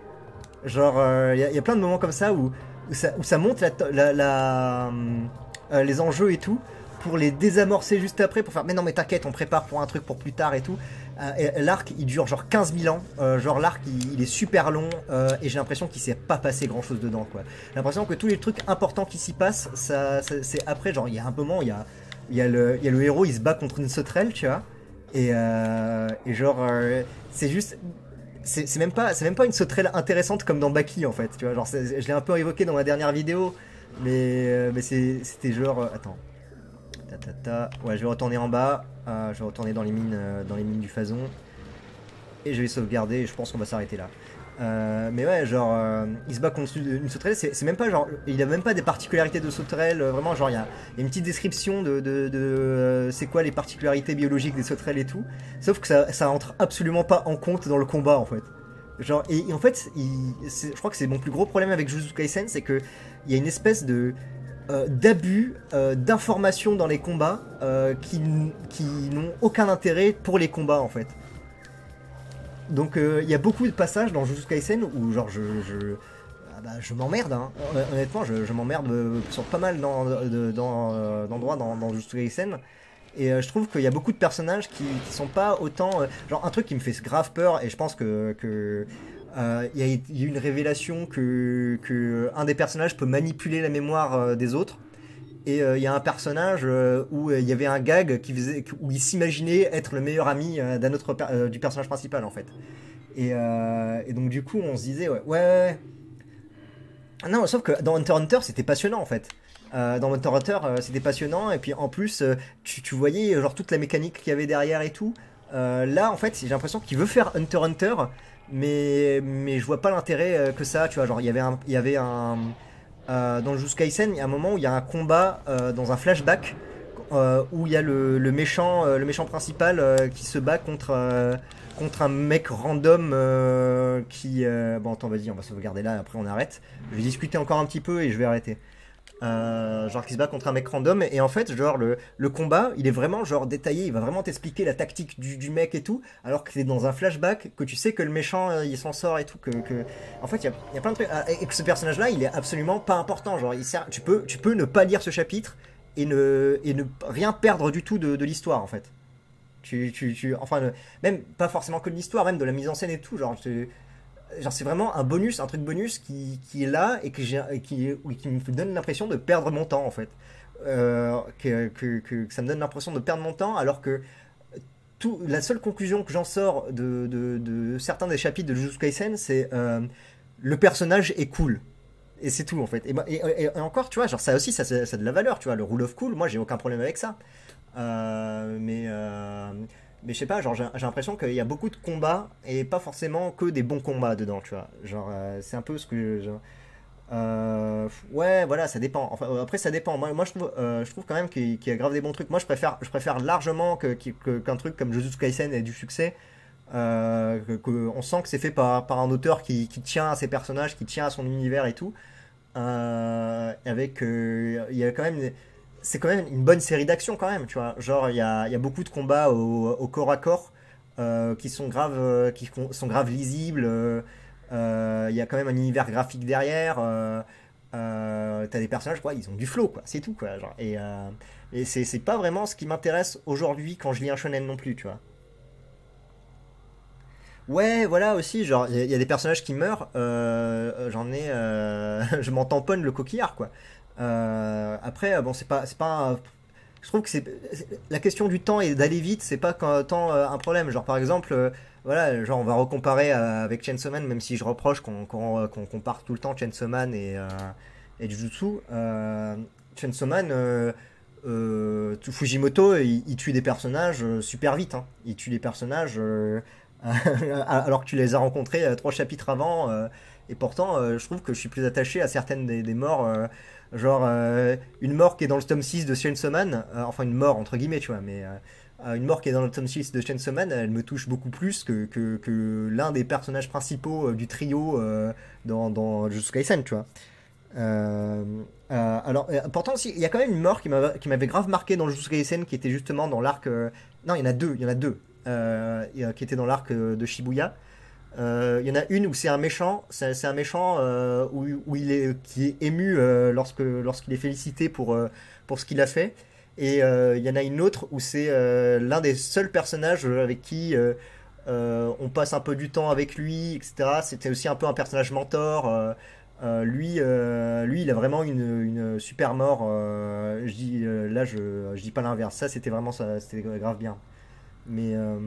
Genre il euh, y, y a plein de moments comme ça où, où, ça, où ça monte la, la, la, euh, les enjeux et tout pour les désamorcer juste après pour faire mais non mais t'inquiète on prépare pour un truc pour plus tard et tout. Euh, l'arc il dure genre quinze mille ans, euh, genre l'arc il, il est super long euh, et j'ai l'impression qu'il s'est pas passé grand chose dedans quoi. J'ai l'impression que tous les trucs importants qui s'y passent, ça, ça c'est après genre il y a un moment il y a, il y, a le, il y a le héros il se bat contre une sauterelle tu vois et, euh, et genre euh, c'est juste c'est, c'est même pas c'est même pas une sauterelle intéressante comme dans Baki en fait tu vois genre je l'ai un peu évoqué dans ma dernière vidéo mais, euh, mais c'est, c'était genre euh, attends ta, ta, ta. Ouais je vais retourner en bas. Euh, je vais retourner dans les mines, euh, dans les mines du Phazon et je vais sauvegarder. Et je pense qu'on va s'arrêter là. Euh, mais ouais, genre, euh, il se bat contre une sauterelle. C'est, c'est même pas genre, il a même pas des particularités de sauterelle. Euh, vraiment, genre, il y, y a, une petite description de, de, de euh, c'est quoi les particularités biologiques des sauterelles et tout. Sauf que ça, ça entre absolument pas en compte dans le combat en fait. Genre, et, et en fait, il, je crois que c'est mon plus gros problème avec Jujutsu Kaisen, c'est que il y a une espèce de Euh, d'abus euh, d'informations dans les combats euh, qui, qui n'ont aucun intérêt pour les combats en fait. Donc il euh, y a beaucoup de passages dans Jujutsu Kaisen où genre je, je, ah bah, je m'emmerde hein. Honnêtement je, je m'emmerde sur pas mal dans, de, dans, euh, d'endroits dans, dans Jujutsu Kaisen. Et euh, je trouve qu'il y a beaucoup de personnages qui, qui sont pas autant... Euh, genre un truc qui me fait grave peur et je pense que... que il euh, y, y a une révélation que, que un des personnages peut manipuler la mémoire euh, des autres. Et il euh, y a un personnage euh, où il euh, y avait un gag qui faisait, où il s'imaginait être le meilleur ami euh, d'un autre per, euh, du personnage principal en fait. Et, euh, et donc du coup on se disait ouais ouais, ouais. Non sauf que dans Hunter x Hunter c'était passionnant en fait. Euh, dans Hunter x Hunter euh, c'était passionnant et puis en plus euh, tu, tu voyais genre toute la mécanique qu'il y avait derrière et tout. Euh, là en fait j'ai l'impression qu'il veut faire Hunter x Hunter mais mais je vois pas l'intérêt euh, que ça tu vois genre il y avait un il y avait un euh, dans le Jujutsu Kaisen il y a un moment où il y a un combat euh, dans un flashback euh, où il y a le, le méchant, euh, le méchant principal euh, qui se bat contre, euh, contre un mec random euh, qui... euh, Bon, attends, vas-y, on va sauvegarder là, après on arrête. Je vais discuter encore un petit peu et je vais arrêter. Euh, genre qui se bat contre un mec random et en fait genre le, le combat il est vraiment genre détaillé, il va vraiment t'expliquer la tactique du, du mec et tout, alors que c'est dans un flashback, que tu sais que le méchant euh, il s'en sort et tout, que, que... en fait il y a, y a plein de trucs, ah, et que ce personnage là il est absolument pas important, genre il sert... tu, peux, tu peux ne pas lire ce chapitre et ne, et ne rien perdre du tout de, de l'histoire en fait. Tu, tu, tu, enfin, le- même pas forcément que de l'histoire, même de la mise en scène et tout, genre tu- genre c'est vraiment un bonus, un truc bonus qui, qui est là et que j'ai, et qui, oui, qui me donne l'impression de perdre mon temps en fait. Euh, que, que, que- que ça me donne l'impression de perdre mon temps alors que tout, la seule conclusion que j'en sors de, de, de certains des chapitres de Jujutsu Kaisen, c'est euh, le personnage est cool. Et c'est tout en fait. Et, bah- et- et- et encore, tu vois, genre ça aussi, ça, ça, ça a de la valeur, tu vois. Le rule of cool, moi j'ai aucun problème avec ça. Euh, mais, euh, mais je sais pas, genre j'ai j'ai l'impression qu'il y a beaucoup de combats et pas forcément que des bons combats dedans, tu vois. Genre euh, c'est un peu ce que je, euh, ouais, voilà, ça dépend. Enfin, euh, après, ça dépend. Moi, moi je trouve, euh, je trouve quand même qu'il qu'il y a grave des bons trucs. Moi, je préfère, je préfère largement que, qu'il- que- qu'un truc comme Jujutsu Kaisen ait du succès. Euh, que, que- on sent que c'est fait par, par un auteur qui, qui tient à ses personnages, qui tient à son univers et tout. Euh, avec, euh, il y a quand même, c'est quand même une bonne série d'action quand même, tu vois. Genre, il y a, il y a beaucoup de combats au, au corps à corps euh, qui sont graves, euh, qui con- sont graves lisibles. euh, euh, Il y a quand même un univers graphique derrière. Euh, euh, T'as des personnages, quoi, ils ont du flow, quoi. C'est tout, quoi. Genre, et euh, et c'est c'est pas vraiment ce qui m'intéresse aujourd'hui quand je lis un shonen non plus, tu vois. Ouais, voilà aussi, genre, il y, a il y a des personnages qui meurent, euh, euh, j'en ai, euh, je m'en tamponne le coquillard, quoi. Euh, après, euh, bon, c'est pas, c'est pas, un- je trouve que c'est, c'est- la question du temps et d'aller vite, c'est pas qu'un- tant euh, un problème. Genre, par exemple, euh, voilà, genre, on va recomparer euh, avec Chainsaw Man, même si je reproche qu'on qu'on, qu'on compare tout le temps Chainsaw Man et, euh, et Jujutsu. Euh, Chainsaw Man, euh, euh, Fujimoto, il, il tue des personnages euh, super vite, hein. Il tue des personnages. euh, alors que tu les as rencontrés euh, trois chapitres avant. Euh, et pourtant, euh, je trouve que je suis plus attaché à certaines des, des morts. Euh, genre, euh, une mort qui est dans le tome six de Chainsaw Man, euh, enfin une mort entre guillemets, tu vois, mais euh, une mort qui est dans le tome six de Chainsaw Man, elle me touche beaucoup plus que, que, que l'un des personnages principaux euh, du trio euh, dans, dans Jujutsu Kaisen, tu vois. Euh, euh, alors, euh, pourtant, aussi, il y a quand même une mort qui m'avait qui m'avait grave marqué dans le Jujutsu Kaisen, qui était justement dans l'arc. Euh, non, il y en a deux, il y en a deux, euh, et, euh, qui étaient dans l'arc euh, de Shibuya. Euh, Il y en a une où c'est un méchant, c'est c'est un méchant euh, où, où il est, qui est ému euh, lorsque lorsqu'il est félicité pour euh, pour ce qu'il a fait. Et euh, il y en a une autre où c'est euh, l'un des seuls personnages avec qui euh, euh, on passe un peu du temps avec lui, et cetera. C'était aussi un peu un personnage mentor. euh, euh, lui, euh, lui, il a vraiment une, une super mort. euh, je dis, euh, là, je, je dis pas l'inverse. Ça, c'était vraiment ça, c'était grave bien. Mais, euh,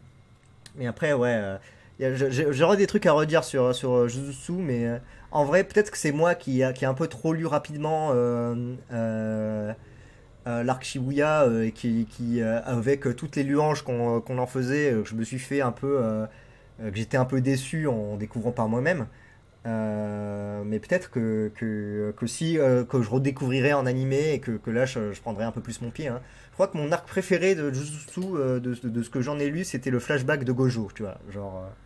mais après, ouais, euh, y a- je- je- j'aurais des trucs à redire sur, sur euh, Jujutsu, mais euh, en vrai, peut-être que c'est moi qui, a- qui a un peu trop lu rapidement euh, euh, euh, l'arc Shibuya euh, et qui, qui euh, avec euh, toutes les louanges qu'on qu'on en faisait, euh, que je me suis fait un peu, euh, euh, que j'étais un peu déçu en découvrant par moi-même. Euh, mais peut-être que, que, que si euh, que je redécouvrirais en animé et que, que là je, je prendrais un peu plus mon pied, hein. Je crois que mon arc préféré de Jujutsu, euh, de, de, de ce que j'en ai lu, c'était le flashback de Gojo, tu vois. Genre, euh,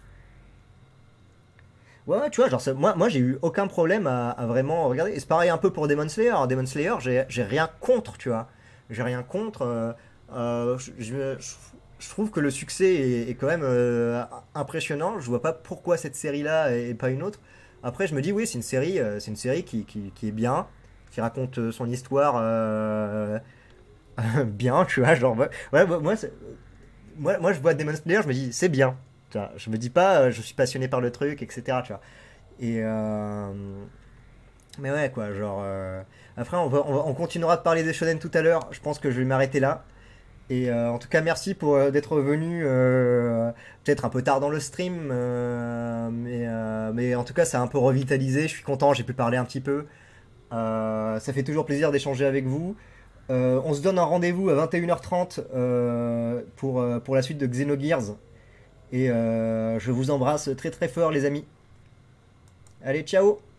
ouais, ouais, tu vois, genre, ça- moi, moi j'ai eu aucun problème à, à vraiment regarder. Et c'est pareil un peu pour Demon Slayer. Alors, Demon Slayer, j'ai j'ai rien contre, tu vois. J'ai rien contre. euh, euh, je, je- je trouve que le succès est, est quand même euh, impressionnant. Je vois pas pourquoi cette série-là et pas une autre. Après, je me dis, oui, c'est une série, euh, c'est une série qui, qui, qui est bien, qui raconte euh, son histoire euh, bien, tu vois. Genre, ouais, ouais, ouais, moi, c'est- moi, moi, je vois Demon Slayer, je me dis, c'est bien. Tu vois. Je me dis pas, euh, je suis passionné par le truc, et cetera. Tu vois. Et euh, mais ouais, quoi, genre. euh, Après, on, va, on, va- on continuera de parler des shonen tout à l'heure. Je pense que je vais m'arrêter là. Et euh, en tout cas, merci pour euh, d'être venu. Euh, peut-être un peu tard dans le stream, euh, mais, euh, mais en tout cas, ça a un peu revitalisé. Je suis content, j'ai pu parler un petit peu. Euh, ça fait toujours plaisir d'échanger avec vous. Euh, on se donne un rendez-vous à vingt et une heures trente euh, pour, euh, pour la suite de Xenogears. Et euh, je vous embrasse très très fort, les amis. Allez, ciao!